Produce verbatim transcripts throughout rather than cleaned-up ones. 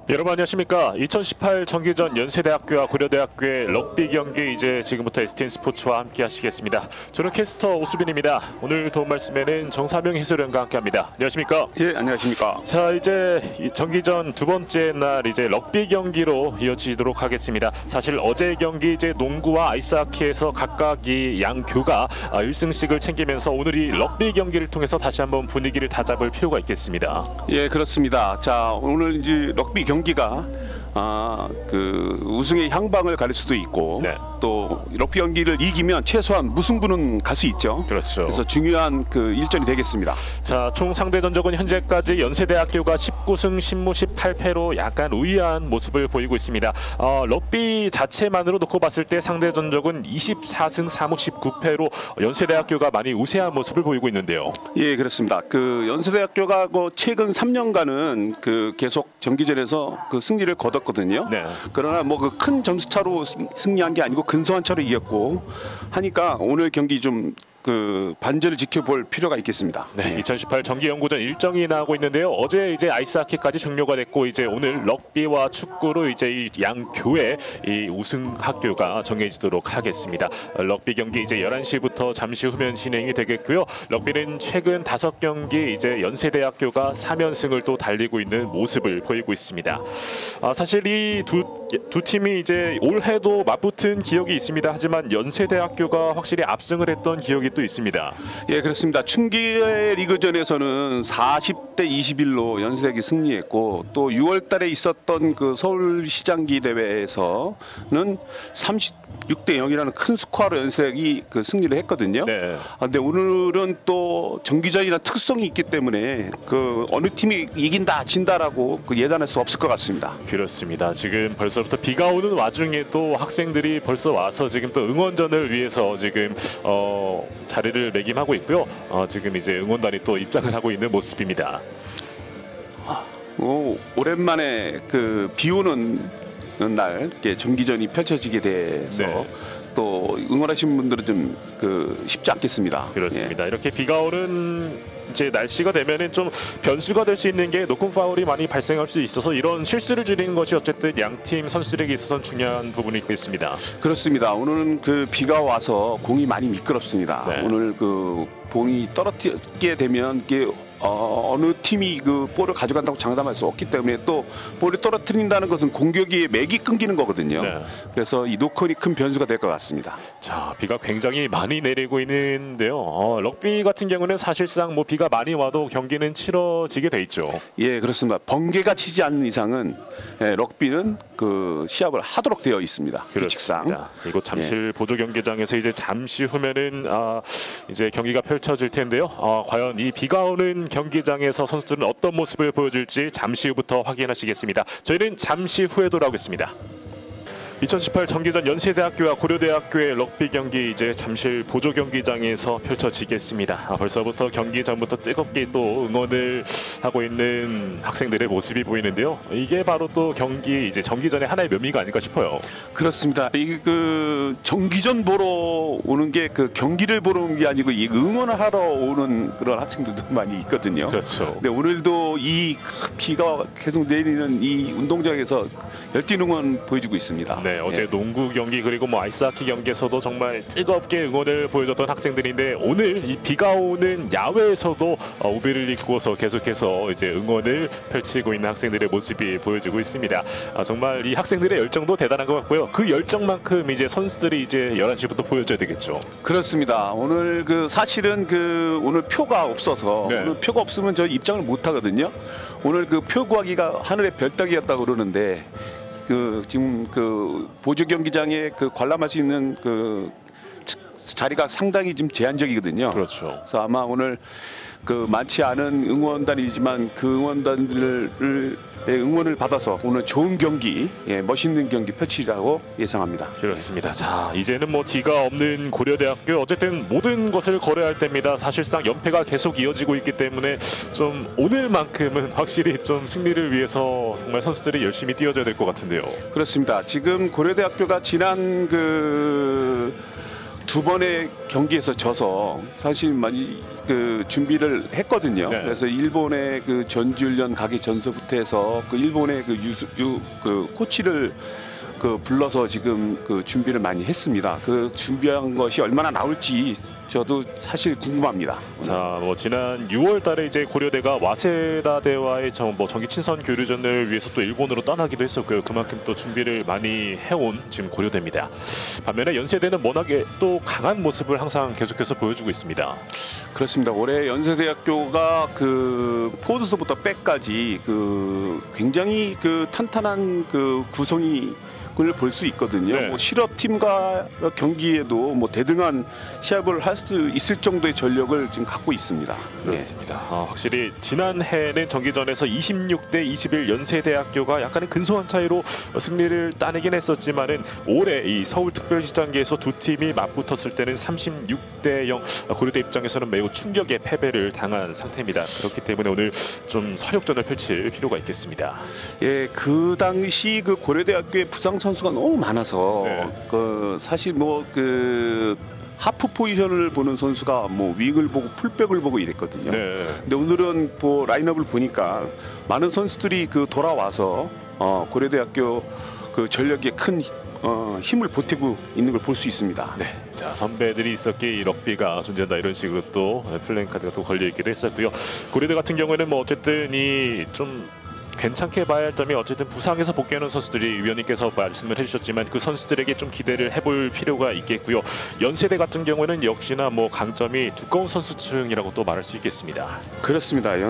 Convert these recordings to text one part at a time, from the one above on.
여러분 안녕하십니까. 이천십팔 정기전 연세대학교와 고려대학교의 럭비 경기 이제 지금부터 에스티엔 스포츠와 함께 하시겠습니다. 저는 캐스터 오수빈입니다. 오늘 도움 말씀에는 정사명 해설위원과 함께합니다. 안녕하십니까. 예, 안녕하십니까. 자, 이제 이 정기전 두 번째 날 이제 럭비 경기로 이어지도록 하겠습니다. 사실 어제 경기 이제 농구와 아이스하키에서 각각 이 양 교가 일 승씩을 챙기면서 오늘 이 럭비 경기를 통해서 다시 한번 분위기를 다잡을 필요가 있겠습니다. 예, 그렇습니다. 자, 오늘 이제 럭비 경기가 아, 그 우승의 향방을 가릴 수도 있고 네. 또 럭비 경기를 이기면 최소한 무승부는 갈 수 있죠. 그렇죠. 그래서 중요한 그 일전이 되겠습니다. 자, 총 상대 전적은 현재까지 연세대학교가 십구 승 십무 십팔 패로 약간 우위한 모습을 보이고 있습니다. 어, 럭비 자체만으로 놓고 봤을 때 상대 전적은 이십사 승 사무 십구 패로 연세대학교가 많이 우세한 모습을 보이고 있는데요. 예, 그렇습니다. 그 연세대학교가 그 최근 삼 년간은 그 계속 정기전에서 그 승리를 거뒀거든요. 네. 그러나 뭐 그 큰 점수 차로 승리한 게 아니고 근소한 차로 이겼고 하니까 오늘 경기 좀 그 반전을 지켜볼 필요가 있겠습니다. 네, 이천십팔 정기연구전 일정이 나오고 있는데요. 어제 이제 아이스하키까지 종료가 됐고 이제 오늘 럭비와 축구로 이제 이 양 교회 이 우승 학교가 정해지도록 하겠습니다. 럭비 경기 이제 열한 시부터 잠시 후면 진행이 되겠고요. 럭비는 최근 다섯 경기 이제 연세대학교가 삼 연승을 또 달리고 있는 모습을 보이고 있습니다. 아, 사실 이 두 두 팀이 이제 올해도 맞붙은 기억이 있습니다. 하지만 연세대학교가 확실히 압승을 했던 기억이 또 있습니다. 예, 그렇습니다. 춘기의 리그전에서는 사십 대 이십일로 연세대학이 승리했고 또 유월 달에 있었던 그 서울시장기 대회에서는 삼십육 대 영이라는 큰 스코어로 연세대학이 그 승리를 했거든요. 네. 그런데 오늘은 또 정기전이라는 특성이 있기 때문에 그 어느 팀이 이긴다 진다라고 그 예단할 수 없을 것 같습니다. 그렇습니다. 지금 벌써부터 비가 오는 와중에 또 학생들이 벌써 와서 지금 또 응원전을 위해서 지금 어, 자리를 매김하고 있고요. 어, 지금 이제 응원단이 또 입장을 하고 있는 모습입니다. 오, 오랜만에 그 비오는 날 이렇게 정기전이 펼쳐지게 돼서 네. 또 응원하시는 분들은 좀 그 쉽지 않겠습니다. 그렇습니다. 예. 이렇게 비가 오는 이제 날씨가 되면은 좀 변수가 될 수 있는 게 노콘 파울이 많이 발생할 수 있어서 이런 실수를 줄이는 것이 어쨌든 양팀 선수들에게 있어서는 중요한 부분이 있습니다. 그렇습니다. 오늘은 그 비가 와서 공이 많이 미끄럽습니다. 네. 오늘 그 공이 떨어지게 되면 이게 어, 어느 팀이 그 볼을 가져간다고 장담할 수 없기 때문에 또 볼을 떨어뜨린다는 것은 공격의 맥이 끊기는 거거든요. 네. 그래서 이 노컨이 큰 변수가 될 것 같습니다. 자, 비가 굉장히 많이 내리고 있는데요. 어, 럭비 같은 경우는 사실상 뭐 비가 많이 와도 경기는 치러지게 돼 있죠. 예, 그렇습니다. 번개가 치지 않는 이상은 예, 럭비는 그 시합을 하도록 되어 있습니다. 규칙상. 그렇습니다. 이곳 잠실 예. 보조 경기장에서 이제 잠시 후면은 아, 이제 경기가 펼쳐질 텐데요. 아, 과연 이 비가 오는 경기장에서 선수들은 어떤 모습을 보여줄지 잠시 후부터 확인하시겠습니다. 저희는 잠시 후에 돌아오겠습니다. 이천십팔 정기전 연세대학교와 고려대학교의 럭비 경기 이제 잠실 보조 경기장에서 펼쳐지겠습니다. 아, 벌써부터 경기 전부터 뜨겁게 또 응원을 하고 있는 학생들의 모습이 보이는데요. 이게 바로 또 경기 이제 정기전의 하나의 묘미가 아닐까 싶어요. 그렇습니다. 이 그 정기전 보러 오는 게 그 경기를 보러 오는 게 아니고 이 응원을 하러 오는 그런 학생들도 많이 있거든요. 그렇죠. 근데 오늘도 이 비가 계속 내리는 이 운동장에서 열띤 응원 보여주고 있습니다. 네, 어제 예. 농구 경기 그리고 뭐 아이스하키 경기에서도 정말 뜨겁게 응원을 보여줬던 학생들인데 오늘 이 비가 오는 야외에서도 어, 우비를 입고서 계속해서 이제 응원을 펼치고 있는 학생들의 모습이 보여지고 있습니다. 아, 정말 이 학생들의 열정도 대단한 것 같고요. 그 열정만큼 이제 선수들이 이제 열한 시부터 보여줘야 되겠죠. 그렇습니다. 오늘 그 사실은 그 오늘 표가 없어서 네. 오늘 표가 없으면 저 입장을 못 하거든요. 오늘 그 표 구하기가 하늘의 별따기였다고 그러는데 그 지금 그 보조 경기장에 그 관람할 수 있는 그 자리가 상당히 지금 제한적이거든요. 그렇죠. 그래서 아마 오늘 그 많지 않은 응원단이지만 그 응원단들을 응원을 받아서 오늘 좋은 경기, 예, 멋있는 경기 펼치라고 예상합니다. 그렇습니다. 자, 이제는 뭐 D가 없는 고려대학교 어쨌든 모든 것을 거래할 때입니다. 사실상 연패가 계속 이어지고 있기 때문에 좀 오늘만큼은 확실히 좀 승리를 위해서 정말 선수들이 열심히 뛰어줘야 될 것 같은데요. 그렇습니다. 지금 고려대학교가 지난 그 두 번의 경기에서 져서 사실 많이 그 준비를 했거든요. 네. 그래서 일본의 그 전지훈련 가기 전서부터 해서 그 일본의 그 유수 유, 그 코치를 그 불러서 지금 그 준비를 많이 했습니다. 그 준비한 것이 얼마나 나올지 저도 사실 궁금합니다. 자, 뭐 지난 유월달에 이제 고려대가 와세다대와의 정, 뭐 정기 친선 교류전을 위해서 또 일본으로 떠나기도 했었고요. 그만큼 또 준비를 많이 해온 지금 고려대입니다. 반면에 연세대는 워낙에 또 강한 모습을 항상 계속해서 보여주고 있습니다. 그렇습니다. 올해 연세대학교가 그 포드서부터 백까지 그 굉장히 그 탄탄한 그 구성이 을 볼 수 있거든요. 네. 뭐 실업팀과 경기에도 뭐 대등한 시합을 할 수 있을 정도의 전력을 지금 갖고 있습니다. 그렇습니다. 아, 확실히 지난해는 정기전에서 이십육 대 이십일 연세대학교가 약간의 근소한 차이로 승리를 따내긴 했었지만은 올해 이 서울특별시장기에서 두 팀이 맞붙었을 때는 삼십육 대 영 고려대 입장에서는 매우 충격의 패배를 당한 상태입니다. 그렇기 때문에 오늘 좀 설욕전을 펼칠 필요가 있겠습니다. 예, 그 당시 그 고려대학교의 부상 선수가 너무 많아서 네. 그 사실 뭐 그 하프 포지션을 보는 선수가 뭐 윙을 보고 풀백을 보고 이랬거든요. 네. 근데 오늘은 뭐 라인업을 보니까 많은 선수들이 그 돌아와서 어, 고려대학교 그 전력에 큰 어, 힘을 보태고 있는 걸 볼 수 있습니다. 네, 자 선배들이 있었기에 이 럭비가 존재한다 이런 식으로 또 플랜카드가 또 걸려 있기도 했었고요. 고려대 같은 경우에는 뭐 어쨌든 이 좀 괜찮게 봐야 할 점이 어쨌든 부상에서 복귀하는 선수들이 위원님께서 말씀을 해주셨지만 그 선수들에게 좀 기대를 해볼 필요가 있겠고요. 연세대 같은 경우에는 역시나 뭐 강점이 두꺼운 선수층이라고 또 말할 수 있겠습니다. 그렇습니다.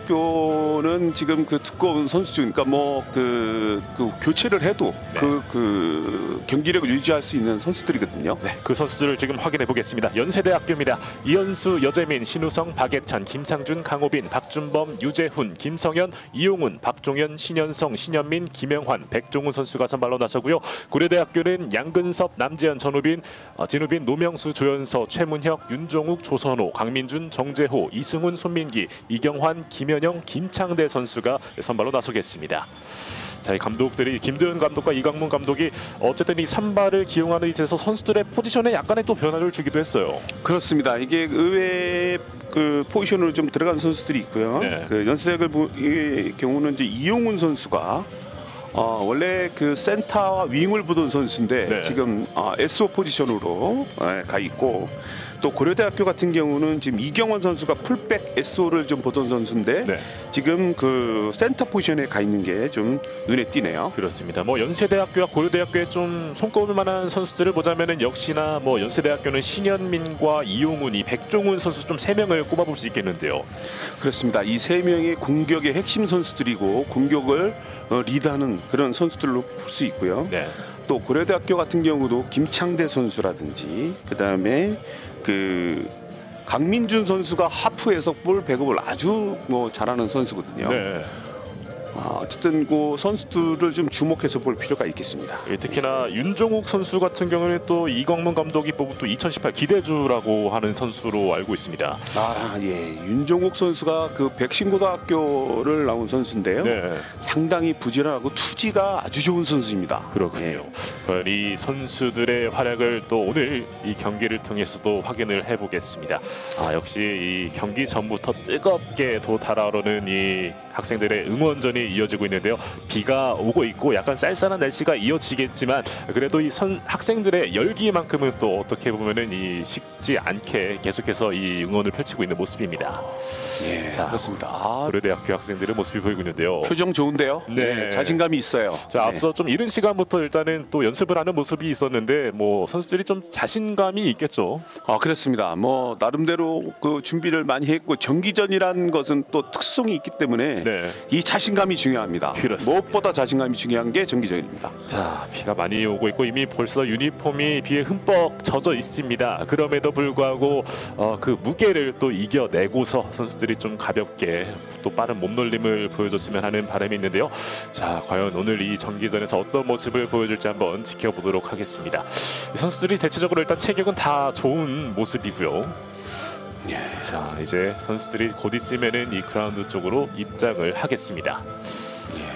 연세대학교는 지금 그 두꺼운 선수층, 그러니까 뭐 그 그 교체를 해도 네. 그, 그 경기력을 유지할 수 있는 선수들이거든요. 네, 그 선수들을 지금 확인해 보겠습니다. 연세대학교입니다. 이현수, 여재민, 신우성, 박예찬, 김상준, 강호빈, 박준범, 유재훈, 김성현, 이용훈, 박종현, 신현성, 신현민, 김영환, 백종훈 선수가 선발로 나서고요. 고려대학교는 양근섭, 남재현, 전우빈, 어, 진우빈, 노명수, 조현서, 최문혁, 윤종욱, 조선호, 강민준, 정재호, 이승훈, 손민기, 이경환, 김현영, 김창대 선수가 선발로 나서겠습니다. 자, 이 감독들이 김도현 감독과 이강문 감독이 어쨌든 이 선발을 기용하는 이에서 선수들의 포지션에 약간의 또 변화를 주기도 했어요. 그렇습니다. 이게 의외의 그 포지션으로 좀 들어간 선수들이 있고요. 네. 그 연세대학의 경우는 이제 이용훈 선수가 어, 원래 그 센터와 윙을 보던 선수인데 네. 지금 어, 에스오 포지션으로 예, 가 있고, 또 고려대학교 같은 경우는 지금 이경원 선수가 풀백 에스오를 좀 보던 선수인데 네. 지금 그 센터 포지션에 가 있는 게 좀 눈에 띄네요. 그렇습니다. 뭐 연세대학교와 고려대학교에 좀 손꼽을 만한 선수들을 보자면은 역시나 뭐 연세대학교는 신현민과 이용훈이 백종훈 선수 좀 세 명을 꼽아볼 수 있겠는데요. 그렇습니다. 이 세 명이 공격의 핵심 선수들이고 공격을 어, 리드하는 그런 선수들로 볼 수 있고요. 네. 또 고려대학교 같은 경우도 김창대 선수라든지 그 다음에 그 강민준 선수가 하프에서 볼 백업을 아주 뭐 잘하는 선수거든요. 네. 아, 어쨌든 그 선수들을 좀 주목해서 볼 필요가 있겠습니다. 예, 특히나 윤종욱 선수 같은 경우는 또 이광문 감독이 뽑은 또 이천십팔 기대주라고 하는 선수로 알고 있습니다. 아, 예. 윤종욱 선수가 그 백신고등학교를 나온 선수인데요. 네. 상당히 부지런하고 투지가 아주 좋은 선수입니다. 그렇군요. 과연 이 선수들의 활약을 또 오늘 이 경기를 통해서도 확인을 해보겠습니다. 아, 역시 이 경기 전부터 뜨겁게 또 달아오르는 이 학생들의 응원전이 이어지고 있는데요. 비가 오고 있고 약간 쌀쌀한 날씨가 이어지겠지만 그래도 이 선 학생들의 열기만큼은 또 어떻게 보면은 이 식지 않게 계속해서 이 응원을 펼치고 있는 모습입니다. 예, 자, 그렇습니다. 아, 고려대학교 학생들의 모습이 보이고 있는데요. 표정 좋은데요. 네. 네, 자신감이 있어요. 자, 앞서 좀 이른 시간부터 일단은 또 연습을 하는 모습이 있었는데 뭐 선수들이 좀 자신감이 있겠죠. 아, 그렇습니다. 뭐 나름대로 그 준비를 많이 했고 정기전이라는 것은 또 특성이 있기 때문에 네. 이 자신감이 중요합니다. 그렇습니다. 무엇보다 자신감이 중요한 게 정기전입니다. 자, 비가 많이 오고 있고 이미 벌써 유니폼이 비에 흠뻑 젖어 있습니다. 그럼에도 불구하고 어, 그 무게를 또 이겨내고서 선수들이 좀 가볍게 또 빠른 몸놀림을 보여줬으면 하는 바람이 있는데요. 자, 과연 오늘 이 정기전에서 어떤 모습을 보여줄지 한번 지켜보도록 하겠습니다. 이 선수들이 대체적으로 일단 체격은 다 좋은 모습이고요. 예. 자, 이제 선수들이 곧 있으면은 이 그라운드 쪽으로 입장을 하겠습니다.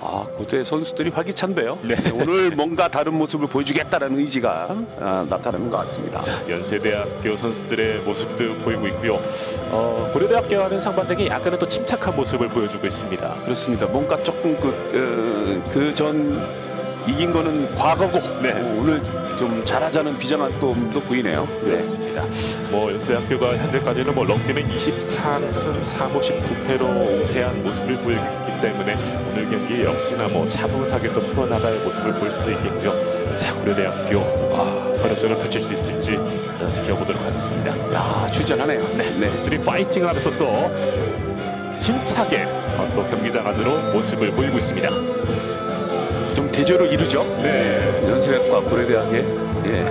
아, 고대 선수들이 활기찬데요. 네. 오늘 뭔가 다른 모습을 보여주겠다는 의지가 아, 나타나는 것 같습니다. 자, 연세대학교 선수들의 모습도 보이고 있고요. 어, 고려대학교와는 상반되게 약간은 또 침착한 모습을 보여주고 있습니다. 그렇습니다. 뭔가 조금 그 전 이긴 거는 과거고 네. 어, 오늘 좀 잘하자는 비장한 또 보이네요. 그렇습니다. 뭐 연세대학교가 현재까지는 뭐 럭비는 이십사 승 삼 무 십구 패로 우세한 모습을 보이고 있기 때문에 오늘 경기 역시나 뭐 차분하게 또 풀어나갈 모습을 보일 수도 있겠고요. 자, 고려대학교 아, 서력전을 펼칠 수 있을지 어, 지켜보도록 하겠습니다. 야, 출전하네요. 네, 선수들이 파이팅을 하면서 또 힘차게 어, 또 경기장 안으로 모습을 보이고 있습니다. 좀 대조를 이루죠. 네. 연세대학과 고려대학의 예.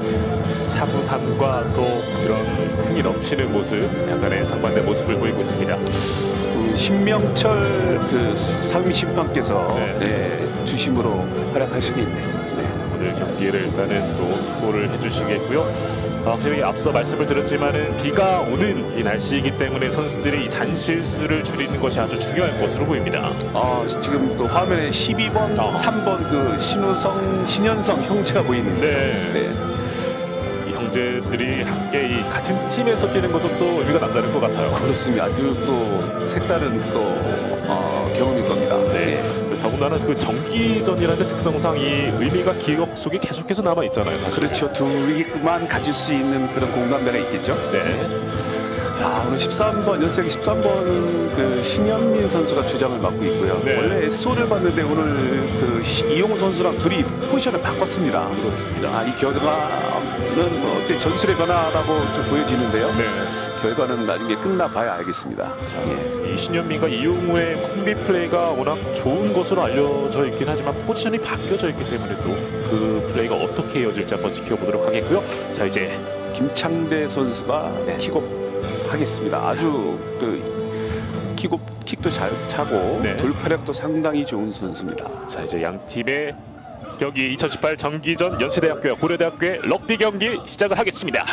차분함과 또 이런 흥이 넘치는 모습, 약간의 상반된 모습을 보이고 있습니다. 음, 신명철 그 상위 심판께서 네. 예, 주심으로 활약하시겠네요. 네. 오늘 경기를 일단은 또 수고를 해주시겠고요. 어, 확실히 앞서 말씀을 드렸지만은 비가 오는 이 날씨이기 때문에 선수들이 이 잔실수를 줄이는 것이 아주 중요할 것으로 보입니다. 아, 지금 그 화면에 십이 번, 어. 삼 번 그 신우성, 신현성 형제가 보이는데. 네. 네. 이 형제들이 함께 이 같은 팀에서 뛰는 것도 또 의미가 남다를 것 같아요. 그렇습니다. 아주 또 색다른 또 어, 경험일 겁니다. 네. 더군다나 그 정기전이라는 특성상 이 의미가 기억 속에 계속해서 남아 있잖아요. 사실. 그렇죠. 둘이만 가질 수 있는 그런 공감대가 있겠죠. 네. 자, 오늘 십삼 번, 연세기 십삼 번 그 신현민 선수가 주장을 맡고 있고요. 네. 원래 에스오를 봤는데 오늘 그 이용호 선수랑 둘이 포지션을 바꿨습니다. 그렇습니다. 아, 이 결과는 뭐 어때 전술의 변화라고 좀 보여지는데요. 네. 결과는 나중에 끝나봐야 알겠습니다. 자, 예. 이 신현민과 이용우의 콤비 플레이가 워낙 좋은 것으로 알려져 있긴 하지만 포지션이 바뀌어져 있기 때문에 또 그 플레이가 어떻게 이어질지 한번 지켜보도록 하겠고요. 자, 이제 김창대 선수가 네. 킥업 하겠습니다. 아주 그 킥업 킥도 잘 차고 네. 돌파력도 상당히 좋은 선수입니다. 자, 이제 양 팀의 경기 이천십팔 정기전 연세대학교와 고려대학교의 럭비 경기 시작을 하겠습니다.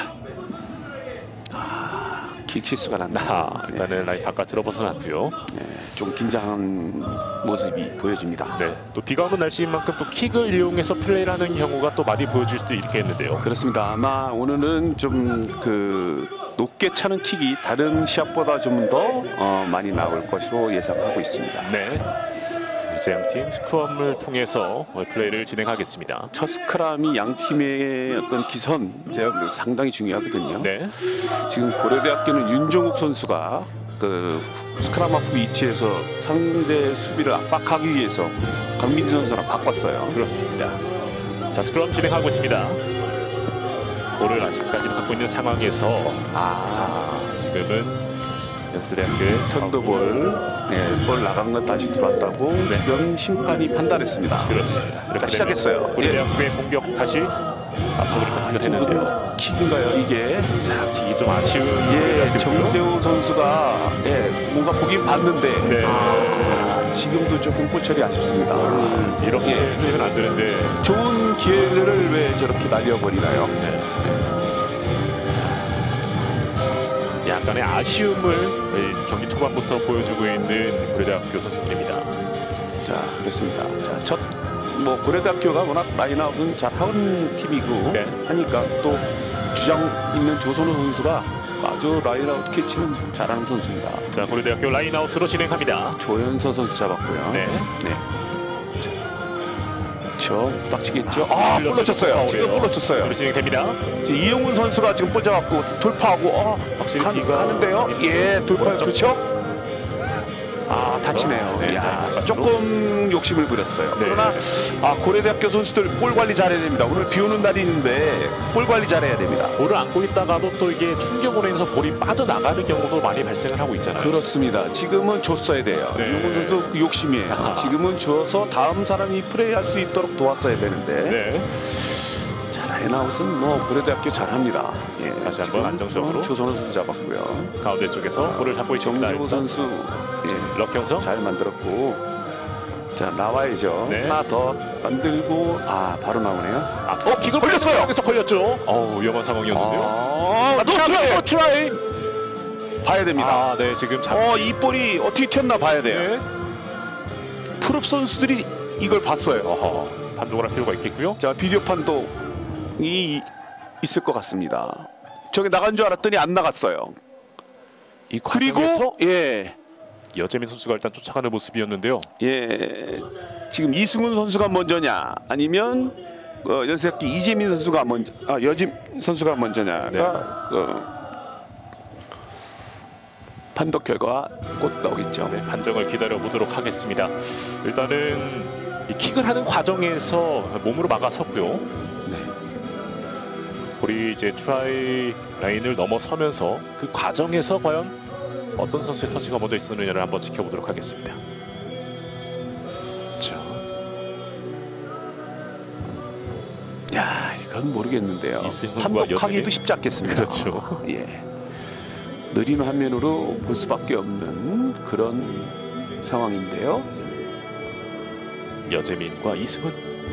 킥 실수가 난다. 아, 일단은 라인 바깥으로 벗어났고요. 네, 좀 긴장한 모습이 보여집니다. 네, 또 비가 오는 날씨인 만큼 또 킥을 이용해서 플레이를 하는 경우가 또 많이 보여질 수도 있겠는데요. 그렇습니다. 아마 오늘은 좀 그 높게 차는 킥이 다른 시합보다 좀 더 어, 많이 나올 것으로 예상하고 있습니다. 네, 이제 양팀 스크럼을 통해서 플레이를 진행하겠습니다. 첫 스크럼이 양 팀의 어떤 기선 제가 상당히 중요하거든요. 네, 지금 고려대학교는 윤종욱 선수가 그 스크럼 하프 위치에서 상대 수비를 압박하기 위해서 강민지 선수랑 바꿨어요. 그렇습니다. 자, 스크럼 진행하고 있습니다. 볼을 아직까지는 갖고 있는 상황에서 아, 아, 지금은 연세대학교의 턴더볼, 네, 볼 나간 건 다시 들어왔다고 네. 지금 심판이 판단했습니다. 그렇습니다. 이렇게 되면 시작했어요. 고려대학교의 공격 다시 앞쪽으로 바뀌게 되는데요. 킥인가요 이게? 자, 킥이 좀 아쉬운 예, 고려대학교고요. 정재호 선수가 예, 뭔가 보긴 봤는데 네. 아, 지금도 조금 볼 처리 아쉽습니다. 이렇게 예. 되면 안 되는데. 좋은 기회를 왜 저렇게 날려버리나요? 네. 자, 약간의 아쉬움을 경기 초반부터 보여주고 있는 고려대학교 선수들입니다. 자, 그렇습니다. 자, 첫 뭐 고려대학교가 워낙 라인아웃은 잘 하는 팀이고 네. 하니까 또 주장 있는 조선호 선수가 아주 라인아웃 캐치는 잘하는 선수입니다. 자, 고려대학교 라인아웃으로 진행합니다. 조현서 선수 잡았고요. 네. 네. 저 부닥치겠죠? 아, 볼 놓쳤어요. 지금 볼 놓쳤어요. 그리고 진행됩니다. 지금 이용훈 선수가 지금 볼 잡았고 돌파하고 어, 확실히 가, 비가 가는데요. 예, 돌파 오른쪽. 그렇죠? 아, 다치네요. 네, 야, 네, 조금 욕심을 부렸어요. 네. 그러나 아, 고려대학교 선수들 볼 관리 잘해야 됩니다. 오늘 비 오는 날이 있는데 볼 관리 잘해야 됩니다. 볼을 안고 있다가도 또 이게 충격으로 인해서 볼이 빠져나가는 경우도 많이 발생을 하고 있잖아요. 그렇습니다. 지금은 줬어야 돼요. 네. 이용훈 선수 그 욕심이에요. 아하. 지금은 줘서 다음 사람이 플레이할 수 있도록 도왔어야 되는데. 네. 자, 라인아웃은 뭐 고려대학교 잘합니다. 예, 다시 한번 지금 안정적으로. 조선호 선수 잡았고요. 가운데 쪽에서 볼을 잡고 있습니다. 정재호 일단. 선수 예, 럭형성. 잘 만들었고 자 나와야죠. 네. 하나 더 만들고 아 바로 나오네요. 아, 어, 킥을 걸렸어요! 여기서 걸렸죠. 어, 위험한 상황이었는데요. 아, 아, 트라이! 어, 트라이! 봐야 됩니다. 아, 네, 지금 잡. 어, 이 볼이 어떻게 튀었나 봐야 돼요. 네. 프로 유럽 선수들이 이걸 봤어요. 어허, 판독을 할 필요가 있겠고요. 자, 비디오 판독이 있을 것 같습니다. 저기 나간 줄 알았더니 안 나갔어요. 이 그리고 과정에서 예, 여재민 선수가 일단 쫓아가는 모습이었는데요. 예, 지금 이승훈 선수가 먼저냐 아니면 어, 연세학기 이재민 선수가 먼저, 아 여진 선수가 먼저냐가 네. 어, 판독 결과 곧 나오겠죠. 네, 판정을 기다려 보도록 하겠습니다. 일단은 이 킥을 하는 과정에서 몸으로 막아섰고요. 네. 볼이 이제 트라이 라인을 넘어서면서 그 과정에서 과연 어떤 선수의 터치가 먼저 있었느냐를 한번 지켜보도록 하겠습니다. 자, 야, 이건 모르겠는데요. 이승훈과 판독하기도 여진이? 쉽지 않겠습니다. 그렇죠. 예. 느린 화면으로 볼 수밖에 없는 그런 상황인데요. 여재민과 이승훈.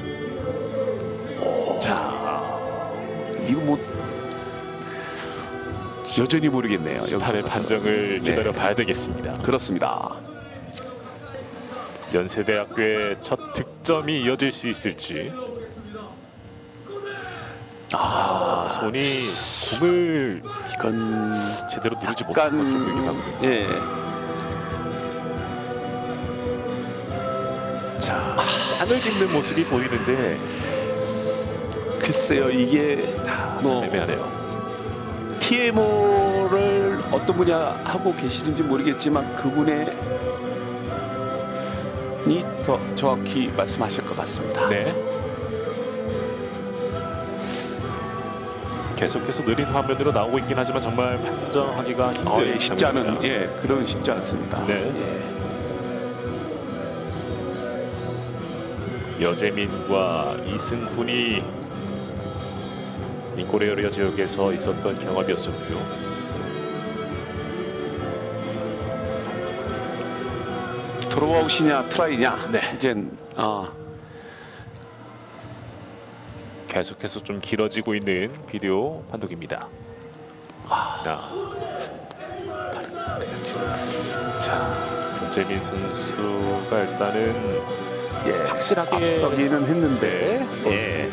자, 이거 뭐 여전히 모르겠네요. 판의 여기서. 판정을 네. 기다려 봐야 되겠습니다. 그렇습니다. 연세대학교의 첫 득점이 이어질 수 있을지. 아, 손이 공을 이건 제대로 누르지 못한 것으로 보이긴 약간 하고요. 예. 자, 땅을 짚는 모습이 보이는데 글쎄요, 이게 아, 뭐 참 애매하네요. 티엠오를 어떤 분이 하고 계시는지 모르겠지만 그분의 더 정확히 말씀하실 것 같습니다. 네. 계속해서 느린 화면으로 나오고 있긴 하지만 정말 판정하기가 힘든 어, 예, 쉽지 않은 장면입니다. 예, 그런 쉽지 않습니다. 네. 예. 여재민과 이승훈이 이 고레어리어 지역에서 있었던 경험이었었고요. 드로아웃이냐 트라이냐. 네. 이젠 어, 계속해서 좀 길어지고 있는 비디오 판독입니다. 자, 자, 여재민 선수가 일단은 예, 확실하게 앞서기는 했는데 네. 예.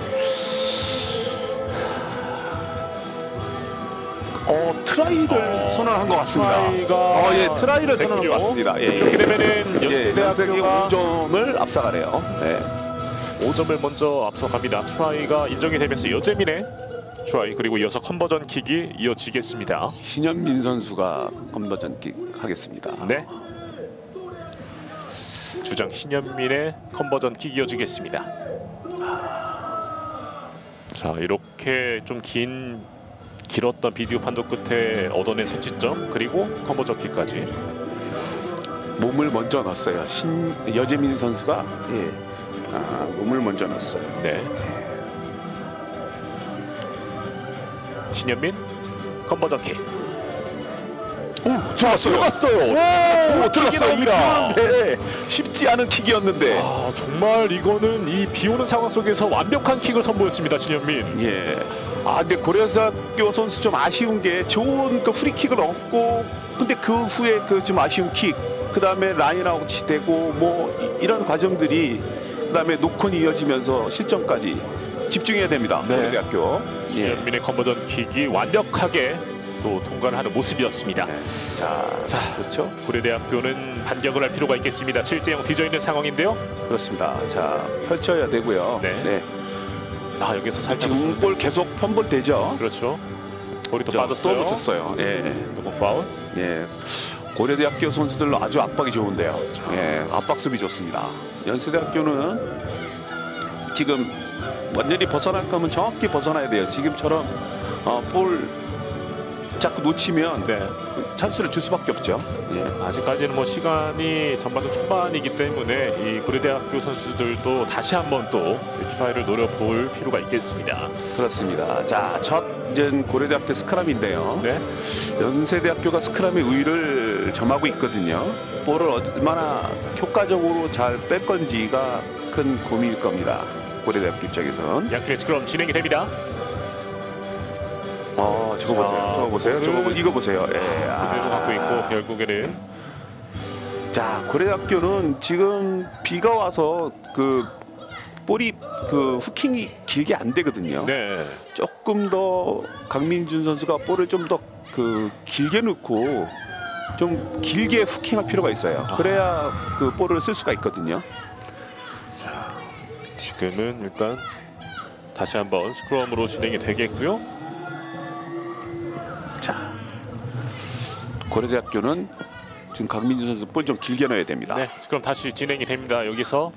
어 트라이를 어, 선언한 것 같습니다. 트라이가 어, 예, 트라이를 선언한 됐군요. 것 같습니다. 예, 이렇게 예. 되면은 예, 연세기 연세대학교가 오 점을 앞서가네요. 예. 오 점을 먼저 앞서갑니다. 트라이가 인정이 되면서 여재민의 트라이 그리고 이어서 컨버전 킥이 이어지겠습니다. 신현민 선수가 컨버전킥 하겠습니다. 네. 주장 신현민의 컨버전 킥 이어지겠습니다. 자, 이렇게 좀 긴 길었던 비디오 판독 끝에 얻어낸 선취점 그리고 컨버전 킥까지. 몸을 먼저 넣었어요. 신 여재민 선수가 예, 아, 몸을 먼저 넣었어요. 네. 신현민 컨버전 킥. 오, 들어갔어요. 들어갔어요. 오, 들어갔어요. 킥이랍니다. 이런데 쉽지 않은 킥이었는데. 아, 정말 이거는 이 비오는 상황 속에서 완벽한 킥을 선보였습니다, 신현민. 예. 아, 근데 고려대학교 선수 좀 아쉬운 게 좋은 그 프리킥을 얻고, 근데 그 후에 그 좀 아쉬운 킥, 그 다음에 라인아웃이 되고 뭐 이- 이런 과정들이 그 다음에 노컨이 이어지면서 실점까지 집중해야 됩니다. 네. 고려대학교. 예. 신현민의 컨버전 킥이 완벽하게 또 통과를 하는 모습이었습니다. 네. 자, 자, 그렇죠. 고려대학교는 반격을 할 필요가 있겠습니다. 칠 대 영 뒤져 있는 상황인데요. 그렇습니다. 자, 펼쳐야 되고요. 네. 아, 여기서 살짝 지금 볼 계속 편볼되죠. 그렇죠. 볼이 또 또 빠졌어요. 붙였어요. 예. 누구 파울? 예. 고려대학교 선수들 아주 압박이 좋은데요. 예, 압박 수비 좋습니다. 연세대학교는 지금 완전히 벗어날 거면 정확히 벗어나야 돼요. 지금처럼 어, 볼 자꾸 놓치면 네. 찬스를 줄 수밖에 없죠. 예. 아직까지는 뭐 시간이 전반전 초반이기 때문에 이 고려대학교 선수들도 다시 한번 또 트라이를 노려볼 필요가 있겠습니다. 그렇습니다. 자, 첫 이제 고려대학교 스크럼인데요. 네. 연세대학교가 스크럼의 우위를 점하고 있거든요. 볼을 얼마나 효과적으로 잘 뺄 건지가 큰 고민일 겁니다. 고려대학교 입장에선. 양팀의 스크럼 진행이 됩니다. 어, 저거 자, 보세요. 저거 보세요. 볼을- 저거 보- 이거 보세요. 예. 그대로 갖고 있고 결국에는 자, 고려대학교는 지금 비가 와서 그 볼이 그 후킹이 길게 안 되거든요. 네. 조금 더 강민준 선수가 볼을 좀 더 그 길게 넣고 좀 길게 후킹할 필요가 있어요. 그래야 그 볼을 쓸 수가 있거든요. 자, 지금은 일단 다시 한번 스크럼으로 진행이 되겠고요. 자, 고려대학교는 지금 강민준 선수 볼 좀 길게 넣어야 됩니다. 네, 스크럼 다시 진행이 됩니다. 여기서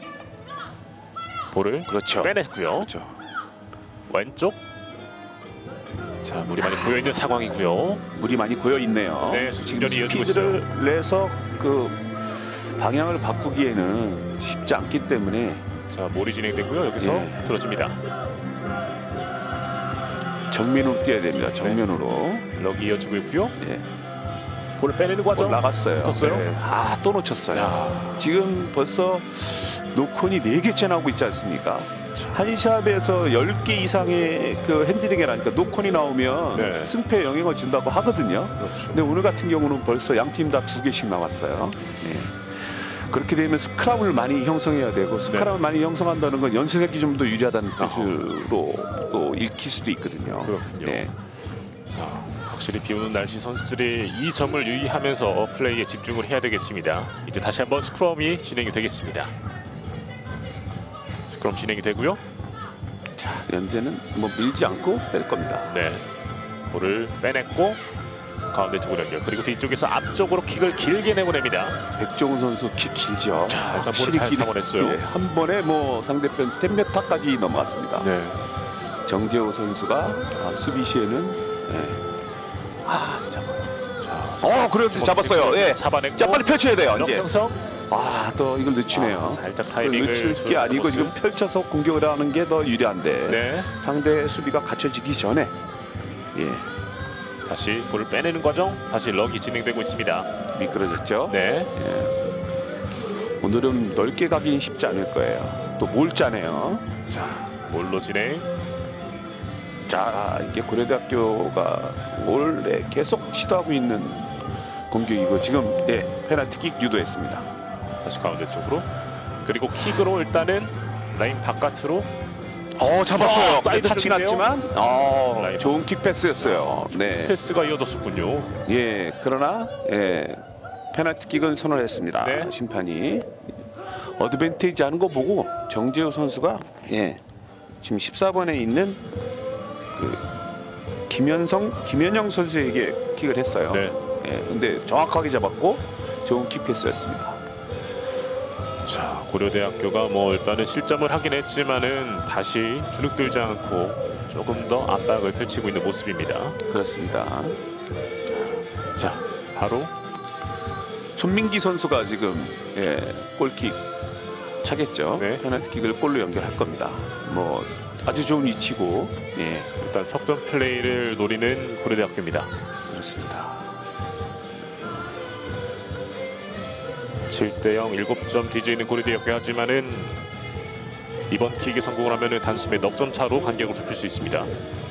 볼을 그렇죠. 빼냈고요. 그렇죠. 왼쪽. 자, 물이 많이 고여 있는 상황이고요. 물이 많이 고여 있네요. 네, 지금 수준전이 이어지고 스피드를 내서 그 방향을 바꾸기에는 쉽지 않기 때문에 자, 몰이 진행되고요. 여기서 예. 들어집니다. 정면으로 뛰어야 됩니다. 정면으로. 럭이 이어지고 있고요. 예. 볼을 빼내는 과정. 볼 나갔어요. 붙었어요? 네. 아, 또 놓쳤어요. 야. 지금 벌써 노콘이 네 개째 나오고 있지 않습니까? 한 샵에서 열 개 이상의 그 핸디링이 나니까 노콘이 나오면 네. 승패에 영향을 준다고 하거든요. 그렇죠. 근데 오늘 같은 경우는 벌써 양 팀 다 두 개씩 나왔어요. 네. 그렇게 되면 스크럼을 많이 형성해야 되고 스크럼을 네. 많이 형성한다는 건 연습력이 좀 더 유리하다는 뜻으로 또 읽힐 수도 있거든요. 그렇군요. 네. 자, 확실히 비오는 날씨 선수들이 이 점을 유의하면서 플레이에 집중을 해야 되겠습니다. 이제 다시 한번 스크럼이 진행이 되겠습니다. 스크럼 진행이 되고요. 자, 연대는 뭐 밀지 않고 뺄 겁니다. 네, 볼을 빼냈고 가운데 쪽으로 연결. 그리고 뒤쪽에서 앞쪽으로 킥을 길게 내보냅니다. 백종훈 선수 킥 길죠. 자, 일단 볼을 잘 잡아냈어요. 예, 한 번에 뭐 상대편 십 미터까지 넘어갔습니다. 네, 정재호 선수가 아, 수비 시에는 예. 아, 잡아요. 자, 어, 그래도 잡았어요. 예. 잡아냈고. 자, 빨리 펼쳐야 돼요. 력 이제. 형성. 아, 또 이걸 늦추네요. 아, 살짝 타이밍을 늦출 게 아니고 모습. 지금 펼쳐서 공격을 하는 게 더 유리한데 네, 상대 수비가 갖춰지기 전에 예, 다시 볼을 빼내는 과정. 다시 럭이 진행되고 있습니다. 미끄러졌죠. 네, 오늘은 넓게 가기는 쉽지 않을 거예요. 또 몰자네요. 자, 볼로 진행. 자, 이게 고려대학교가 올해 계속 시도하고 있는 공격이고 지금 예, 페널티킥 유도했습니다. 다시 가운데 쪽으로. 그리고 킥으로 일단은 라인 바깥으로. 어, 잡았어요. 아, 사이드 타치 쪽인데요? 났지만 어, 라인 좋은 킥 패스였어요. 네. 패스가 이어졌었군요. 예, 그러나 예, 페널티킥은 선언했습니다. 네. 심판이 어드밴티지 하는 거 보고 정재호 선수가 예, 지금 십사 번에 있는 그 김현성, 김현영 선수에게 킥을 했어요. 네. 예, 근데 정확하게 잡았고 좋은 킥 패스였습니다. 자, 고려대학교가 뭐 일단은 실점을 하긴 했지만은 다시 주눅들지 않고 조금 더 압박을 펼치고 있는 모습입니다. 그렇습니다. 자, 바로 손민기 선수가 지금 예, 골킥 차겠죠. 네. 페널티킥을 골로 연결할 겁니다. 뭐 아주 좋은 위치고 예, 일단 석점 플레이를 노리는 고려대학교입니다. 그렇습니다. 칠 대 영 일곱 점 뒤져 있는 고려대학교 하지만은 이번 킥에 성공을 하면은 단숨에 넉 점 차로 간격을 좁힐 수 있습니다.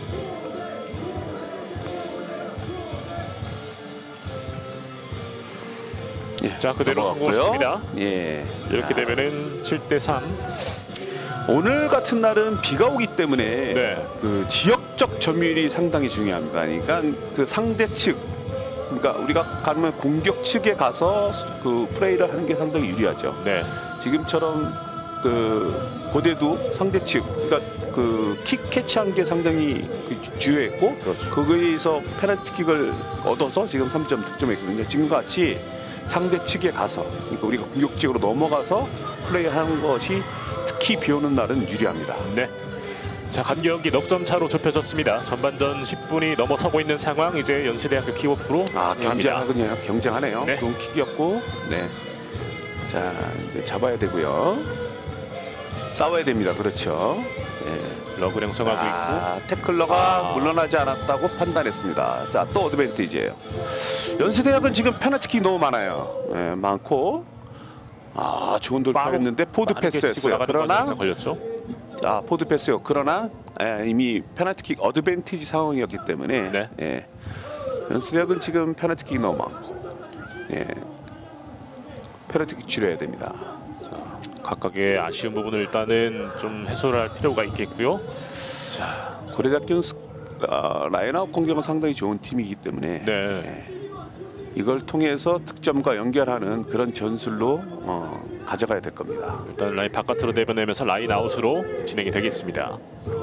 예, 자, 그대로 넘어갔고요. 성공시킵니다. 예, 이렇게 되면은 칠 대 삼. 오늘 같은 날은 비가 오기 때문에 네. 그 지역적 점유율이 상당히 중요합니다. 그러니까 그 상대 측, 그러니까 우리가 가면 공격 측에 가서 그 플레이를 하는 게 상당히 유리하죠. 네. 지금처럼 그 고대도 상대 측, 그러니까 그킥 캐치한 게 상당히 그 주요했고, 그렇죠. 거기에서 페널티킥을 얻어서 지금 삼 점 득점했거든요. 지금과 같이 상대 측에 가서, 그러니까 우리가 공격적으로 넘어가서 플레이하는 것이 특히 비오는 날은 유리합니다. 네. 자, 간격이 넉 점 차로 좁혀졌습니다. 전반전 십 분이 넘어서고 있는 상황. 이제 연세대학교 킥오프로 아, 진행합니다. 경쟁하군요. 경쟁하네요. 네. 좋은 킥이었고, 네. 자, 이제 잡아야 되고요. 싸워야 됩니다. 그렇죠. 네. 러그를 형성하고 아, 태클러가 아. 물러나지 않았다고 판단했습니다. 자, 또 어드밴티지예요. 연세대학은 지금 페널티킥 너무 많아요. 네, 많고. 아, 좋은 있고 돌파였는데 포드 빠르게 치고 패스였어요. 나가는 그러나 과정에서 걸렸죠. 아, 포드 패스요. 그러나 예, 이미 페널티킥 어드밴티지 상황이었기 때문에 네. 예, 연수력은 지금 페널티킥이 너무 많고 예, 페널티킥 치러야 됩니다. 각각의 아쉬운 부분을 일단은 좀 해소를 할 필요가 있겠고요. 고려대학교는 스- 어, 라인아웃 공격은 상당히 좋은 팀이기 때문에 네. 이걸 통해서 득점과 연결하는 그런 전술로 어, 가져가야 될 겁니다. 일단 라인 바깥으로 내보내면서 라인 아웃으로 진행이 되겠습니다.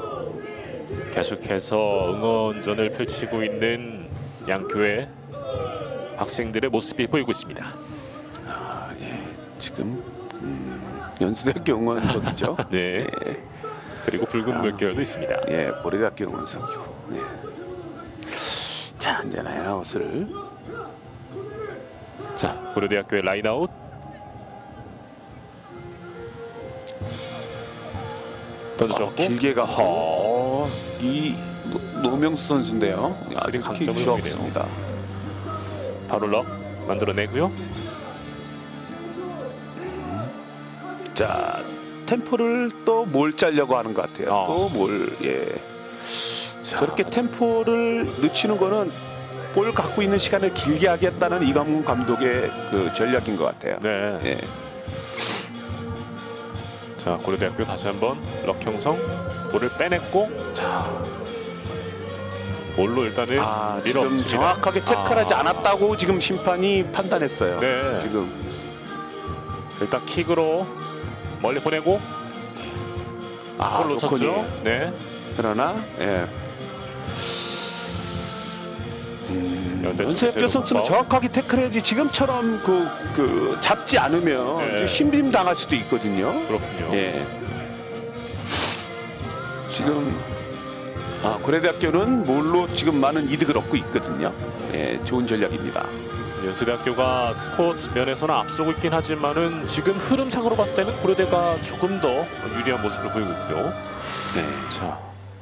계속해서 응원전을 펼치고 있는 양 교회 학생들의 모습이 보이고 있습니다. 지금 음, 연수대학교 응원석이죠. 네. 그리고 붉은 물결도 있습니다. 예, 고려대학교 응원석이고. 예. 자, 이제 라인아웃을 자, 고려대학교의 라인 아웃. 던져줬고 어, 길게 가. 어, 이 노- 노명수 선수인데요. 아직 강점을 킥이 보이네요. 없습니다. 바로 럭 만들어내고요. 자, 템포를 또 뭘 짜려고 하는 것 같아요. 어. 또 뭘 예. 자, 저렇게 템포를 늦추는 거는 볼 갖고 있는 시간을 길게 하겠다는 이강문 감독의 그 전략인 것 같아요. 네. 예. 자, 고려대학교 다시 한번 럭 형성 볼을 빼냈고 자, 볼로 일단은 아, 지금 밀어붙입니다. 정확하게 태클하지 아. 않았다고 지금 심판이 판단했어요. 네. 지금 일단 킥으로 멀리 보내고 아, 볼을 놓쳤죠. 로컨이에요. 네. 그러나 예. 연대 연세표 선수는 정확하게 태클해야지 지금처럼 그, 그 잡지 않으면 네. 이제 신림 당할 수도 있거든요. 그렇군요. 예. 지금 아, 고려대학교는 뭘로 지금 많은 이득을 얻고 있거든요. 예, 좋은 전략입니다. 연세대학교가 스코어츠 면에서는 앞서고 있긴 하지만은 지금 흐름상으로 봤을 때는 고려대가 조금 더 유리한 모습을 보이고 있고요. 네. 자,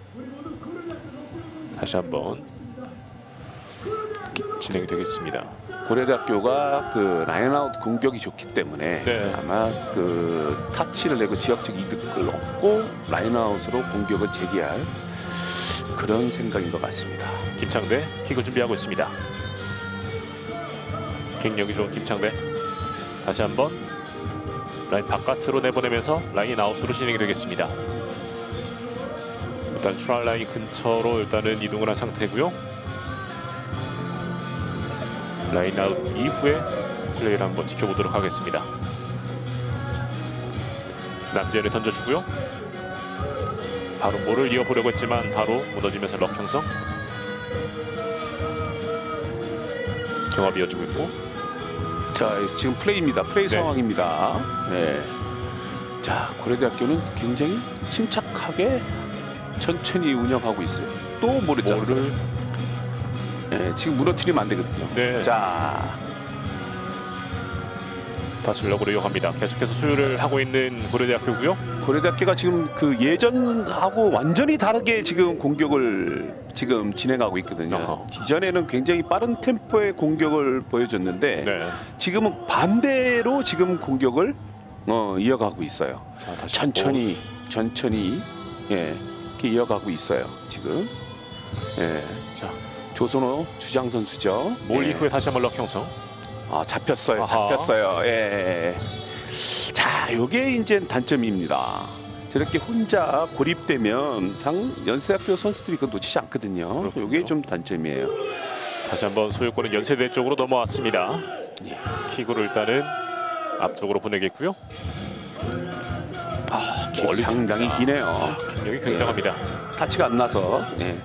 다시 한번 진행이 되겠습니다. 고려대학교가 그 라인아웃 공격이 좋기 때문에 네. 아마 그 타치를 내고 지역적 이득을 얻고 라인아웃으로 공격을 재개할 그런 생각인 것 같습니다. 김창대 킥을 준비하고 있습니다. 킥력이 좋은 김창대 다시 한번 라인 바깥으로 내보내면서 라인 아웃으로 진행이 되겠습니다. 일단 트라이 라인 근처로 일단은 이동을 한 상태고요. 라인 아웃 이후에 플레이를 한번 지켜보도록 하겠습니다. 남재를 던져주고요. 바로 볼을 이어보려고 했지만 바로 무너지면서 럭 형성. 경합이 이어지고 있고 자, 지금 플레이입니다. 플레이 네. 상황입니다. 네. 자, 고려대학교는 굉장히 침착하게 천천히 운영하고 있어요. 또 모르죠. 볼을 네, 지금 무너뜨리면 안 되거든요. 네. 자, 다시 럭으로 이어갑니다. 계속해서 수유를 하고 있는 고려대학교고요. 고려대학교가 지금 그 예전하고 완전히 다르게 지금 공격을 지금 진행하고 있거든요. 어허. 이전에는 굉장히 빠른 템포의 공격을 보여줬는데 네. 지금은 반대로 지금 공격을 어, 이어가고 있어요. 자, 다시 천천히 천천히 예, 이렇게 이어가고 있어요. 지금 예, 자, 조선호 주장 선수죠. 몰 예. 이후에 다시 한번 럭 형성. 아, 잡혔어요. 아하. 잡혔어요. 예. 자, 요게 이제 단점입니다. 저렇게 혼자 고립되면 상 연세대학교 선수들이 그거 놓치지 않거든요. 그렇군요. 요게 좀 단점이에요. 다시 한번 소유권은 연세대 쪽으로 넘어왔습니다. 예. 킥으로 일단은 앞쪽으로 보내겠고요. 아, 멀리 상당히 칩니다. 기네요. 아, 킥력이 굉장합니다. 타치가 안 나서. 예.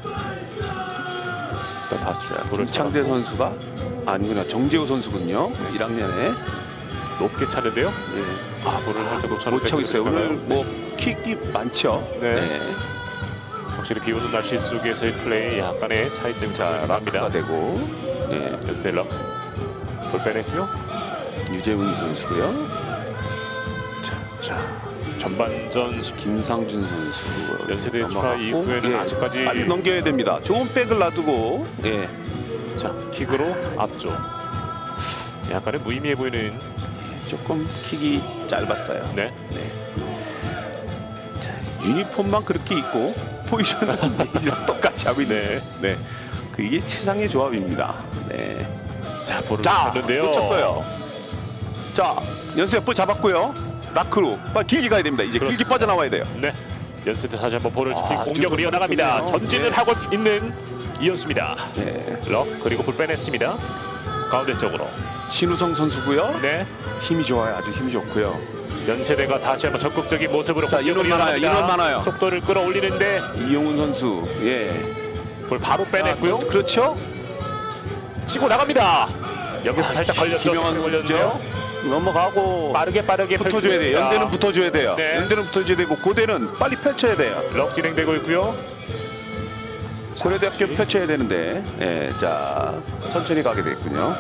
일단 다시 볼을 김창대 잡았고 선수가 아니구나, 정재호 선수군요. 일 학년에 높게 차는데요. 예. 아, 볼을 살짝 놓쳤는데 못 차고 있어요. 오늘 그러다가요. 뭐 킥이 많죠. 네. 확실히 비오는 날씨 속에서의 플레이 약간의 차이점이 자, 나타납니다. 라크가 되고 예. 연세대 럭. 볼 빼냈고요. 유재훈 선수고요. 자, 전반전 김상준 선수 연세대 넘어갔고, 트라이 이후에는 아직까지 빨리 넘겨야 됩니다. 좋은 백을 놔두고 예. 자, 킥으로 앞쪽. 약간의 무의미해 보이는 조금 킥이 짧았어요. 네. 네. 자, 유니폼만 그렇게 입고 포지션은 이랑 똑같이 하고 있네. 네. 그게 최상의 조합입니다. 네. 자, 볼을 자, 놓쳤는데요. 놓쳤어요. 자, 연수대 볼 잡았고요. 라크로 빨리 길게 가야 됩니다. 이제 그렇습니다. 길게 빠져나와야 돼요. 네. 연습 때 다시 한번 볼을 지키고 아, 공격을 아주 이어나갑니다. 좋군요. 전진을 네. 하고 있는 이현수입니다. 네. 럭 그리고 볼 빼냈습니다. 가운데 쪽으로. 신우성 선수고요. 네. 힘이 좋아요. 아주 힘이 좋고요. 연세대가 다시 한번 적극적인 모습으로 자, 공격을 인원 많아요, 이어나갑니다. 인원 많아요. 속도를 끌어올리는데 이용훈 선수. 예. 볼 바로 빼냈고요. 아, 그렇죠. 치고 나갑니다. 여기서 아, 살짝 걸렸죠. 김영환 걸렸는데요. 선수죠. 넘어가고 빠르게 빠르게 붙어줘야 돼요. 펼쳐줍니다. 연대는 붙어줘야 돼요. 네. 연대는 붙어줘야 되고 고대는 빨리 펼쳐야 돼요. 럭 진행되고 있고요. 고려대학교 잠시. 펼쳐야 되는데, 예, 자 천천히 가게 됐군요.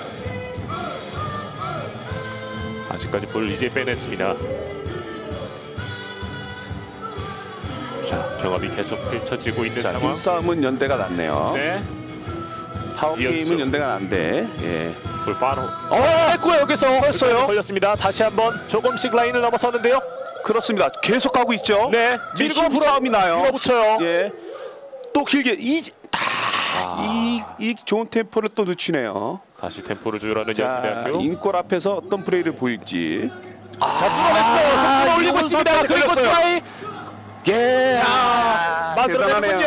아직까지 볼 이제 빼냈습니다. 자, 경합이 계속 펼쳐지고 있는 자, 상황. 힘싸움은 연대가 낫네요. 네, 파워 이현수. 게임은 연대가 난데, 예. 볼 바로. 어, 했고요 여기서 했어요. 걸렸습니다. 다시 한번 조금씩 라인을 넘어서는데요. 그렇습니다. 계속 가고 있죠. 네, 밀고 싸움이 나요. 밀어붙여요. 예. 또 길게 이, 아, 이, 이 좋은 템포를 또 늦추네요. 다시 템포를 조율하는 자, 연수대학교. 인골 앞에서 어떤 플레이를 보일지. 자, 뚫어냈어요. 속도를 올리고 이건 있습니다. 선택이 그리고 걸렸어요. 트라이 예. 아, 만들어내는군요.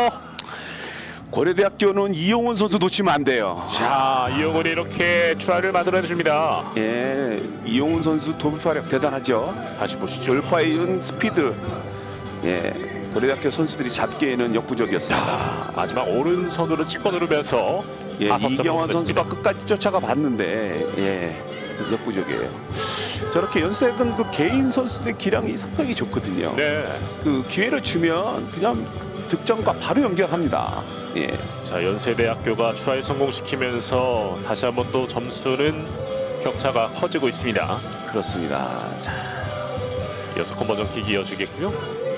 고려대학교는 이용훈 선수 놓치면 안 돼요. 자, 이용훈이 이렇게 트라이를 만들어내줍니다. 예, 이용훈 선수 돌파력 대단하죠. 다시 보시죠. 돌파에 이은 스피드. 예, 고려대학교 선수들이 잡기에는 역부족이었습니다. 아, 마지막 오른손으로 찍고 누르면서 예, 다섯 점을 이경환 올렸습니다. 선수가 끝까지 쫓아가 봤는데, 예, 역부족이에요. 저렇게 연세근 그 개인 선수들의 기량이 상당히 좋거든요. 네. 그 기회를 주면 그냥 득점과 바로 연결합니다. 예. 자, 연세대학교가 트라이 성공시키면서 다시 한번 또 점수는 격차가 커지고 있습니다. 그렇습니다. 자, 이어서 컨버전킥 이어지겠고요.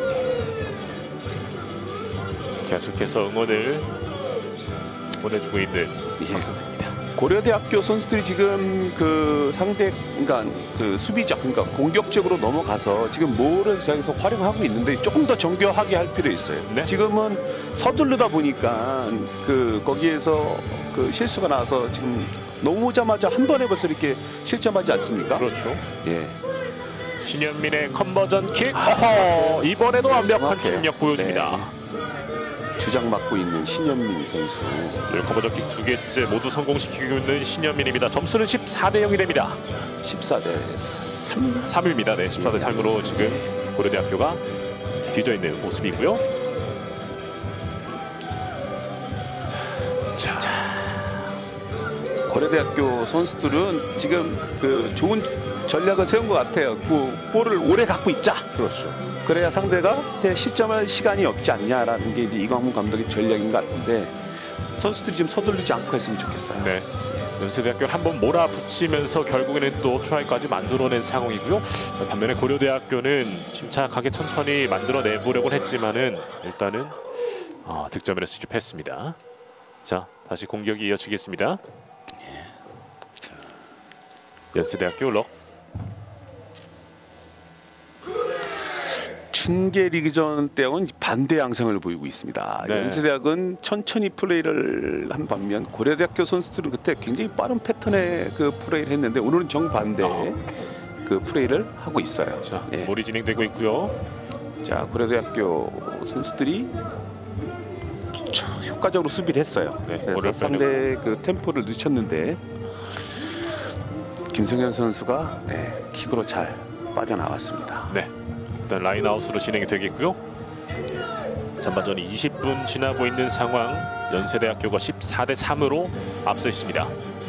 계속해서 응원을 보내주고 있는 예. 박승태입니다. 고려대학교 선수들이 지금 그 상대, 그러니까 그 수비적, 그러니까 공격적으로 넘어가서 지금 뭐를 계속 활용하고 있는데 조금 더 정교하게 할 필요 있어요. 네. 지금은 서두르다 보니까 그 거기에서 그 실수가 나서 지금 넘어오자마자 한 번에 벌써 이렇게 실점하지 않습니까? 그렇죠. 예. 신현민의 컨버전킥. 어허, 이번에도 완벽한 정확해요. 킥력 보여줍니다. 네. 주장 맡고 있는 신현민 선수. 네, 컨버전킥 두 개째 모두 성공시키고 있는 신현민입니다. 점수는 십사 대 영이 됩니다. 십사 대 삼. 삼입니다. 네, 십사 대 삼으로 지금 고려대학교가 뒤져 있는 모습이고요. 자, 고려대학교 선수들은 지금 그 좋은 전략을 세운 것 같아요. 그 볼을 오래 갖고 있자. 그렇죠. 그래야 상대가 실점할 시간이 없지 않냐라는 게 이제 이광문 감독의 전략인 것 같은데 선수들이 좀 서둘르지 않고 했으면 좋겠어요. 네. 연세대학교를 한번 몰아붙이면서 결국에는 또 트라이까지 만들어낸 상황이고요. 반면에 고려대학교는 침착하게 천천히 만들어내보려고 했지만은 일단은 어, 득점을 수집했습니다. 자, 다시 공격이 이어지겠습니다. 연세대학교 럭. 춘계 리그전 때와는 반대 양상을 보이고 있습니다. 네. 연세대학은 천천히 플레이를 한 반면 고려대학교 선수들은 그때 굉장히 빠른 패턴의 그 플레이를 했는데 오늘은 정반대 어. 그 플레이를 하고 있어요. 자, 예. 몰이 진행되고 있고요. 자, 고려대학교 선수들이 효과적으로 수비를 했어요. 네, 그래서 볼을 상대 그 템포를 늦췄는데 김성현 선수가 네, 킥으로 잘 빠져나왔습니다. 네. 일단 라인아웃으로 진행이 되겠고요. 전반전이 이십 분 지나고 있는 상황. 연세대학교가 십사 대 삼으로 앞서 있습니다.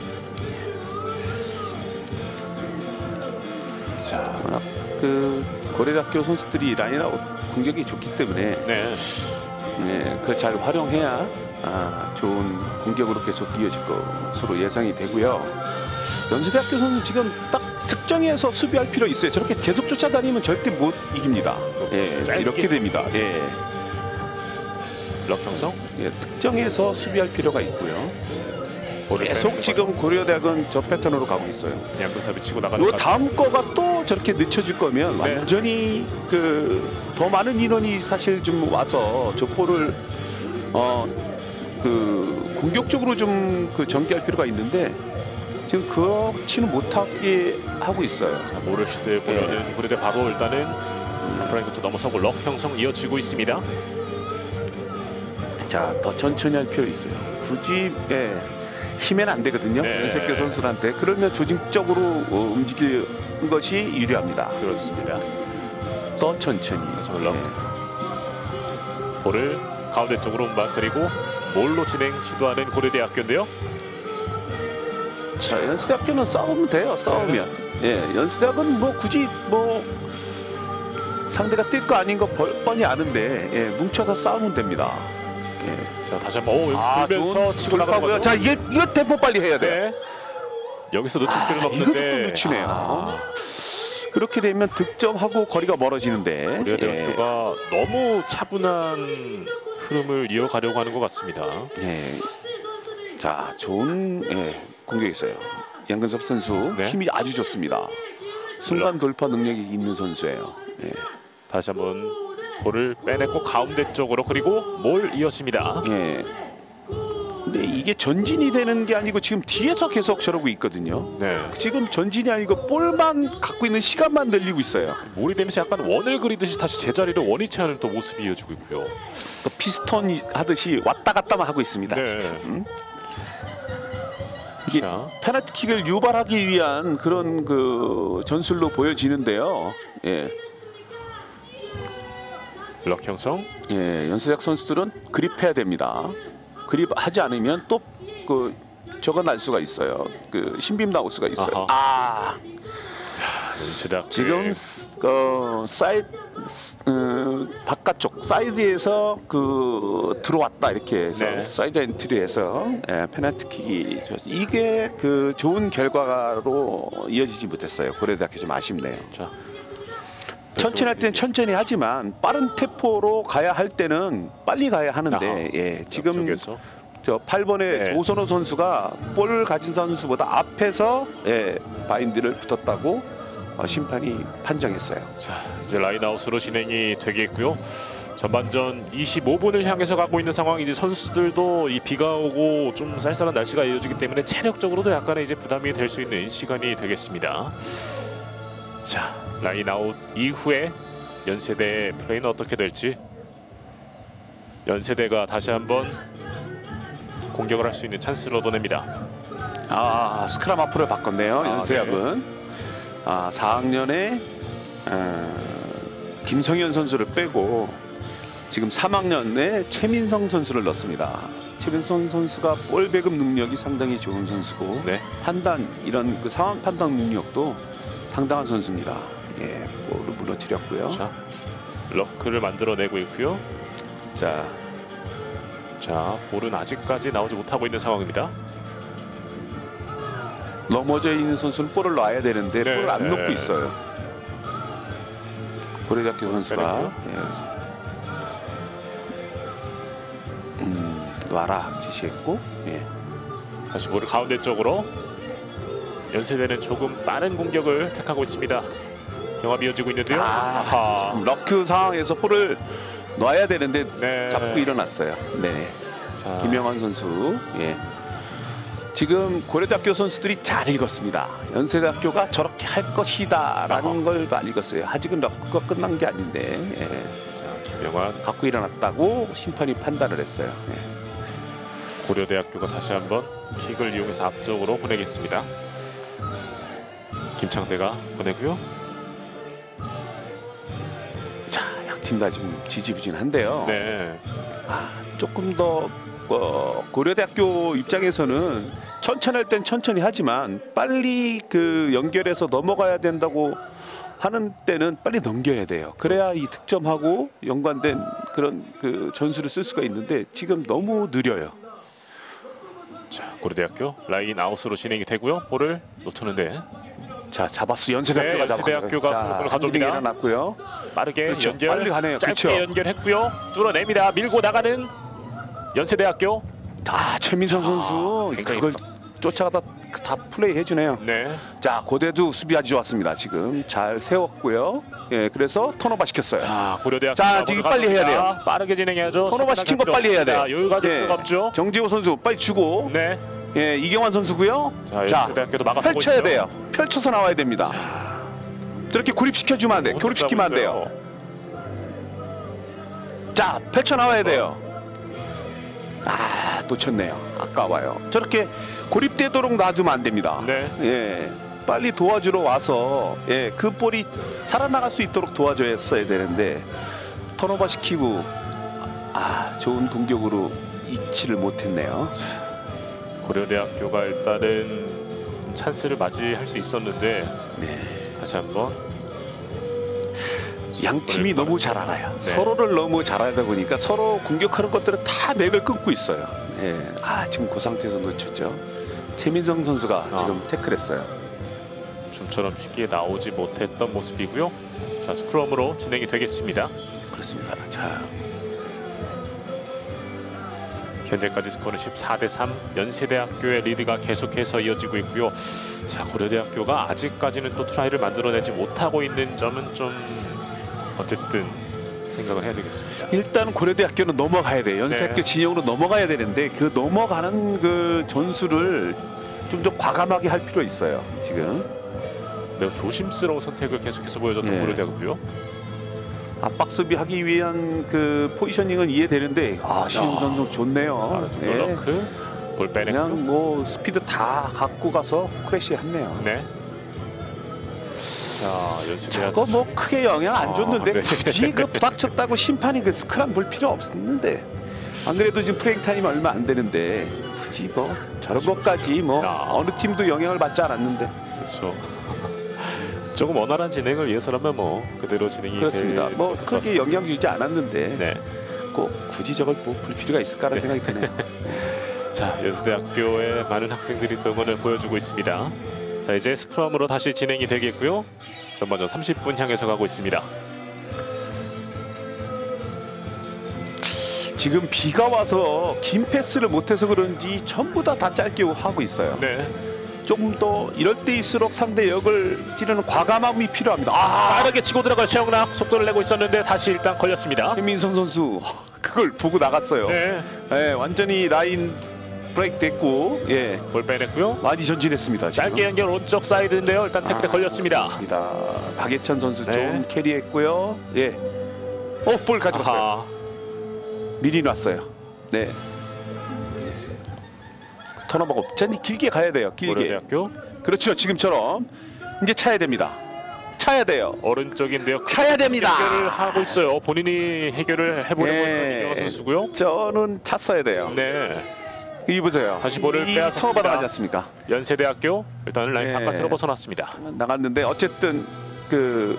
자, 워낙 그 고려대학교 선수들이 라인아웃 공격이 좋기 때문에 네. 네, 그걸 잘 활용해야 아, 좋은 공격으로 계속 이어질 것으로 예상이 되고요. 연세대학교 선수 지금 딱 특정해서 수비할 필요 있어요. 저렇게 계속 쫓아다니면 절대 못 이깁니다. 예, 짧게 이렇게 됩니다. 예, 럭 형성. 예, 특정해서 수비할 필요가 있고요. 볼을 계속 빼는 지금 고려대학은 저 패턴으로 가고 있어요. 양근삽이 치고 나가는 요 것 다음 거가 또 저렇게 늦춰질 거면 네. 완전히 그 더 많은 인원이 사실 좀 와서 저 볼을 어 그 공격적으로 좀 그 전개할 필요가 있는데 지금 그렇지는 못하게 하고 있어요. 자, 모를 시도해 보려는 고려대 바로 일단은 프라이그트 넘어서고 럭 형성 이어지고 있습니다. 자, 더 천천히 할 필요 있어요. 굳이 예, 힘면 안 되거든요. 네. 연세교 선수한테. 그러면 조직적으로 어, 움직이는 것이 유리합니다. 그렇습니다. 더 천천히. 럭. 볼을 가운데 쪽으로 운반 그리고 몰로 진행 시도하는 고려대학교인데요. 자, 연세대학교는 싸우면 돼요. 싸우면. 예, 연세대학은 뭐 굳이 뭐 상대가 뛸 거 아닌 거 벌- 뻔히 아는데 예, 뭉쳐서 싸우면 됩니다. 예. 자, 다시 한번 오, 여기 아, 돌면서 좋은 치고 나가는 돌파고요. 거죠. 자, 이게 이거 템포 빨리 해야 돼. 네. 여기서 놓칠 아, 필요는 이것도 없는데 또 놓치네요. 아, 그렇게 되면 득점하고 거리가 멀어지는데. 고려대학교가 너무 차분한 흐름을 이어가려고 하는 것 같습니다. 예. 예. 자, 좋은 예, 공격이 있어요. 양근섭 선수 네. 힘이 아주 좋습니다. 순간 돌파 능력이 있는 선수예요. 예. 다시 한번 볼을 빼냈고 가운데 쪽으로 그리고 몰 이어집니다. 예. 근데 이게 전진이 되는 게 아니고 지금 뒤에서 계속 저러고 있거든요. 네. 지금 전진이 아니고 볼만 갖고 있는 시간만 늘리고 있어요. 몰이 되면서 약간 원을 그리듯이 다시 제자리를 원위치 하는 또 모습이 이어지고 있고요. 또 피스톤 하듯이 왔다 갔다만 하고 있습니다. 네. 지금. 이게 자, 페널티킥을 유발하기 위한 그런 그 전술로 보여지는데요. 예. 럭 형성. 예, 연세작 선수들은 그립해야 됩니다. 그립하지 않으면 또 그 저거 날 수가 있어요. 그 신빔 나올 수가 있어요. 아하. 아, 연세대학교 지금 어, 사이드 어, 바깥쪽 사이드에서 그 들어왔다 이렇게 해서 네. 사이드 엔트리에서 예, 페널티킥이 이게 그 좋은 결과로 이어지지 못했어요. 고려대학교 좀 아쉽네요. 자, 천천히 할 때는 천천히 하지만 빠른 템포로 가야 할 때는 빨리 가야 하는데 아하. 예, 지금 쪽에서 저 팔 번의 네. 조선호 선수가 볼을 가진 선수보다 앞에서 예, 바인드를 붙었다고 어, 심판이 판정했어요. 자, 이제 라인아웃으로 진행이 되겠고요. 전반전 이십오 분을 향해서 가고 있는 상황이지 선수들도 이 비가 오고 좀 쌀쌀한 날씨가 이어지기 때문에 체력적으로도 약간의 이제 부담이 될 수 있는 시간이 되겠습니다. 자, 라인아웃 이후에 연세대의 플레이는 어떻게 될지. 연세대가 다시 한번 공격을 할 수 있는 찬스를 얻어냅니다. 아, 스크럼 앞으로 바꿨네요. 아, 연세학은 아, 사 학년에 어, 김성현 선수를 빼고 지금 삼 학년에 최민성 선수를 넣습니다. 최민성 선수가 볼 배급 능력이 상당히 좋은 선수고 네. 판단 이런 그 상황 판단 능력도 상당한 선수입니다. 예, 볼을 무너뜨렸고요. 자, 러크를 만들어내고 있고요. 자, 자, 볼은 아직까지 나오지 못하고 있는 상황입니다. 넘어져 있는 선수는 볼을 놔야 되는데 네. 볼을 안 네. 놓고 있어요. 고려대학교 선수가 빼냈고요. 예. 음, 놔라 지시했고 예. 다시 볼을 가운데 쪽으로. 연세대는 조금 빠른 공격을 택하고 있습니다. 경합이 이어지고 있는데요. 아, 아하. 지금 럭크 상황에서 볼을 놔야 되는데 네. 잡고 일어났어요. 네. 자, 김영환 선수. 예. 지금 고려대학교 선수들이 잘 읽었습니다. 연세대학교가 저렇게 할 것이다라는 아하. 걸 잘 읽었어요. 아직은 럭크가 끝난 게 아닌데 예. 자, 김영환. 갖고 일어났다고 심판이 판단을 했어요. 예. 고려대학교가 다시 한번 킥을 이용해서 앞쪽으로 보내겠습니다. 김창대가 보내고요. 자, 양팀 다 지금 지지부진한데요. 네. 아, 조금 더 어, 고려대학교 입장에서는 천천히 할 땐 천천히 하지만 빨리 그 연결해서 넘어가야 된다고 하는 때는 빨리 넘겨야 돼요. 그래야 이 득점하고 연관된 그런 그 전술을 쓸 수가 있는데 지금 너무 느려요. 자, 고려대학교 라인 아웃으로 진행이 되고요. 볼을 놓쳤는데 자, 잡았어. 연세대학교가 네, 연세대학교가 승부를 가져옵니다. 일어났고요. 빠르게 그렇죠. 연결. 빨리 가네요. 짧게 그렇죠. 연결했고요. 뚫어냅니다. 밀고 나가는 연세대학교. 다 최민성 선수 굉장히 그걸 쫓아가다 다 플레이 해주네요. 네. 자, 고대도 수비 아주 좋았습니다. 지금 잘 세웠고요. 예, 그래서 턴오버 시켰어요. 자, 고려대학교. 자, 지금 빨리 해야 돼요. 빠르게 진행해야죠. 턴오버 시킨 거 빨리 해야 돼요. 여유 가질 예. 수가 없죠. 정지호 선수 빨리 주고 네. 예, 이경환 선수고요. 자, 연세대학교도 막아서고 펼쳐야 있어요. 돼요. 펼쳐서 나와야 됩니다. 저렇게 고립시켜주면 안 돼. 혼자 고립시키면 안 싸고 돼요. 있어요. 자, 펼쳐 나와야 돼요. 아, 놓쳤네요. 아까워요. 저렇게 고립되도록 놔두면 안 됩니다. 네. 예, 빨리 도와주러 와서 예, 그 볼이 살아나갈 수 있도록 도와줘야 되는데 턴오버 시키고 아, 좋은 공격으로 잊지를 못했네요. 고려대학교가 일단은 찬스를 맞이할 수 있었는데 네. 다시 한번 양 팀이 너무 잘 알아요. 네. 서로를 너무 잘 알다 보니까 서로 공격하는 것들은 다 맥을 끊고 있어요. 예. 아, 지금 그 상태에서 놓쳤죠. 최민성 선수가 아. 지금 태클했어요. 좀처럼 쉽게 나오지 못했던 모습이고요. 자, 스크럼으로 진행이 되겠습니다. 그렇습니다. 자, 현재까지 스코어는 십사 대 삼. 연세대학교의 리드가 계속해서 이어지고 있고요. 자, 고려대학교가 아직까지는 또 트라이를 만들어내지 못하고 있는 점은 좀 어쨌든 생각을 해야 되겠습니다. 일단 고려대학교는 넘어가야 돼요. 연세대학교 네. 진영으로 넘어가야 되는데 그 넘어가는 그 전술을 좀 더 과감하게 할 필요 있어요. 지금 매우 조심스러운 선택을 계속해서 보여줬던 네. 고려대학교고요. 압박 수비하기 위한 그 포지셔닝은 이해되는데 아, 신우선 선수 좋네요. 아, 예. 놀러크 볼 빼냈고요. 그냥 뭐 스피드 다 갖고 가서 크래시했네요. 네. 자, 연습해야 저거 뭐 크게 영향 안 아, 줬는데 네. 굳이 그 부닥쳤다고 심판이 그 스크람 볼 필요 없었는데 안 그래도 지금 프레임 타임이 얼마 안 되는데 굳이 뭐 저런 것까지 뭐 아. 어느 팀도 영향을 받지 않았는데 그렇죠. 조금 원활한 진행을 위해서라면 뭐 그대로 진행이 그렇습니다. 될 뭐 것 크게 같습니다. 영향 주지 않았는데 네. 꼭 굳이 저걸 뭐 볼 필요가 있을까라는 생각이 드네요. 자, 연세대학교의 많은 학생들이 또 응원을 보여주고 있습니다. 자, 이제 스크럼으로 다시 진행이 되겠고요. 전반전 삼십 분 향해서 가고 있습니다. 지금 비가 와서 긴 패스를 못해서 그런지 전부 다 다 짧게 하고 있어요. 네. 조금 더 이럴 때일수록 상대 역을 찌르는 과감함이 필요합니다. 아, 빠르게 치고 들어갈 최영락 속도를 내고 있었는데 다시 일단 걸렸습니다. 최민성 선수 그걸 보고 나갔어요. 네. 예, 완전히 라인 브레이크 됐고 예, 볼 빼냈고요. 많이 전진했습니다. 지금. 짧게 연결 오른쪽 사이드인데요. 일단 태클에 아, 걸렸습니다. 그렇습니다. 박예찬 선수 네. 좀 캐리했고요. 예, 어, 볼 가져갔어요. 아하. 미리 놨어요. 네. 턴오버가 없잖니 길게 가야 돼요. 길게. 고려대학교 그렇죠. 지금처럼 이제 차야 됩니다. 차야 돼요. 오른쪽인데요. 차야 됩니다. 해결을 하고 있어요. 본인이 해결을 해보려고 네. 했던 이경호 선수고요. 저는 찼어야 돼요. 네. 이 보세요. 다시 볼을 이 빼앗았습니다. 턴오버 나가지 않습니까? 연세대학교 일단 라인 네. 바깥으로 벗어났습니다. 나갔는데 어쨌든 그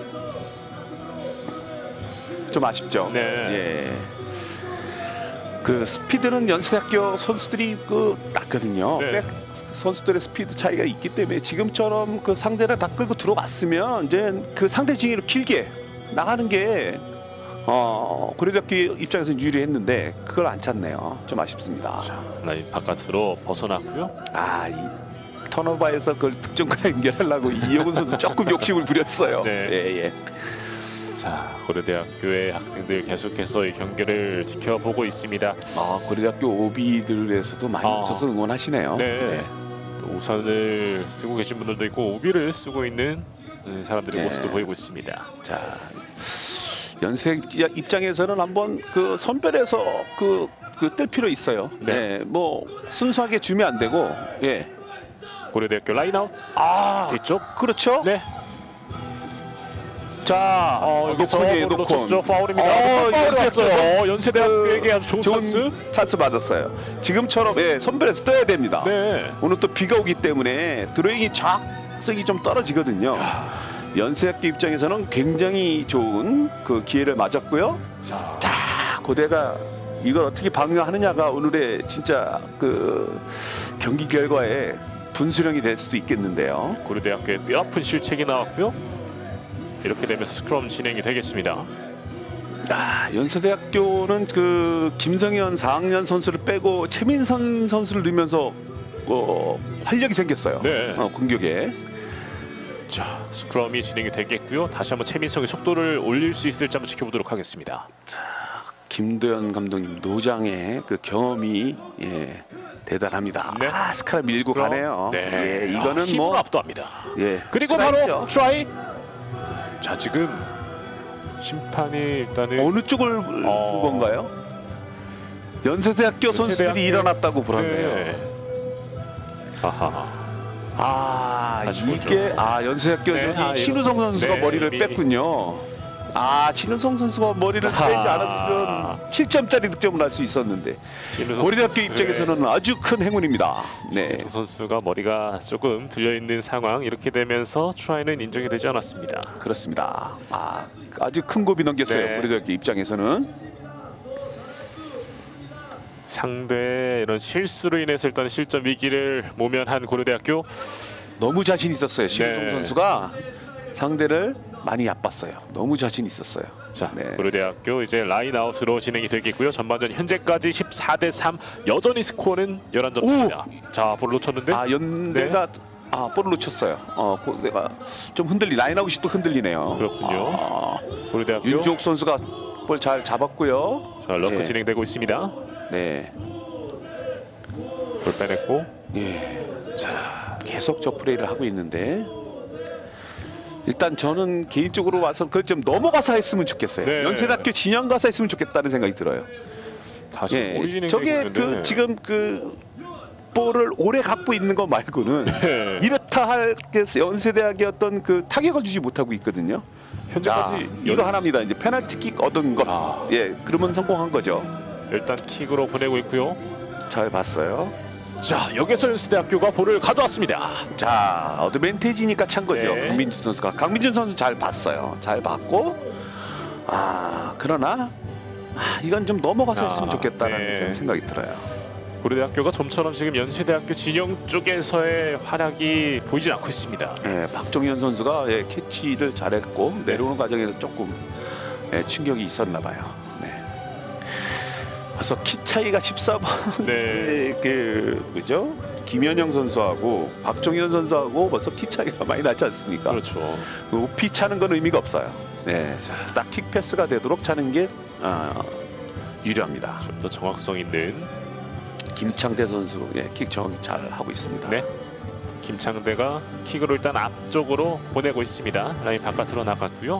좀 아쉽죠. 네. 예. 그 스피드는 연세대학교 선수들이 그 낮거든요. 네. 백 선수들의 스피드 차이가 있기 때문에 지금처럼 그 상대를 다 끌고 들어갔으면 이제 그 상대 징위로 길게 나가는 게 어, 고려대학교 입장에서는 유리했는데 그걸 안 찾네요. 좀 아쉽습니다. 라인 바깥으로 벗어났고요. 아, 이 턴오버에서 그걸 득점과 연결하려고 이영훈 선수 조금 욕심을 부렸어요. 네. 예, 예. 자, 고려대학교의 학생들 계속해서 이 경기를 지켜보고 있습니다. 아, 고려대학교 오비들에서도 많이 아. 오셔서 응원하시네요. 네. 또 우산을 쓰고 계신 분들도 있고 우비를 쓰고 있는 사람들의 네. 모습도 보이고 있습니다. 자, 연세 입장에서는 한번 그 선별해서 그, 그 뜰 필요 있어요. 네. 네. 뭐 순수하게 주면 안 되고, 예. 고려대학교 라인아웃 아, 뒤쪽. 그렇죠. 네. 자, 어, 여기서 노콘이에요, 볼을 노콘. 놓쳤죠. 파울입니다. 어, 파울 왔어요. 연세대학교 연세대학교에게 아주 좋은, 찬스. 좋은 찬스 받았어요. 지금처럼 예, 선별해서 떠야 됩니다. 네. 오늘 또 비가 오기 때문에 드로잉이 정확성이 좀 떨어지거든요. 연세학교 입장에서는 굉장히 좋은 그 기회를 맞았고요. 자, 자, 고대가 이걸 어떻게 방어하느냐가 오늘의 진짜 그 경기 결과에 분수령이 될 수도 있겠는데요. 고려대학교의 뼈아픈 실책이 나왔고요. 이렇게 되면서 스크럼 진행이 되겠습니다. 아, 연세대학교는 그 김성현 사 학년 선수를 빼고 최민성 선수를 넣으면서 어, 활력이 생겼어요. 네. 어, 공격에. 자, 스크럼이 진행이 되겠고요. 다시 한번 최민성의 속도를 올릴 수 있을지 한번 지켜보도록 하겠습니다. 김도현 감독님 노장의 그 경험이 예, 대단합니다. 네. 아, 스크럼 밀고 그럼, 가네요. 네. 예, 이거는 아, 힘으로 뭐 압도합니다. 예. 그리고 트라이죠. 바로 트라이. 자, 지금 심판이 일단은 어느 쪽을 어. 본 건가요? 연세대학교 선수들이 연세대학교- 일어났다고 불었네요. 네. 아하. 아 다시 이게 보죠. 아 연세대학교 네, 저기 아, 신우성 선수가 네, 머리를 이미- 뺐군요. 아 신우성 선수가 머리를 아하. 빼지 않았으면 칠 점짜리 득점을 할 수 있었는데 신우성 고려대학교 선수, 입장에서는 아주 큰 행운입니다. 네. 신우성 선수가 머리가 조금 들려 있는 상황. 이렇게 되면서 트라이는 인정이 되지 않았습니다. 그렇습니다. 아 아주 큰 고비 넘겼어요. 네. 고려대학교 입장에서는. 상대의 이런 실수로 인해서 일단 실점 위기를 모면한 고려대학교. 너무 자신 있었어요. 신우성 네. 선수가 상대를 많이 얕봤어요. 너무 자신 있었어요. 자, 네. 고려대학교 이제 라인아웃으로 진행이 되겠고요. 전반전 현재까지 십사 대 삼. 여전히 스코어는 열한 점입니다. 자, 볼 놓쳤는데. 아 연대가 아 볼을 놓쳤어요. 어 고대가 좀 흔들리 라인아웃이 또 흔들리네요. 그렇군요. 아, 고려대학교. 윤종욱 선수가 볼 잘 잡았고요. 자, 러크 네. 진행되고 있습니다. 네. 볼 빼냈고. 예. 자, 계속 저 플레이를 하고 있는데 일단 저는 개인적으로 와서 그걸 좀 넘어가서 했으면 좋겠어요. 네. 연세대학교 진영 가서 했으면 좋겠다는 생각이 들어요. 다시 예. 볼이 진행되고 저게 있는데. 그 지금 그 볼을 오래 갖고 있는 거 말고는 네. 이렇다 할 연세대학의 어떤 그 타격을 주지 못하고 있거든요. 자, 현재까지 이거 연- 하나입니다. 이제 페널티킥 얻은 것. 아. 예, 그러면 성공한 거죠. 일단 킥으로 보내고 있고요. 잘 봤어요. 자, 여기서 연세대학교가 볼을 가져왔습니다. 자, 어드밴티지니까 찬 거죠. 네. 강민준 선수가. 강민준 선수 잘 봤어요. 잘 봤고, 아 그러나 아, 이건 좀 넘어가서 아, 했으면 좋겠다는 네. 좀 생각이 들어요. 고려대학교가 좀처럼 지금 연세대학교 진영 쪽에서의 활약이 보이진 않고 있습니다. 예, 박종현 선수가 예, 캐치를 잘했고 네. 내려오는 과정에서 조금 예, 충격이 있었나 봐요. 네. 벌써 키 차이가 십사 번 네. 그 그죠? 김현영 선수하고 박종현 선수하고 벌써 키 차이가 많이 나지 않습니까? 그렇죠. 높이 차는 건 의미가 없어요. 네, 딱 킥 패스가 되도록 차는 게 아, 유리합니다. 좀 더 정확성 있는. 김창대 선수 예, 킥 정확히 잘 하고 있습니다. 네. 김창대가 킥으로 일단 앞쪽으로 보내고 있습니다. 라인 바깥으로 나갔고요.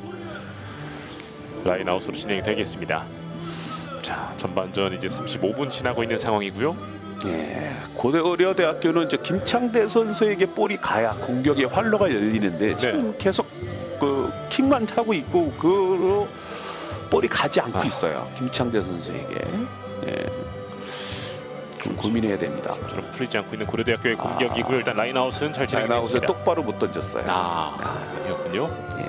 라인 아웃으로 진행이 되겠습니다. 자, 전반전 이제 삼십오 분 지나고 있는 상황이고요. 예, 고려대학교는 이제 김창대 선수에게 볼이 가야 공격의 활로가 열리는데 지금 계속 그 킥만 차고 있고 그 볼이 가지 않고 아. 있어요. 김창대 선수에게 예, 좀 고민해야 됩니다. 저는 풀리지 않고 있는 고려대학교의 공격이고요. 일단 라인 아웃은 잘 라인아웃을 진행됐습니다. 똑바로 못 던졌어요. 아, 그렇군요.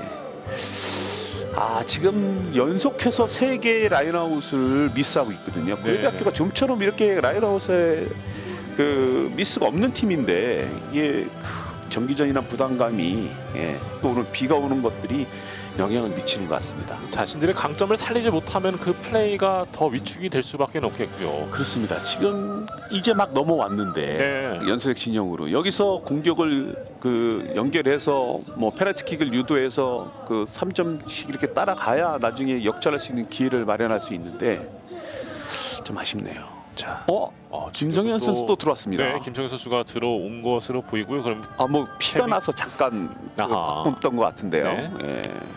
아 지금 연속해서 세 개의 라인아웃을 미스하고 있거든요. 고려대학교가 좀처럼 이렇게 라인아웃에 그 미스가 없는 팀인데 이게 그 정기전이나 부담감이 예, 또 오늘 비가 오는 것들이 영향을 미치는 것 같습니다. 자신들의 강점을 살리지 못하면 그 플레이가 더 위축이 될 수밖에 없겠고요. 그렇습니다. 지금 이제 막 넘어왔는데 네. 연세대 진영으로 여기서 공격을 그 연결해서 뭐 페널티킥을 유도해서 그 삼 점씩 이렇게 따라가야 나중에 역전할 수 있는 기회를 마련할 수 있는데 좀 아쉽네요. 자, 어? 어, 김성현 지금 선수 또 들어왔습니다. 네, 김성현 선수가 들어온 것으로 보이고요. 그럼 아 뭐 피가 채비- 나서 잠깐 아하. 바꿨던 것 같은데요. 네. 예.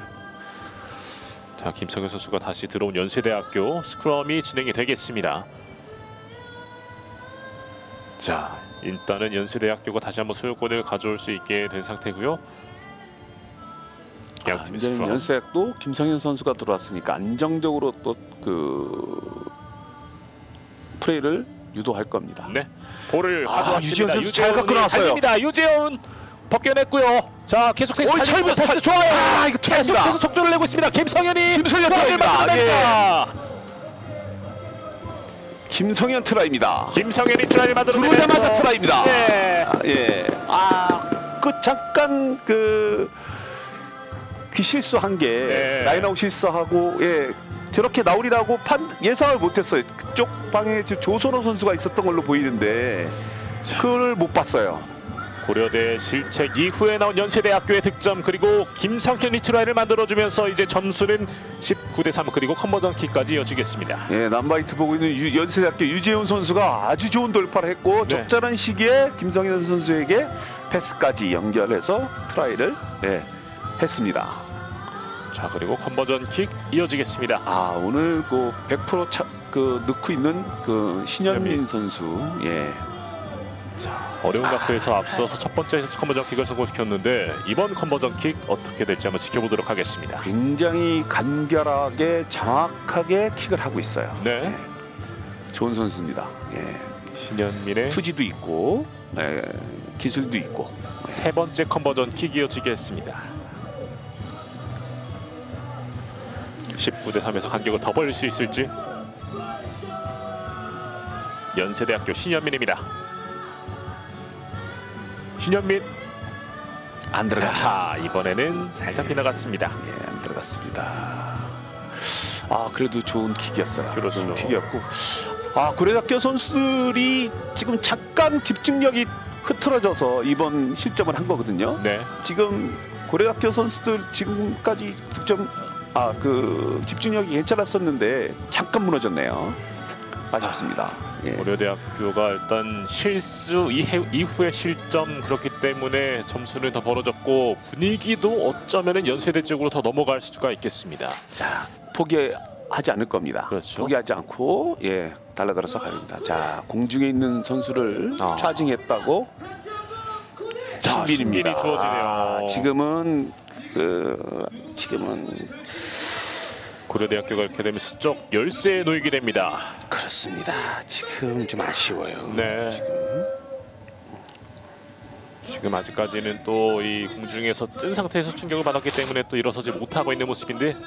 자, 김성현 선수가 다시 들어온 연세대학교 스크럼이 진행이 되겠습니다. 자, 일단은 연세대학교가 다시 한번 소유권을 가져올 수 있게 된 상태고요. 아, 양팀 이제는 스크럼. 연세대학도 김성현 선수가 들어왔으니까 안정적으로 또 그 플레이를 유도할 겁니다. 네, 볼을 아, 가져왔습니다. 유지현 선수 잘 갖고 유재훈이 나왔어요. 달립니다. 유재훈 벗겨냈고요. 자, 계속해서 오, 달리고 잘 패스 좋아요. 아, 이거 투입니다. 계속해서 속도를 내고 있습니다. 김성현이 김성현 골을 투입니다. 만들어냅니다. 김성현 트라이입니다. 김성현이 트라이를 만들어내면서 들어오자마자 트라이입니다. 네. 아, 예. 아, 그 잠깐 그, 그 실수한 게 네. 라인아웃 실수하고 예. 저렇게 나오리라고 판, 예상을 못했어요. 그쪽 방에 지금 조선호 선수가 있었던 걸로 보이는데 그걸 못 봤어요. 고려대 실책 이후에 나온 연세대학교의 득점 그리고 김성현이 트라이를 만들어주면서 이제 점수는 십구 대 삼 그리고 컨버전킥까지 이어지겠습니다. 예, 남바이트 보고 있는 유, 연세대학교 유재훈 선수가 아주 좋은 돌파를 했고 네. 적절한 시기에 김성현 선수에게 패스까지 연결해서 트라이를 예, 했습니다. 자 그리고 컨버전킥 이어지겠습니다. 아 오늘 그 백 퍼센트 차, 그 넣고 있는 그 신현민 신현민. 선수 예. 어려운 각도에서 앞서서 첫 번째 컨버전킥을 성공시켰는데 이번 컨버전킥 어떻게 될지 한번 지켜보도록 하겠습니다. 굉장히 간결하게 정확하게 킥을 하고 있어요. 네, 좋은 선수입니다. 예. 신현민의 투지도 있고 예, 기술도 있고 세 번째 컨버전킥 이어지겠습니다. 십구 대 삼에서 간격을 더 벌릴 수 있을지. 연세대학교 신현민입니다. 신현민 안 들어가. 아, 이번에는 살짝 빗나갔습니다. 예, 안 들어갔습니다. 아 그래도 좋은 킥이었어요. 그렇죠. 좋은 킥이었고 아 고려대학교 선수들이 지금 잠깐 집중력이 흐트러져서 이번 실점을 한 거거든요. 네, 지금 고려대학교 선수들 지금까지 득점 아 그 집중력이 괜찮았었는데 잠깐 무너졌네요. 아쉽습니다. 예. 고려대학교가 일단 실수 이해, 이후에 실점 그렇기 때문에 점수는 더 벌어졌고 분위기도 어쩌면은 연세대 쪽으로 더 넘어갈 수가 있겠습니다. 자 포기하지 않을 겁니다. 그렇죠. 포기하지 않고 예 달라들어서 가립니다. 자 공중에 있는 선수를 아. 차징했다고 자, 신민입니다. 신민이 주어지네요. 아, 지금은 그 지금은 고려대학교가 이렇게 되면 수적 열세에 놓이게 됩니다. 그렇습니다. 지금 좀 아쉬워요. 네. 지금 아직까지는 또 이 공중에서 뜬 상태에서 충격을 받았기 때문에 또 일어서지 못하고 있는 모습인데.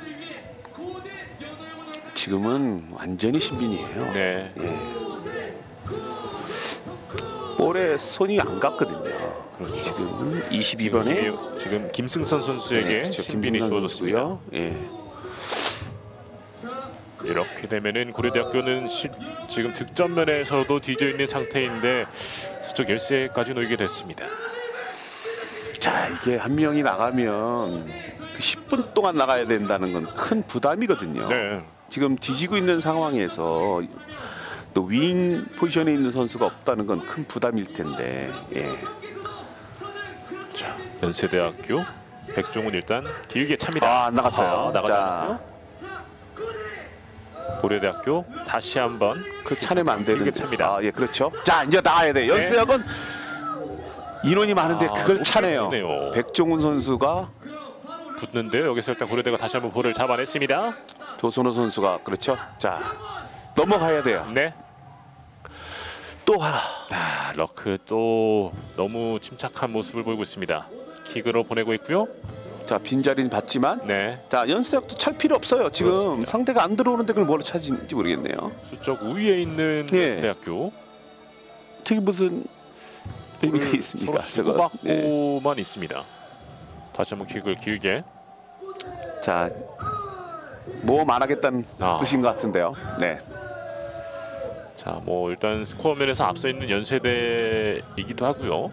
지금은 완전히 신빈이에요. 네. 예. 볼에 손이 안 갔거든요. 그렇죠. 지금 이십이 번에 지금, 지금 김승선 선수에게 신빈이 주어졌습니다. 예. 이렇게 되면은 고려대학교는 시, 지금 득점 면에서도 뒤져 있는 상태인데 수적 열세까지 놓이게 됐습니다. 자 이게 한 명이 나가면 그 십 분 동안 나가야 된다는 건 큰 부담이거든요. 네. 지금 뒤지고 있는 상황에서 또 윙 포지션에 있는 선수가 없다는 건 큰 부담일 텐데. 예. 자, 연세대학교 백종훈 일단 길게 찹니다. 아, 안 나갔어요. 아, 나가지 자. 않았고요. 고려대학교 다시 한번 그 차내면 안 되는데. 길게 찹니다. 아, 예, 그렇죠. 자, 이제 나가야 돼. 연수대학은 인원이 많은데 아, 그걸 또 차네요. 그러네요. 백종훈 선수가 붙는데요. 여기서 일단 고려대가 다시 한번 볼을 잡아냈습니다. 조선호 선수가 그렇죠. 자, 넘어가야 돼요. 네. 또 하나. 아, 러크 또 너무 침착한 모습을 보이고 있습니다. 킥으로 보내고 있고요. 자, 빈자리는 받지만 네. 자, 연수대학도 찰 필요 없어요. 지금 그렇습니다. 상대가 안 들어오는데 그걸 뭐로 찾는지 모르겠네요. 수적 우위에 있는 예. 연세대학교. 저기 무슨 의미가 서로 있습니까? 주고받고만 네. 있습니다. 다시 한번 킥을 길게. 자, 모험 안 하겠다는 아. 뜻인 것 같은데요. 네. 자, 뭐 일단 스코어 면에서 앞서 있는 연세대이기도 하고요.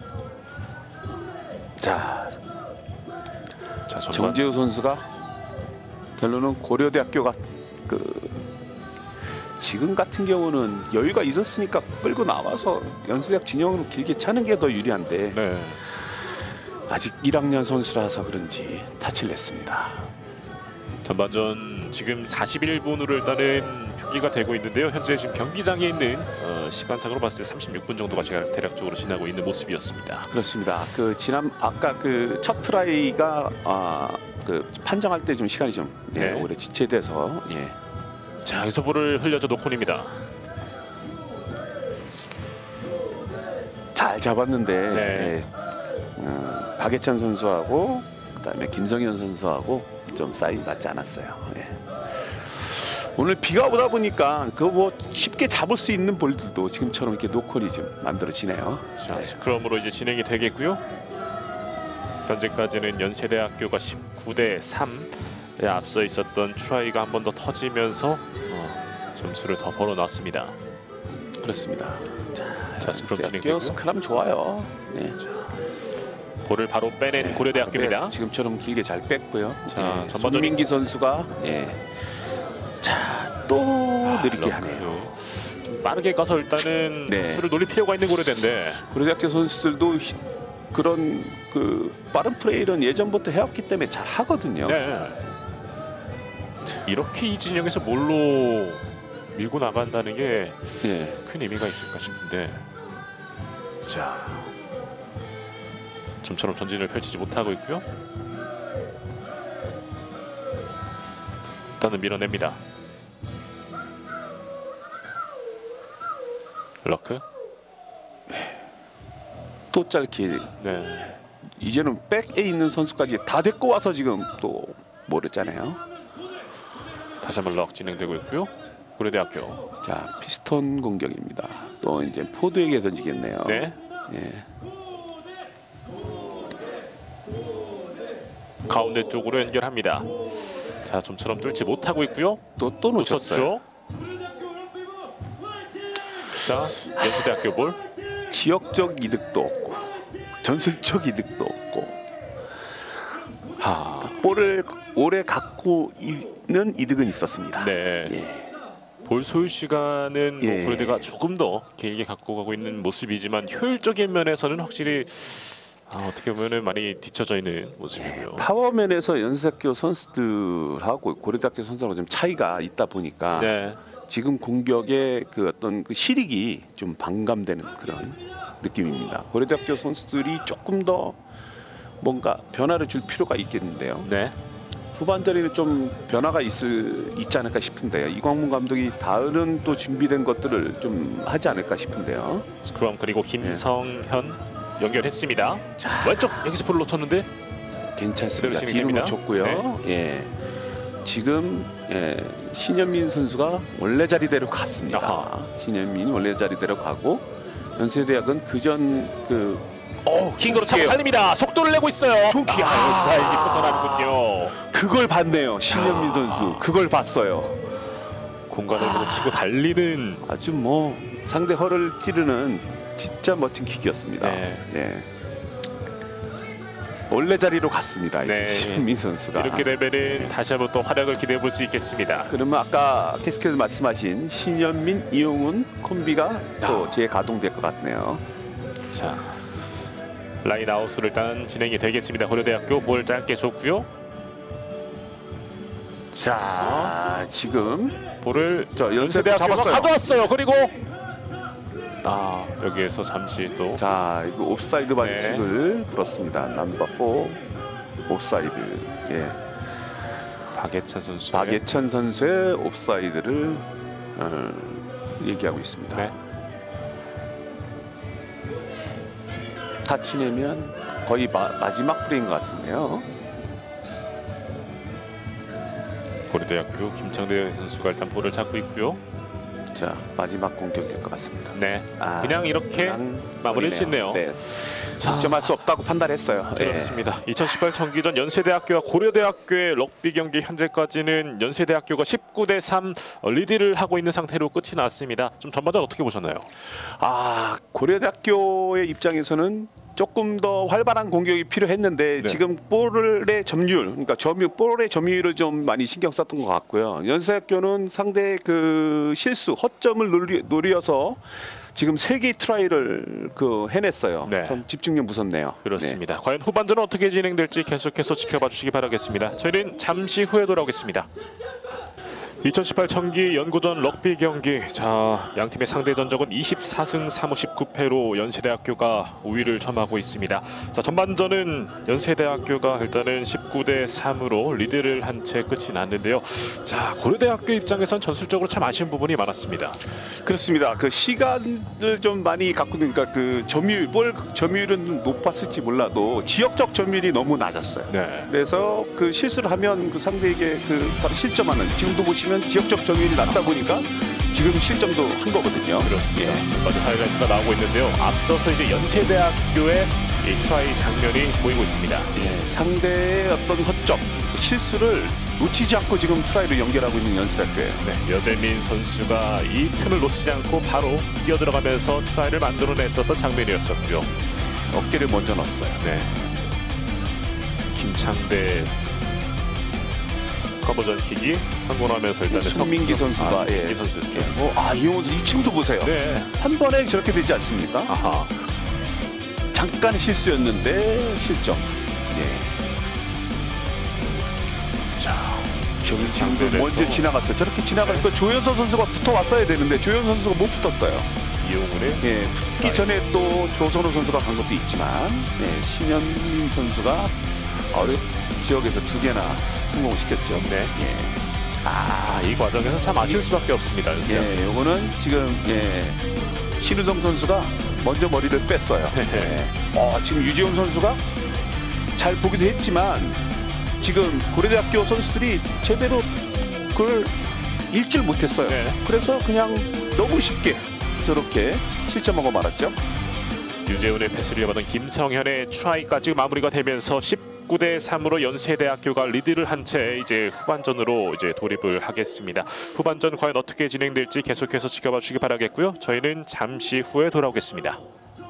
자, 자, 전반 정재우 선수가 결론은 고려대학교가 그 지금 같은 경우는 여유가 있었으니까 끌고 나와서 연세대학 진영으로 길게 차는 게 더 유리한데 네. 아직 일 학년 선수라서 그런지 타치를 냈습니다. 전반전 지금 사십일 분으로 일단은 표기가 되고 있는데요. 현재 지금 경기장에 있는 어, 시간상으로 봤을 때 삼십육 분 정도가 제가 대략적으로 지나고 있는 모습이었습니다. 그렇습니다. 그 지난 아까 그 첫 트라이가 아, 그 판정할 때 좀 시간이 좀 예, 네. 오래 지체돼서 예. 자, 여기서 볼을 흘려줘 노콘입니다. 잘 잡았는데 네. 예. 어, 박예찬 선수하고 그다음에 김성현 선수하고 좀 사이 맞지 않았어요. 예. 오늘 비가 오다 보니까 그 뭐 쉽게 잡을 수 있는 볼들도 지금처럼 이렇게 노콜이 좀 만들어지네요. 자, 스크럼으로 이제 진행이 되겠고요. 현재까지는 연세대학교가 십구 대 삼에 앞서 있었던 트라이가 한 번 더 터지면서 어, 점수를 더 벌어놨습니다. 그렇습니다. 자, 스크럼 대학교 진행되고요. 스크럼 좋아요. 네. 볼을 바로 빼낸 네, 고려대학교입니다. 네, 지금처럼 길게 잘 뺐고요. 자, 네, 전반적인- 손민기 선수가 예. 자, 또 느리게 럭크. 하네요. 좀 빠르게 가서 일단은 네. 점수를 놀릴 필요가 있는 고려대인데 고려대학교 선수들도 히- 그런 그 빠른 플레이는 예전부터 해왔기 때문에 잘 하거든요. 네. 이렇게 이 진영에서 뭘로 밀고 나간다는 게 큰 예. 의미가 있을까 싶은데 자 좀처럼 전진을 펼치지 못하고 있고요. 일단은 밀어냅니다. 럭크. 또 짧게 네. 이제는 백에 있는 선수까지 다 데리고 와서 지금 또 모르잖아요. 다시 한번 럭 진행되고 있고요. 고려대학교. 자, 피스톤 공격입니다. 또 이제 포드에게 던지겠네요. 네. 예. 가운데 쪽으로 연결합니다. 자, 좀처럼 뚫지 못하고 있고요. 또 또 놓쳤어요. 놓쳤죠. 자, 연세대학교 볼. 지역적 이득도 없고 전술적 이득도 없고 하. 볼을 오래 갖고 있는 이득은 있었습니다. 네. 예. 볼 소유 시간은 예. 뭐 고려대가 조금 더 길게 갖고 가고 있는 모습이지만 효율적인 면에서는 확실히 아, 어떻게 보면은 많이 뒤쳐져 있는 모습이고요. 파워면에서 연세대학교 선수들하고 고려대학교 선수하고 좀 차이가 있다 보니까 네. 지금 공격의 그 어떤 그 실익이 좀 반감되는 그런 느낌입니다. 고려대학교 선수들이 조금 더 뭔가 변화를 줄 필요가 있겠는데요. 네. 후반전에는 좀 변화가 있을 있지 않을까 싶은데요. 이광문 감독이 다른 또 준비된 것들을 좀 하지 않을까 싶은데요. 스크럼 그리고 김성현 연결했습니다. 자, 왼쪽 여기서 볼을 놓쳤는데 괜찮습니다. 그대로 뒤로 진행됩니다. 놓쳤고요. 예. 지금 예, 신현민 선수가 원래 자리대로 갔습니다. 아하. 신현민이 원래 자리대로 가고 연세대학은 그전 그 어, 킹으로 차고 달립니다. 속도를 내고 있어요. 총기. 아, 사이드 벗어나는군요. 그걸 봤네요. 신현민 선수 그걸 봤어요. 공간을 보고 치고 달리는 아주 뭐 상대 허를 찌르는 진짜 멋진 킥이었습니다. 네. 예. 원래 자리로 갔습니다. 네. 신현민 선수가. 이렇게 되면은 다시 한번 또 활약을 기대해 볼 수 있겠습니다. 그러면 아까 계속해서 말씀하신 신현민, 이용훈 콤비가 또 아. 재가동될 것 같네요. 자, 라인 아웃으로 일단 진행이 되겠습니다. 고려대학교 볼 짧게 줬고요. 자, 지금 볼을 저 연세대 연세대학교가 잡았어요. 가져왔어요. 그리고 아 여기에서 잠시 또 자, 이거 옵사이드 반칙을 불었습니다. 넘버 사 옵사이드. 예. 박예찬 선수. 박예찬 선수의 옵사이드를 어, 얘기하고 있습니다. 네. 타치내면 거의 마, 마지막 플레이인 것 같은데요. 고려대학교 김창대 선수가 일단 볼을 잡고 있고요. 자, 마지막 공격될 것 같습니다. 네. 아, 그냥 이렇게 그냥 마무리할 수 있네요. 네. 자, 득점할 수 없다고 판단했어요. 예. 그렇습니다. 이천십팔 청기전 연세대학교와 고려대학교의 럭비 경기 현재까지는 연세대학교가 십구 대 삼 리드를 하고 있는 상태로 끝이 났습니다. 좀 전반전 어떻게 보셨나요? 아, 고려대학교의 입장에서는 조금 더 활발한 공격이 필요했는데 네. 지금 볼의 점유율, 그러니까 점유 볼의 점유율을 좀 많이 신경 썼던 것 같고요. 연세대학교는 상대 그 실수, 허점을 노리, 노려서 지금 세 개의 트라이를 그 해냈어요. 네. 좀 집중력 무섭네요. 그렇습니다. 과연 후반전은 어떻게 진행될지 계속해서 지켜봐 주시기 바라겠습니다. 저희는 잠시 후에 돌아오겠습니다. 이천십팔 청기 연고전 럭비 경기. 자, 양 팀의 상대 전적은 이십사 승 삼십구 패로 연세대학교가 우위를 점하고 있습니다. 자, 전반전은 연세대학교가 일단은 십구 대 삼으로 리드를 한 채 끝이 났는데요. 자, 고려대학교 입장에선 전술적으로 참 아쉬운 부분이 많았습니다. 그렇습니다. 그 시간을 좀 많이 갖고 그러니까 그 점유율, 볼 점유율은 높았을지 몰라도 지역적 점유율이 너무 낮았어요. 네. 그래서 그 실수를 하면 그 상대에게 그 바로 실점하는, 지금도 보시면 지역적 점유율이 낮다 보니까 지금 실점도 한 거거든요. 그렇습니다. 예. 전반전 하이라이트가 나오고 있는데요. 앞서서 이제 연세대학교의 이 트라이 장면이 보이고 있습니다. 예, 상대의 어떤 허점, 실수를 놓치지 않고 지금 트라이를 연결하고 있는 연세대학교예요. 네, 여재민 선수가 이 틈을 놓치지 않고 바로 뛰어들어가면서 트라이를 만들어냈었던 장면이었었고요. 어깨를 먼저 넣었어요. 네, 김창대 커버전 킥이 성공하면서 일단은 손민기 석- 선수가 아, 예. 손민기 선수였죠. 어, 아 이용훈 선수 이 친구도 보세요. 네. 한 번에 저렇게 되지 않습니까? 아하. 잠깐 실수였는데 실점. 예. 자, 저기 지금 상대에서 먼저 지나갔어요. 저렇게 지나가니까 조현선 선수가 붙어 왔어야 되는데 조현선 선수가 못 붙었어요. 이용훈의 예, 붙기 전에 또 조선호 선수가 간 것도 있지만 예, 신현민 선수가 어렵 지역에서 두 개나 성공을 시켰죠. 네. 예. 아, 이 과정에서 참 아쉬울 수밖에 없습니다. 예, 요거는 지금 예, 신우성 선수가 먼저 머리를 뺐어요. 네. 예. 어, 지금 유지훈 선수가 잘 보기도 했지만 지금 고려대학교 선수들이 제대로 그걸 읽질 못했어요. 네. 그래서 그냥 너무 쉽게 저렇게 실점하고 말았죠. 유재훈의 패스를 이어받은 김성현의 트라이까지 마무리가 되면서 십구 대 삼으로 연세대학교가 리드를 한 채 이제 후반전으로 이제 돌입을 하겠습니다. 후반전 과연 어떻게 진행될지 계속해서 지켜봐 주시기 바라겠고요. 저희는 잠시 후에 돌아오겠습니다.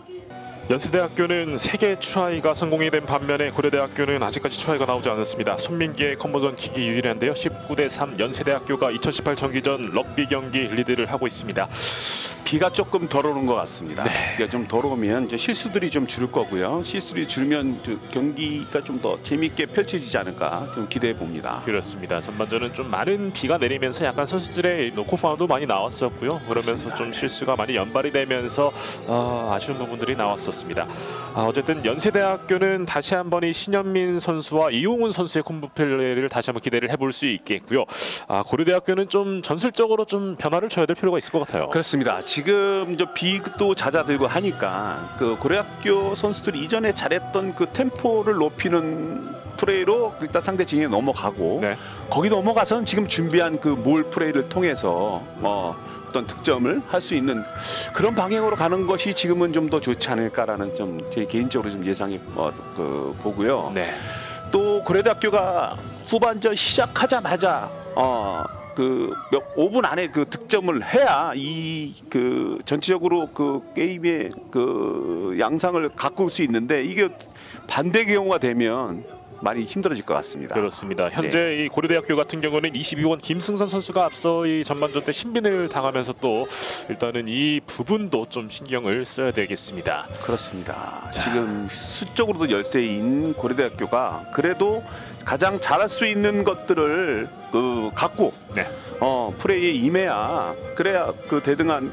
연세대학교는 세 개 트라이가 성공이 된 반면에 고려대학교는 아직까지 트라이가 나오지 않았습니다. 손민기의 컴버전 킥이 유일한데요. 십구 대 삼 연세대학교가 이천십팔 정기전 럭비 경기 리드를 하고 있습니다. 비가 조금 덜 오는 것 같습니다. 네. 비가 좀 덜 오면 이제 실수들이 좀 줄을 거고요. 실수들이 줄면 저 경기가 좀 더 재미있게 펼쳐지지 않을까 좀 기대해 봅니다. 그렇습니다. 전반전은 좀 많은 비가 내리면서 약간 선수들의 노코 파울도 많이 나왔었고요. 그러면서 좀 실수가 많이 연발이 되면서 어, 아쉬운 부분들이 나왔었습니다. 아, 어쨌든 연세대학교는 다시 한번 이 신현민 선수와 이용훈 선수의 콤보 플레이를 다시 한번 기대를 해볼 수 있겠고요. 아, 고려대학교는 좀 전술적으로 좀 변화를 줘야 될 필요가 있을 것 같아요. 그렇습니다. 지금 저 비도 잦아들고 하니까 그 고려학교 선수들이 이전에 잘했던 그 템포를 높이는 플레이로 일단 상대 진영에 넘어가고 네. 거기 넘어가서는 지금 준비한 그 몰 플레이를 통해서 어, 어떤 득점을 할 수 있는 그런 방향으로 가는 것이 지금은 좀 더 좋지 않을까라는 좀 제 개인적으로 좀 예상이 어, 그 보고요. 네. 또 고려대학교가 후반전 시작하자마자 어, 그 몇 오 분 안에 그 득점을 해야 이 그 전체적으로 그 게임의 그 양상을 가꿀 수 있는데 이게 반대 경우가 되면 많이 힘들어질 것 같습니다. 그렇습니다. 현재 네. 이 고려대학교 같은 경우는 이십이 번 김승선 선수가 앞서 이 전반전 때 신빈을 당하면서 또 일단은 이 부분도 좀 신경을 써야 되겠습니다. 그렇습니다. 지금 수적으로도 열세인 고려대학교가 그래도 가장 잘할 수 있는 것들을 그 갖고 네. 어, 플레이에 임해야 그래야 그 대등한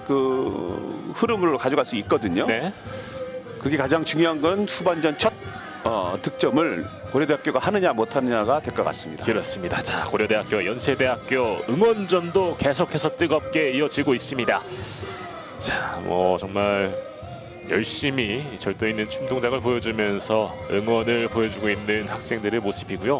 그 흐름을 가져갈 수 있거든요. 네. 그게 가장 중요한 건 후반전 첫 어, 득점을 고려대학교가 하느냐 못하느냐가 될 것 같습니다. 그렇습니다. 자, 고려대학교, 연세대학교 응원전도 계속해서 뜨겁게 이어지고 있습니다. 자, 뭐 정말 열심히 절도 있는 춤 동작을 보여주면서 응원을 보여주고 있는 학생들의 모습이고요.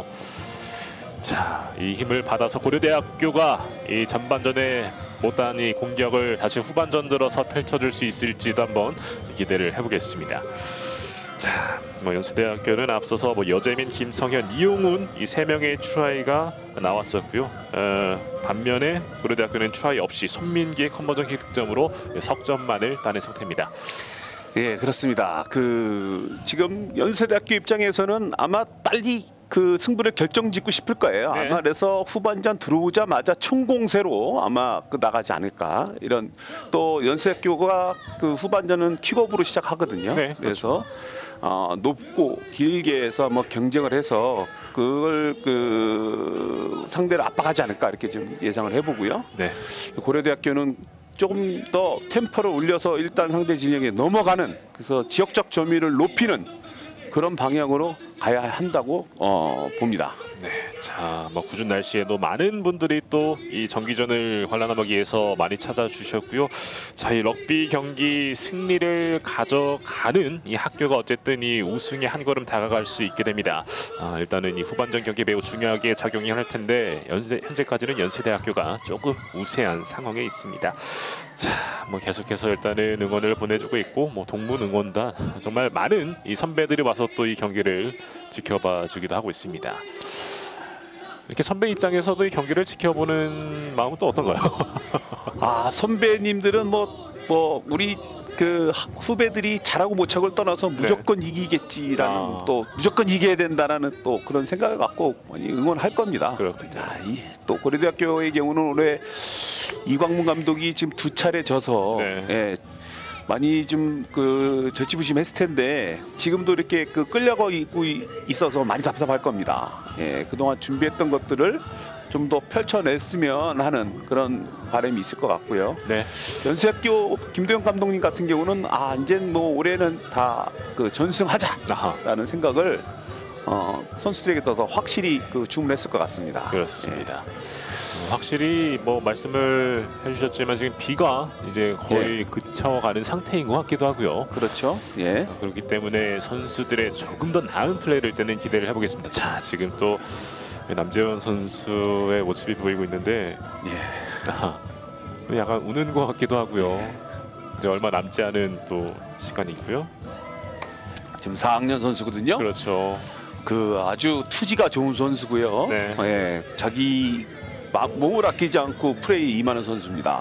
자, 이 힘을 받아서 고려대학교가 이 전반전에 못한 이 공격을 다시 후반전 들어서 펼쳐줄 수 있을지도 한번 기대를 해보겠습니다. 자, 뭐 연세대학교는 앞서서 뭐 여재민, 김성현, 이용훈 이 세 명의 트라이가 나왔었고요. 어, 반면에 고려대학교는 트라이 없이 손민기의 컨버전 킥 득점으로 석점만을 따낸 상태입니다. 예, 그렇습니다. 그 지금 연세대학교 입장에서는 아마 빨리 그 승부를 결정짓고 싶을 거예요. 네. 아마 그래서 후반전 들어오자마자 총공세로 아마 그 나가지 않을까 이런 또 연세대학교가 그 후반전은 킥오프로 시작하거든요. 네, 그렇죠. 그래서 어, 높고 길게 해서 뭐 경쟁을 해서 그걸 그 상대를 압박하지 않을까 이렇게 좀 예상을 해보고요. 네. 고려대학교는 조금 더 템포를 올려서 일단 상대 진영에 넘어가는 그래서 지역적 점유율을 높이는 그런 방향으로 가야 한다고 어, 봅니다. 네, 자, 뭐 궂은 날씨에도 많은 분들이 또 이 정기전을 관람하기 위해서 많이 찾아주셨고요. 자, 이 럭비 경기 승리를 가져가는 이 학교가 어쨌든 이 우승에 한 걸음 다가갈 수 있게 됩니다. 아, 일단은 이 후반전 경기 매우 중요하게 작용이 할 텐데 연세, 현재까지는 연세대학교가 조금 우세한 상황에 있습니다. 자, 뭐 계속해서 일단은 응원을 보내주고 있고 뭐 동문 응원단 정말 많은 이 선배들이 와서 또 이 경기를 지켜봐 주기도 하고 있습니다. 이렇게 선배 입장에서도 이 경기를 지켜보는 마음은 또 어떤가요? 아 선배님들은 뭐 뭐 우리 그 후배들이 잘하고 못하고를 떠나서 무조건 이기겠지라는 아. 또 무조건 이겨야 된다라는 또 그런 생각을 갖고 많이 응원할 겁니다. 그렇군요. 자, 이, 또 고려대학교의 경우는 올해 이광문 감독이 지금 두 차례 져서 네. 예, 많이 좀 그 절치부심했을 텐데 지금도 이렇게 그 끌려가 있고 있어서 많이 답답할 겁니다. 예, 그동안 준비했던 것들을 좀 더 펼쳐냈으면 하는 그런 바람이 있을 것 같고요. 네. 연세학교 김도영 감독님 같은 경우는 아 이제 뭐 올해는 다 그 전승하자라는 아하. 생각을 어, 선수들에게 더 확실히 그 주문했을 것 같습니다. 그렇습니다. 어, 확실히 뭐 말씀을 해주셨지만 지금 비가 이제 거의 예. 그쳐가는 상태인 것 같기도 하고요. 그렇죠. 예. 어, 그렇기 때문에 선수들의 조금 더 나은 플레이를 때는 기대를 해보겠습니다. 자, 지금 또 남재원 선수의 모습이 보이고 있는데 예. 아하, 약간 우는 것 같기도 하고요. 이제 얼마 남지 않은 또 시간이 있고요. 지금 사 학년 선수거든요. 그렇죠. 그 아주 투지가 좋은 선수고요. 네. 예. 자기 막 몸을 아끼지 않고 플레이 임하는 선수입니다.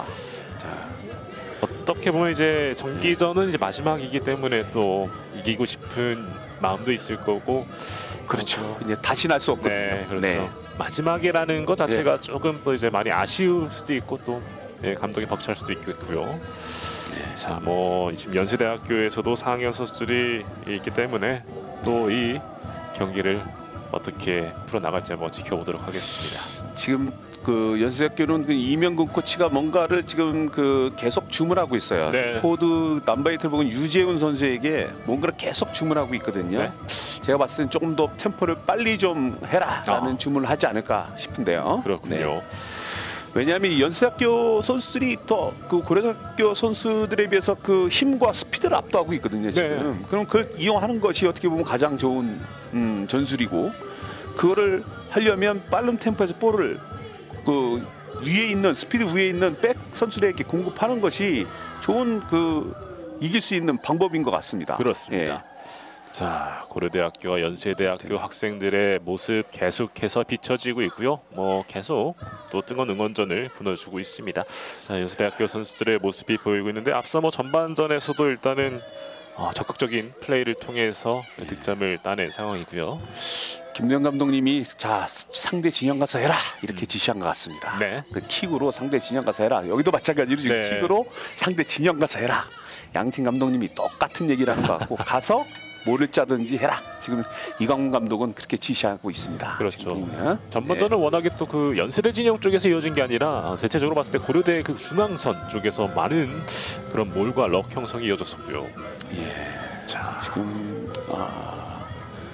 어떻게 보면 이제 정기전은 이제 마지막이기 때문에 또 이기고 싶은 마음도 있을 거고. 그렇죠. 이제 다시 날 수 없거든요. 네, 그렇죠. 마지막이라는 것 자체가 조금 또 이제 많이 아쉬울 수도 있고 또 예, 감독이 벅찰 수도 있겠고요. 자, 뭐 지금 연세대학교에서도 사 학년 선수들이 있기 때문에 또 이 경기를 어떻게 풀어 나갈지 한번 지켜보도록 하겠습니다. 지금 그 연세대학교는 그 이명근 코치가 뭔가를 지금 그 계속 주문하고 있어요. 네. 포드 남바이트를 보면 유재훈 선수에게 뭔가를 계속 주문하고 있거든요. 네. 제가 봤을 때는 조금 더 템포를 빨리 좀 해라라는 아. 주문을 하지 않을까 싶은데요. 그렇군요. 네. 왜냐하면 이 연세대학교 선수들이 더 그 고려대학교 선수들에 비해서 그 힘과 스피드를 압도하고 있거든요. 지금. 네. 그럼 그걸 이용하는 것이 어떻게 보면 가장 좋은 음, 전술이고 그거를 하려면 빠른 템포에서 볼을 그 위에 있는 스피드 위에 있는 백 선수들에게 공급하는 것이 좋은 그 이길 수 있는 방법인 것 같습니다. 그렇습니다. 자, 고려대학교와 연세대학교 학생들의 모습 계속해서 비춰지고 있고요. 뭐 계속 또 뜨거운 응원전을 보내주고 있습니다. 자, 연세대학교 선수들의 모습이 보이고 있는데 앞서 뭐 전반전에서도 일단은 어, 적극적인 플레이를 통해서 득점을 따낸 상황이고요. 김도영 감독님이 자 상대 진영 가서 해라 이렇게 지시한 것 같습니다. 네. 그 킥으로 상대 진영 가서 해라. 여기도 마찬가지로 지금 네. 킥으로 상대 진영 가서 해라. 양팀 감독님이 똑같은 얘기를 하는 것 같고 가서 뭐를 짜든지 해라. 지금 이광문 감독은 그렇게 지시하고 있습니다. 그렇죠. 지금. 전반전은 워낙에 또 그 연세대 진영 쪽에서 이어진 게 아니라 대체적으로 봤을 때 고려대 그 중앙선 쪽에서 많은 그런 몰과 럭 형성이 이어졌었고요. 예. 자, 지금 아,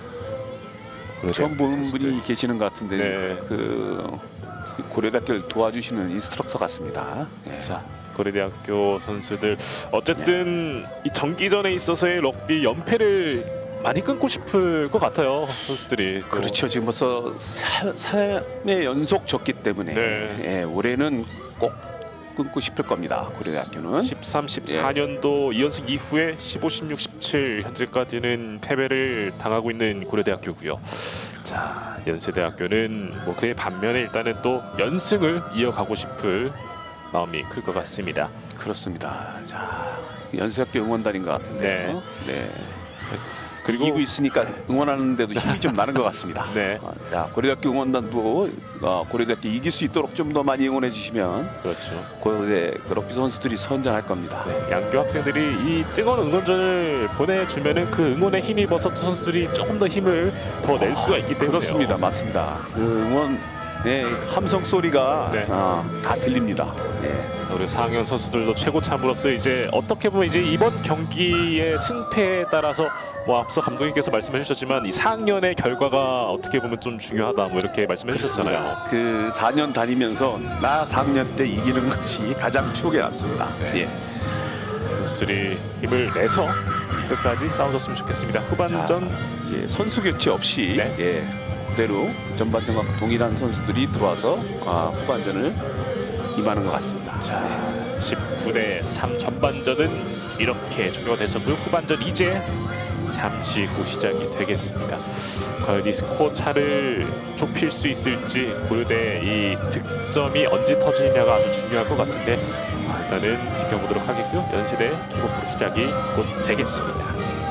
고려대 처음 보는 선수들. 분이 계시는 것 같은데 네. 그 고려대학교를 도와주시는 인스트럭터 같습니다. 예. 자, 고려대학교 선수들 어쨌든 이 정기전에 있어서의 럭비 연패를 많이 끊고 싶을 것 같아요, 선수들이. 또. 그렇죠. 지금 벌써 삼 회 연속 졌기 때문에 네. 예, 올해는 꼭 끊고 싶을 겁니다. 고려대학교는. 십삼, 십사 년도 이 연승 이후에 십오, 십육, 십칠 현재까지는 패배를 당하고 있는 고려대학교고요. 자, 연세대학교는 뭐 그의 반면에 일단은 또 연승을 이어가고 싶을 마음이 클 것 같습니다. 그렇습니다. 자, 연세학교 응원단인 것 같은데요. 네. 네. 그리고 이기고 있으니까 응원하는데도 힘이 좀 나는 것 같습니다. 네. 아, 자, 고려대학교 응원단도 어, 고려대학교 이길 수 있도록 좀 더 많이 응원해 주시면 그렇죠. 고려대 럭비 선수들이 선전할 겁니다. 네, 양교 학생들이 이 뜨거운 응원전을 보내주면은 그 응원에 힘입어서 또 선수들이 조금 더 힘을 더 낼 수가 있기 때문에 그렇습니다. 맞습니다. 그 응원 네, 함성 소리가 네. 어, 다 들립니다. 네. 우리 사 학년 선수들도 최고 참으로서 이제 어떻게 보면 이제 이번 경기의 승패에 따라서 뭐 앞서 감독님께서 말씀해 주셨지만 이 사 학년의 결과가 어떻게 보면 좀 중요하다 뭐 이렇게 말씀해 주셨잖아요. 그 사 년 다니면서 나 사 학년 때 이기는 것이 가장 추억에 남습니다. 네. 예. 선수들이 힘을 내서 끝까지 싸워줬으면 좋겠습니다. 후반전 예, 선수 교체 없이 네. 예, 그대로 전반전과 동일한 선수들이 들어와서 아, 후반전을 임하는 것 같습니다. 자, 십구 대 삼 전반전은 이렇게 종료가 됐었고요. 후반전 이제 잠시 후 시작이 되겠습니다. 과연 이 스코어 차를 좁힐 수 있을지 고려대 이 득점이 언제 터지느냐가 아주 중요할 것 같은데 아, 일단은 지켜보도록 하겠고요. 연세대 킥오프로 시작이 곧 되겠습니다.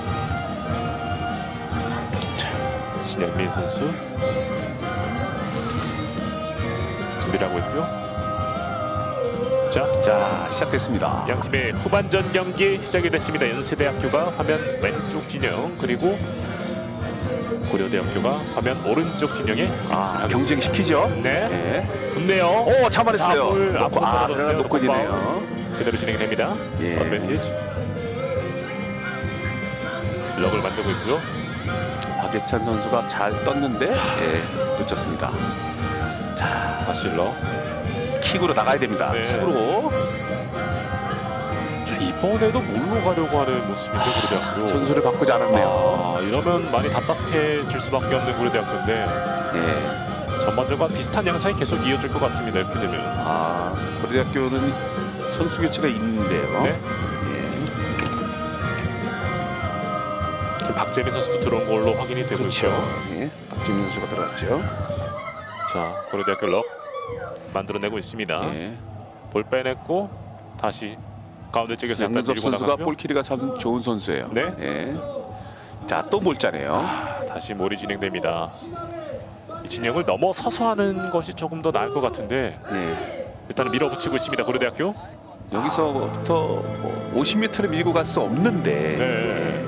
자, 신현민 선수 준비를 하고 있고요. 자, 자, 시작됐습니다. 양 팀의 후반전 경기 시작이 됐습니다. 연세대학교가 화면 왼쪽 진영, 그리고 고려대학교가 화면 오른쪽 진영에 아, 경쟁시키죠. 네, 네. 붙네요. 오, 잡아냈어요. 자, 볼 놓고, 앞으로 아, 떨어졌네요. 들어가 놓고 넉바운. 있네요. 그대로 진행이 됩니다. 예. 어드밴티지. 럭을 만들고 있고요. 박예찬 선수가 잘 떴는데 예, 놓쳤습니다. 자, 다시 럭. 킥으로 나가야 됩니다. 네. 킥으로. 자, 이번에도 몰로 가려고 하는 모습인데 고려대학교. 전술을 바꾸지 않았네요. 아, 이러면 많이 답답해질 수밖에 없는 고려대학교인데 예. 전반전과 비슷한 양상이 계속 이어질 것 같습니다. 이렇게 되면. 아, 고려대학교는 선수 교체가 있는데요. 네. 예. 지금 박재민 선수도 들어온 걸로 확인이 되고 그렇죠. 있고요. 예. 박지민 선수가 들어갔죠. 자, 고려대학교 럭 만들어내고 있습니다. 예. 볼 빼냈고 다시 가운데 쪽에서 일단 양근섭 밀고 선수가 나가고요. 볼키리가 참 좋은 선수예요. 네. 예. 자, 또 몰자네요. 아, 다시 몰이 진행됩니다. 이 진영을 넘어서서 하는 것이 조금 더 나을 것 같은데 예. 일단은 밀어붙이고 있습니다. 고려대학교. 여기서부터 뭐 오십 미터를 밀고 갈 수 없는데 네.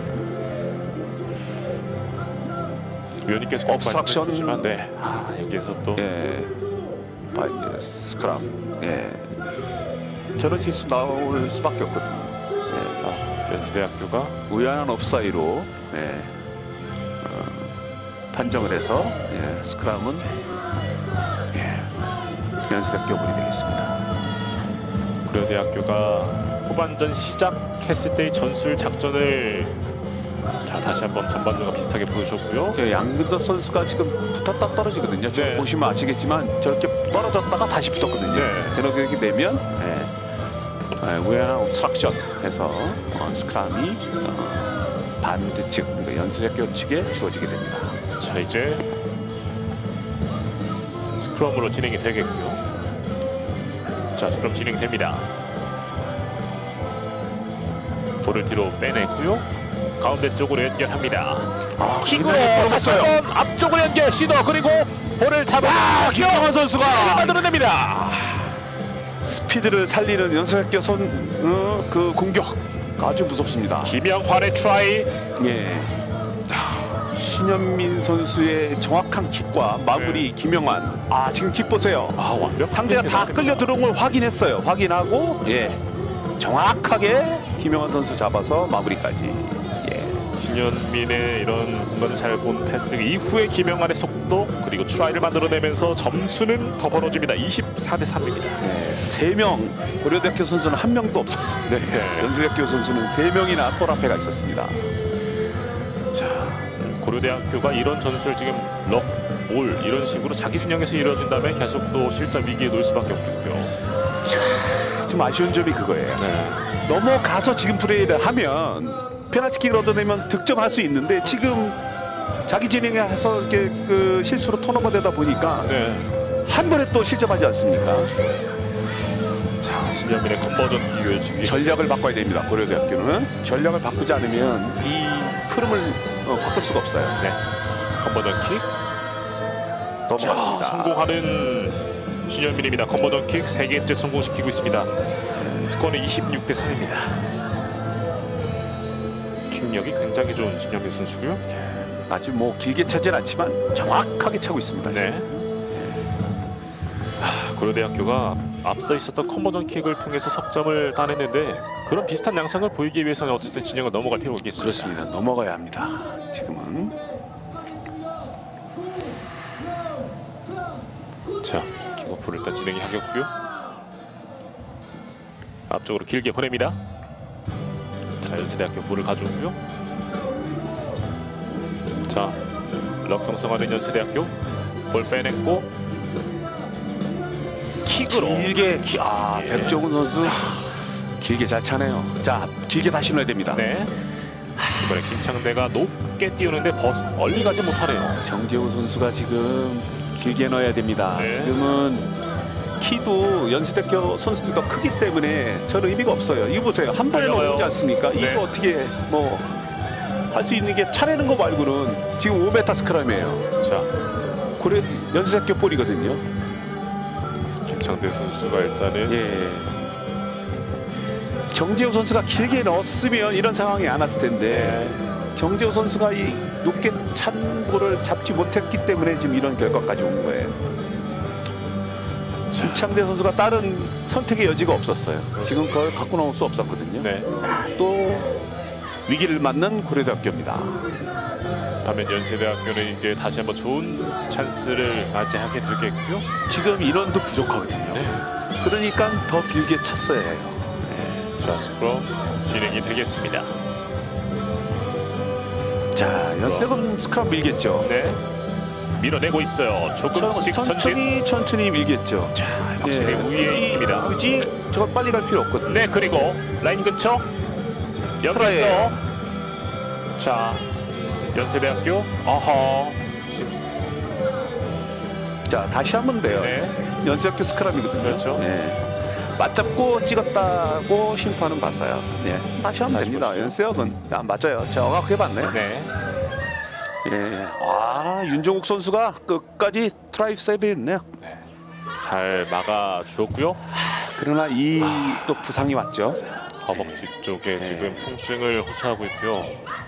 위원님께서 obstruction. 주시면 네. 아, 여기에서 또 예. 바이 스크럼. 예. 저런 실수 나올 수밖에 없거든요. 예. 자, 연세대학교가 우연한 옵사이로 예. 어, 판정을 해서 예. 스크럼은 예. 연세대학교 볼이 되겠습니다. 고려대학교가 후반전 시작했을 때의 전술 작전을 자 다시 한번 전반전과 비슷하게 보여줬고요. 예, 양근섭 선수가 지금 붙었다 떨어지거든요. 지금 네. 보시면 아시겠지만 저렇게 떨어졌다가 다시 붙었거든요. 네. 저렇게 되면 예, 예, 우연한 옵스트럭션 해서 어, 스크럼이 어, 반대측 그러니까 연세대학교 측에 주어지게 됩니다. 자, 이제 스크럼으로 진행이 되겠고요. 자, 스크럼 진행됩니다. 볼을 뒤로 빼냈고요. 가운데 쪽으로 연결합니다. 아, 킥으로 다시 걸어갔어요. 한번 앞쪽으로 연결 시도, 그리고 볼을 잡아 김영환 선수가 만들어냅니다. 스피드를 살리는 연세대학교 선, 어, 그 공격 아주 무섭습니다. 김영환의 트라이. 예. 신현민 선수의 정확한 킥과 마무리. 네. 김영환. 아, 지금 킥 보세요. 아, 완벽. 상대가 다 끌려 들어온 걸 확인했어요. 확인하고 예. 정확하게 김영환 선수 잡아서 마무리까지. 예. 신현민의 이런 공간을 잘 본 패스 이후에 김영환의 속도, 그리고 트라이를 만들어내면서 점수는 더 벌어집니다. 이십사 대 삼입니다. 네. 세 명 고려대학교 선수는 한 명도 없었어요. 네. 연세대학교 선수는 세 명이나 볼 앞에가 있었습니다. 자, 고려대학교가 이런 전술 지금 럭, 올 이런 식으로 자기 진영에서 이루어진다면 계속 또 실점 위기에 놓일 수밖에 없겠고요. 좀 아쉬운 점이 그거예요. 네. 넘어가서 지금 플레이를 하면 페널티킥을 얻어내면 득점할 수 있는데 지금 자기 진행해서 이렇게 그 실수로 턴오버 되다 보니까 네. 한 번에 또 실점하지 않습니까? 자, 신현민의 컨버전 기회 준비. 전략을 바꿔야 됩니다. 고려대학교는 전략을 바꾸지 않으면 이 흐름을 어, 바꿀 수가 없어요. 네. 컨버전 킥. 자, 넘어갔습니다. 성공하는 신현민입니다. 컨버전 킥 세 개째 성공시키고 있습니다. 스코어는 이십육 대 삼입니다. 킥력이 굉장히 좋은 신현민 선수고요. 아직 뭐 길게 차진 않지만 정확하게 차고 있습니다. 네. 하, 고려대학교가 앞서 있었던 컨버전 킥을 통해서 석점을 따냈는데 그런 비슷한 양상을 보이기 위해서는 어쨌든 진영을 넘어갈 필요가 있겠습니다. 그렇습니다. 넘어가야 합니다. 지금은 자, 킥오프를 일단 진행이 하겠고요. 앞쪽으로 길게 보냅니다. 자, 연세대학교 볼을 가져오고요. 자, 럭 형성하는 연세대학교 볼 빼냈고 킥으로 길게 아, 예. 백종훈 선수 길게 잘 차네요. 자, 길게 다시 넣어야 됩니다. 네. 이번에 김창대가 높게 띄우는데 버스 멀리 가지 못하네요. 정재훈 선수가 지금 길게 넣어야 됩니다. 네. 지금은 키도 연세대학교 선수들이 더 크기 때문에 저는 의미가 없어요. 이거 보세요. 한 번에 달려가요. 넘지 않습니까? 네. 이거 어떻게 뭐 할 수 있는 게 차내는 거 말고는 지금 오 미터 스크럼이에요. 자, 고려 연세대학교 볼이거든요. 김창대 선수가 일단은 예. 정재호 선수가 길게 넣었으면 이런 상황이 안 왔을 텐데 정재호 선수가 이 높게 찬 볼을 잡지 못했기 때문에 지금 이런 결과까지 온 거예요. 김창대 선수가 다른 선택의 여지가 없었어요. 그렇습니다. 지금 그걸 갖고 나올 수 없었거든요. 네. 또 위기를 맞는 고려대학교입니다. 다음엔 연세대학교는 이제 다시 한번 좋은 찬스를 맞이하게 되겠고요. 지금 인원도 부족하거든요. 네. 그러니까 더 길게 찼어야 해요. 자, 스크럼 진행이 되겠습니다. 자, 연세금 스크럼 밀겠죠. 네. 밀어내고 있어요. 조금씩 전진. 천천히 천천히 밀겠죠. 자, 확실히 예, 우위에 굳이- 있습니다. 굳이 저 빨리 갈 필요 없거든요. 네, 그리고 라인 근처 여기서 트라이예요. 자, 연세대학교 어허 지금 자, 다시 하면 돼요. 네. 연세학교 스크럼이거든요. 그렇죠. 예. 맞잡고 찍었다고 심판은 봤어요. 예. 다시 하면 다시 됩니다. 보시죠. 연세학은 아, 맞아요. 정확하게 봤네. 네. 예. 아, 윤종욱 선수가 끝까지 트라이 세이브했네요. 네. 잘 막아 주었고요. 그러나 이 또 부상이 왔죠. 허벅지 쪽에 네. 지금 통증을 호소하고 있고요.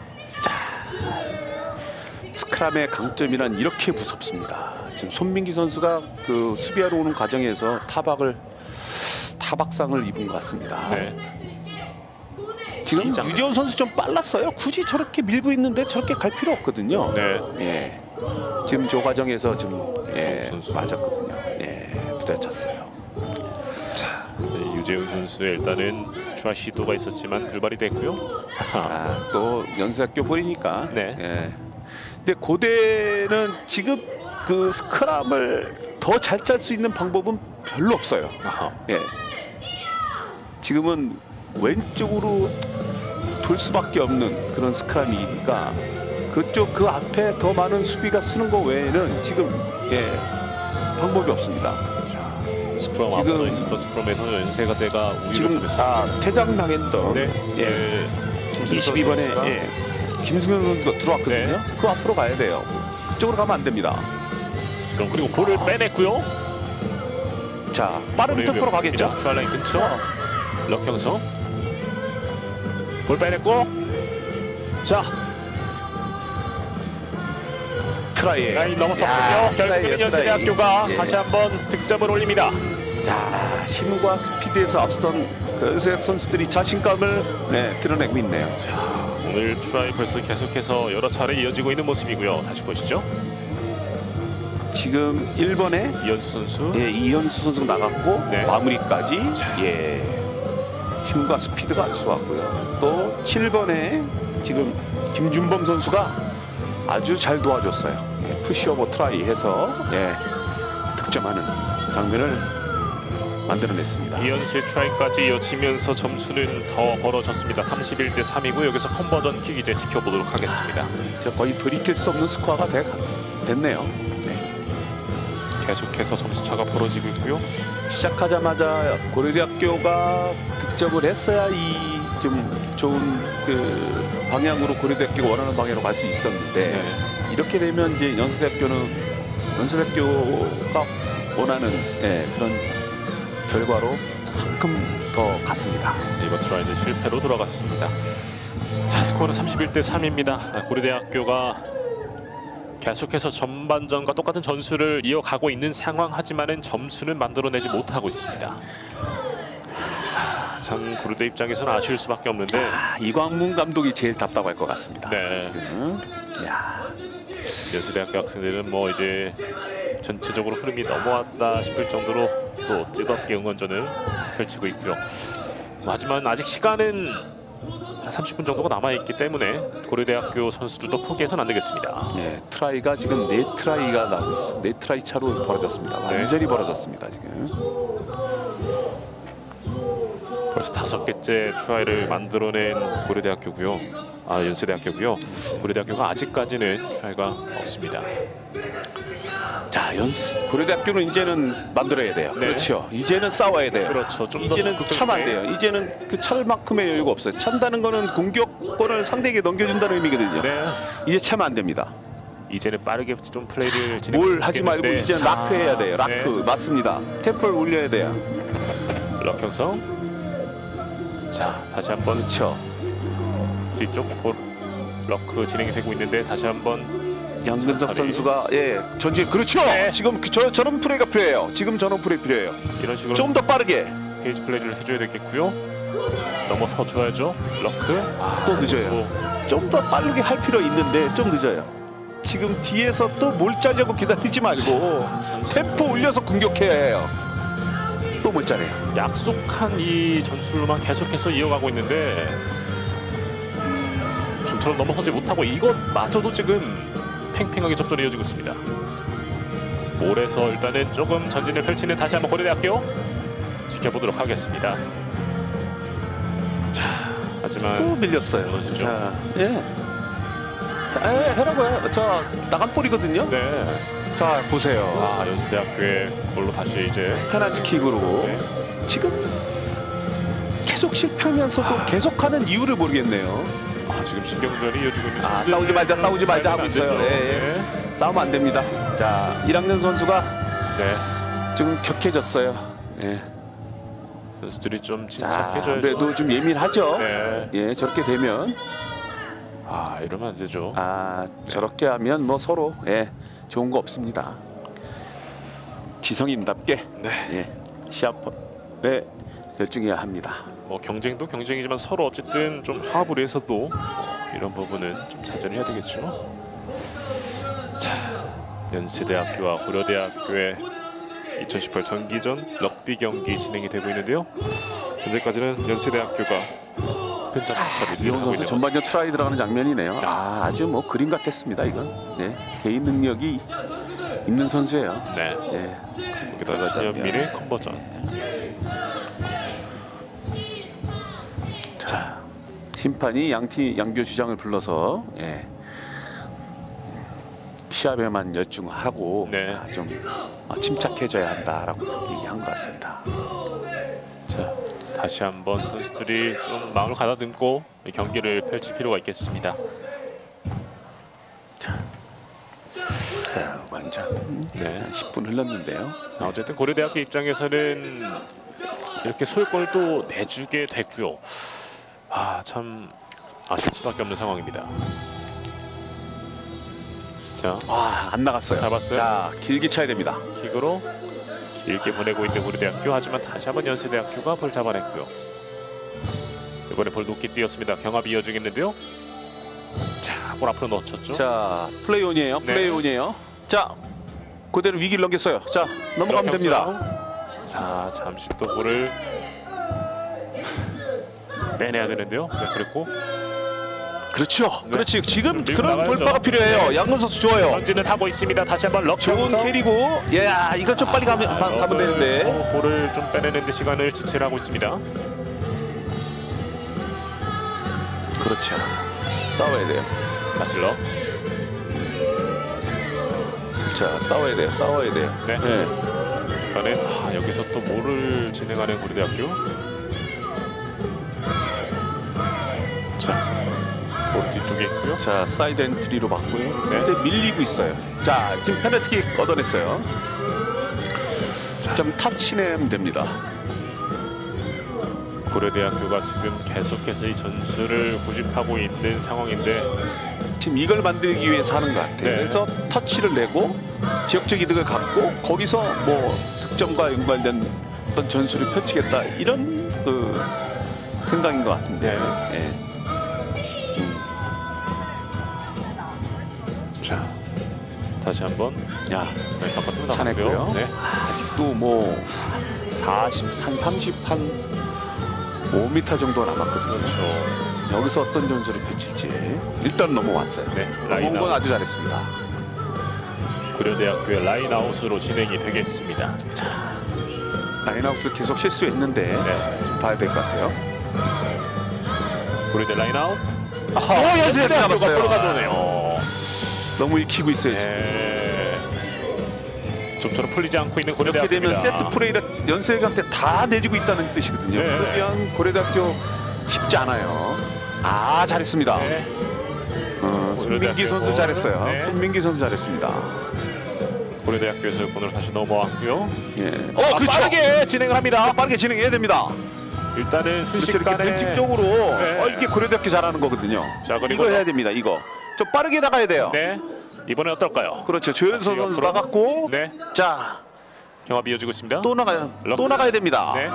스크럼의 강점이란 이렇게 무섭습니다. 지금 손민기 선수가 그 수비하러 오는 과정에서 타박을 타박상을 입은 것 같습니다. 네. 지금 이 장면. 유지원 선수 좀 빨랐어요. 굳이 저렇게 밀고 있는데 저렇게 갈 필요 없거든요. 네. 예. 지금 저 과정에서 좀 예, 선수. 맞았거든요. 예, 부딪혔어요. 네, 유재훈 선수의 일단은 추가 시도가 있었지만 불발이 됐고요. 아, 또 연세학교 보이니까. 네. 예. 근데 고대는 지금 그 스크럼을 더 잘 짤 수 있는 방법은 별로 없어요. 아하. 예. 지금은 왼쪽으로 돌 수밖에 없는 그런 스크럼이니까 그쪽 그 앞에 더 많은 수비가 쓰는 거 외에는 지금 예, 방법이 없습니다. 스크럼 지금- 앞서 있었던 스크럼에서 연세가대가 우위를 지금 점했습니다. 아, 퇴장당했던 네. 예, 네. 김승선 이십이 번에 선수가 예, 김승현 선수가 들어왔거든요. 네. 그 앞으로 가야 돼요. 그쪽으로 가면 안 됩니다. 스크럼 그리고 볼을 빼냈고요. 자, 빠른 볼을 템포로 밀어붙입니다. 가겠죠. 슈알라인 근처 럭형성 볼 빼냈고 자 트라이. 라인 넘어섰군요. 야, 결국에는 트라이예요, 연세대학교가 트라이. 예. 다시 한번 득점을 올립니다. 자, 힘과 스피드에서 앞선 그 연세학 선수들이 자신감을 네, 드러내고 있네요. 오늘 트라이 벌써 계속해서 여러 차례 이어지고 있는 모습이고요. 다시 보시죠. 지금 일 번에 이현수 선수 예, 이현수 선수가 나갔고 네. 마무리까지 자. 예, 힘과 스피드가 아주 좋았고요. 또 칠 번에 지금 김준범 선수가 아주 잘 도와줬어요. 예, 푸시오버 트라이 해서 예, 득점하는 장면을 만들어냈습니다. 이현수의 트라이까지 이어지면서 점수는 더 벌어졌습니다. 삼십일 대 삼이고 여기서 컨버전 킥 이제 지켜보도록 하겠습니다. 저 거의 돌이킬 수 없는 스코어가 돼- 됐네요. 네. 계속해서 점수차가 벌어지고 있고요. 시작하자마자 고려대학교가 득점을 했어야 이 좀 좋은 그 방향으로 고려대학교가 원하는 방향으로 갈 수 있었는데 네. 이렇게 되면 이제 연세대학교는 연세대학교가 원하는 예, 그런 결과로 한큼 더 갔습니다. 이번 트라이는 실패로 돌아갔습니다. 자, 스코어는 삼십일 대 삼입니다. 고려대학교가 계속해서 전반전과 똑같은 전술을 이어가고 있는 상황 하지만은 점수는 만들어내지 못하고 있습니다. 참 고려대 입장에서는 아쉬울 수밖에 없는데 아, 이광문 감독이 제일 답답할 것 같습니다. 네. 지금. 야, 연세대학교 학생들은 뭐 이제 전체적으로 흐름이 넘어왔다 싶을 정도로 또 뜨겁게 응원전을 펼치고 있고요. 하지만 아직 시간은 삼십 분 정도가 남아있기 때문에 고려대학교 선수들도 포기해서는 안 되겠습니다. 예, 트라이가 지금 네 트라이가 나오고 있어. 네 트라이 차로 벌어졌습니다. 완전히 벌어졌습니다 지금. 벌써 다섯 개째 트라이를 만들어낸 고려대학교고요. 아, 연세대학교고요. 고려대학교가 아직까지는 트라이가 없습니다. 자, 연수 고려대학교는 이제는 만들어야 돼요. 네. 그렇죠. 이제는 싸워야 돼요. 그렇죠. 좀 더 이제는 차면 안 돼요. 이제는 그 찰만큼의 여유가 없어요. 찬다는 거는 공격권을 상대에게 넘겨준다는 의미거든요. 네. 이제 차면 안 됩니다. 이제는 빠르게 좀 플레이를 뭘 하지 말고 진행했는데 이제는 라크 해야 돼요. 라크 네. 맞습니다. 템포를 올려야 돼요. 럭 형성. 자, 다시 한번 그렇죠. 뒤쪽 볼 럭크 진행이 되고 있는데 다시 한번 양근석 천천히. 선수가 예 전진 그렇죠. 네. 지금 그 저, 저런 플레이가 필요해요. 지금 저런 플레이 필요해요. 이런 식으로 좀 더 빠르게. 페이지 플레이를 해줘야 되겠고요. 넘어서 줘야죠. 럭크. 아, 또 늦어요. 좀 더 빠르게 할 필요 있는데 좀 늦어요. 지금 뒤에서 또 뭘 짜려고 기다리지 말고 템포 올려서 공격해야 해요. 또 뭘 짜네요. 약속한 이 전술로만 계속해서 이어가고 있는데 좀처럼 넘어서지 못하고 이것마저도 지금 팽팽하게 접전이 이어지고 있습니다. 몰에서 일단은 조금 전진을 펼치는 다시 한번 고려대학교 지켜보도록 하겠습니다. 자, 하지만 또 밀렸어요. 무너지죠. 자, 예. 에, 해라고요. 자, 나간 볼이거든요. 네, 자, 보세요. 아 연수대학교의 볼로 다시 이제 페널티킥으로 네. 지금 계속 실패하면서도 계속하는 이유를 모르겠네요. 아 지금 신경전이 이어지고 있는 아, 선수들. 싸우지 말자, 싸우지 말자 하고 안 있어요. 되죠. 예, 예. 네. 싸우면 안 됩니다. 자, 이랑년 선수가 네. 지금 격해졌어요. 예. 선수들이 좀 자, 침착해져야죠. 그래도 좀 예민하죠. 네. 예, 저렇게 되면 아 이러면 안 되죠. 아, 저렇게 하면 뭐 서로 예, 좋은 거 없습니다. 지성인답게 네. 예, 시합에 열중해야 합니다. 뭐 경쟁도 경쟁이지만 서로 어쨌든 좀 화합을 해서도 어, 이런 부분은 좀 자제를 해야 되겠죠. 자, 연세대학교와 고려대학교의 이천십팔 전기전 럭비 경기 진행이 되고 있는데요. 현재까지는 연세대학교가 큰 점수차를 이용 하고 선수 있는 전반전 트라이 들어가는 장면이네요. 아, 아주 뭐 그림 같았습니다. 이건 예, 개인 능력이 있는 선수예요. 모습. 네. 예, 거기다가 신현민의 컨버전. 자, 심판이 양팀 양교 주장을 불러서 예, 시합에만 열중하고 네. 아, 좀 아, 침착해져야 한다라고 얘기한 것 같습니다. 자, 다시 한번 선수들이 좀 마음을 가다듬고 이 경기를 펼칠 필요가 있겠습니다. 자, 완전 네. 십 분 흘렀는데요. 아, 어쨌든 고려대학교 입장에서는 이렇게 소유권을 또 내주게 됐고요. 아, 참 아쉬울 수밖에 없는 상황입니다. 자, 와, 안 나갔어요. 잡았어요? 자, 길게 차야 됩니다. 킥으로 일개 보내고 있는 고려대학교. 하지만 다시 한번 연세대학교가 볼 잡아냈고요. 이번에 볼 높게 뛰었습니다. 경합이 이어지겠는데요. 자, 볼 앞으로 넣쳤죠. 자, 플레이온이에요. 네. 플레이온이에요. 자, 그대로 위기를 넘겼어요. 자, 넘어가면 됩니다. 됩니다. 자, 잠시 또 볼을 빼내야 되는데요. 네, 그랬고 그렇죠. 네. 그렇지. 지금 밀고 그런 나가야죠. 돌파가 필요해요. 네. 양근 선수 좋아요. 전진을 하고 있습니다. 다시 한번 럭 좋은 형성. 캐리고, 야, 이거 좀 빨리 가면 아, 가, 가면 럭을, 되는데. 어, 볼을 좀 빼내는데 시간을 지체를 하고 있습니다. 그렇죠. 싸워야 돼요. 다시 럭. 자, 싸워야 돼요. 싸워야 돼요. 네. 네. 이번엔 아, 여기서 또 뭐를 진행하는 고려대학교. 자, 볼 뒤쪽에 있고요. 자, 사이드 엔트리로 봤고요. 네. 근데 밀리고 있어요. 자, 지금 페널티킥 걷어냈어요. 좀 타치내면 됩니다. 고려대학교가 지금 계속해서 이 전술을 고집하고 있는 상황인데 지금 이걸 만들기 위해서 하는 것 같아요. 네. 그래서 터치를 내고 지역적 이득을 갖고 거기서 뭐 득점과 연관된 어떤 전술을 펼치겠다 이런 그 생각인 것 같은데. 네. 예. 자, 다시 한번 야, 네, 바깥으로 차냈고요. 나갔고요. 네. 아직도 뭐 사십, 한 삼십, 한 오 미터 정도 남았거든요. 그렇죠. 여기서 어떤 전술을 펼칠지 일단 넘어왔어요. 네, 넘어온 라인 건 아웃. 아주 잘했습니다. 고려대학교의 라인 아웃으로 진행이 되겠습니다. 라인아웃을 계속 실수했는데 네. 좀 봐야 될 것 같아요. 고려대 라인 아웃. 오, 연세대학교가 연세대학교가 잡았어요. 볼을 가져오네요. 너무 익히고 있어요. 지금. 네. 좀처럼 풀리지 않고 있는 이렇게 고려대학교입니다. 되면 세트 플레이를 연세대한테 다 내주고 있다는 뜻이거든요. 네. 그러면 고려대학교 쉽지 않아요. 아, 잘했습니다. 네. 어, 손민기 선수 잘했어요. 네. 손민기 선수 잘했습니다. 고려대학교에서 오늘 다시 넘어왔고요. 예. 어, 어, 그렇죠. 빠르게 진행을 합니다. 빠르게 진행해야 됩니다. 일단은 그렇죠. 이렇게 순식간에 변칙적으로 네. 어, 이게 고려대학교 잘하는 거거든요. 자, 그리고 이거 해야 됩니다. 이거 좀 빠르게 나가야 돼요. 네. 이번엔 어떨까요? 그렇죠. 조현선 선수 옆으로. 나갔고, 네. 자, 경합이 이어지고 있습니다. 또 나가요. 럭. 또 나가야 됩니다. 네.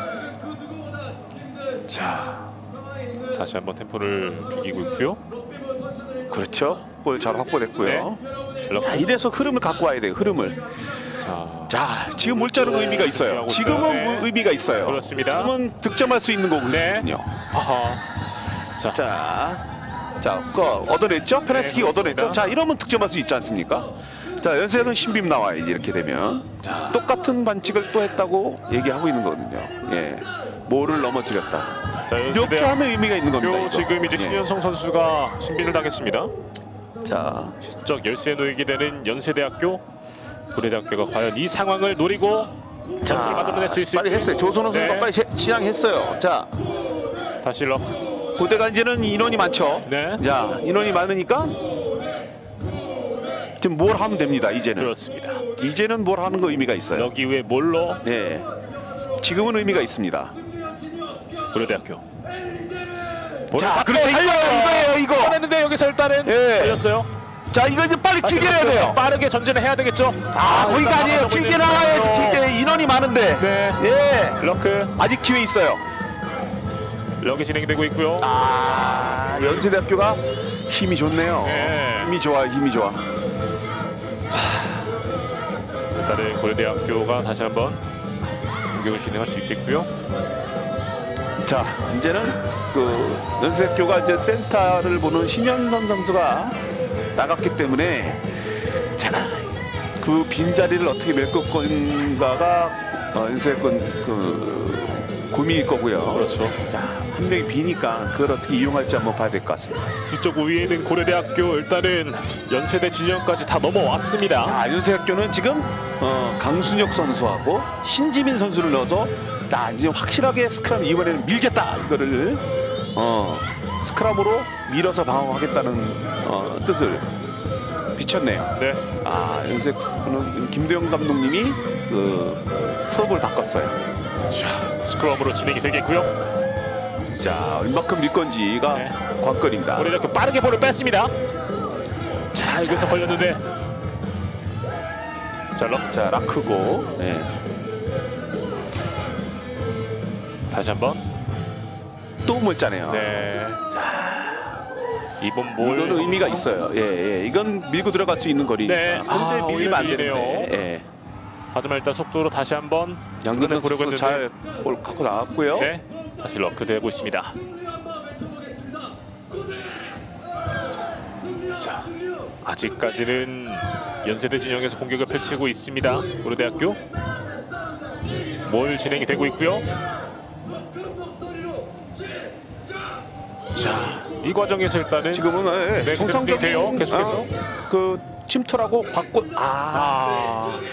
자, 다시 한번 템포를 죽이고 있고요. 그렇죠. 볼 잘 확보됐고요. 럭. 자, 이래서 흐름을 갖고 와야 돼요. 흐름을. 자, 자, 지금 물자는 의미가 있어요. 하고 지금은 있어요. 네. 무- 의미가 있어요. 그렇습니다. 지금은 득점할 수 있는 거거든요. 네. 아하. 자, 자, 자, 그 얻어냈죠? 페널티킥 네, 얻어냈죠? 그렇습니다. 자, 이러면 득점할 수 있지 않습니까? 자, 연세는 신빔 나와야지 이렇게 되면. 자. 똑같은 반칙을 또 했다고 얘기하고 있는 거거든요. 예, 뭐를 넘어뜨렸다. 자, 이렇게 연세대학교 하면 의미가 있는 겁니다. 이거. 지금 이제 예. 신현성 선수가 신비를 당했습니다. 자, 적 열세에 놓이게 되는 연세대학교. 고려대학교가 과연 이 상황을 노리고 점수를 만들어낼 수 있을지. 빨리 했어요. 조선호 선수가 네. 빨리 시- 시작했어요. 자, 다시 럭. 고대가 이제는 인원이 많죠. 네. 자, 인원이 많으니까 지금 뭘 하면 됩니다. 이제는. 그렇습니다. 이제는 뭘 하는 거 의미가 있어요. 럭 이후에 몰로 네, 지금은 의미가 있습니다. 고려대학교. 자, 그렇죠. 이거예요, 이거예요, 이거. 했는데 여기서 일단은 예. 걸렸어요. 자, 이거 이제 빨리 길게 해야 돼요. 빠르게 전진을 해야 되겠죠. 아, 거기가 아니에요. 길게 나가야지. 길게 인원이 많은데. 네. 예, 럭크 아직 기회 있어요. 럭이 진행되고 있고요. 아, 연세대학교가 힘이 좋네요. 네. 힘이 좋아, 힘이 좋아. 일단은 고려대학교가 다시 한번 공격을 진행할 수 있겠고요. 자, 이제는 그 연세대학교가 이제 센터를 보는 신현선 선수가 나갔기 때문에 자, 그 빈자리를 어떻게 메꿀 건가가 어, 연세대학교 그 고민일 거고요. 그렇죠. 자, 한 명이 비니까 그걸 어떻게 이용할지 한번 봐야 될 것 같습니다. 수적 우위에 있는 고려대학교 일단은 연세대 진영까지 다 넘어왔습니다. 자, 연세대학교는 지금 어, 강순혁 선수하고 신지민 선수를 넣어서 자, 이제 확실하게 스크럼 이번에는 밀겠다 이거를 어, 스크럼으로 밀어서 방어하겠다는 어, 뜻을 비쳤네요. 네. 아, 연세대학교는 김도영 감독님이 그 수업을 바꿨어요. 자, 스크럼으로 진행이 되겠고요. 자, 얼마큼 밀 건지가 네. 관건입니다. 고려대학교 빠르게 볼을 뺐습니다. 자, 여기서 걸렸는데. 자, 럭 자, 라크고 네. 다시 한번. 또 멀짜네요. 네. 이번 몰 이거는 의미가 있어요. 예, 예. 이건 밀고 들어갈 수 있는 거리니까. 네. 근데 아, 밀리면 오히려 안 밀리네요. 되는데. 예. 하지만 일단 속도로 다시 한번 양근선 보려고 선수 했는데 잘볼 갖고 나왔고요. 네, 다시 럭크 되고 있습니다. 자, 아직까지는 연세대 진영에서 공격을 펼치고 있습니다. 고려대학교 몰 진행이 되고 있고요. 자, 이 과정에서 일단은 지금은 예, 예. 네, 정상적인 돼요. 계속해서. 아, 그 침투라고 바꿔 아, 아,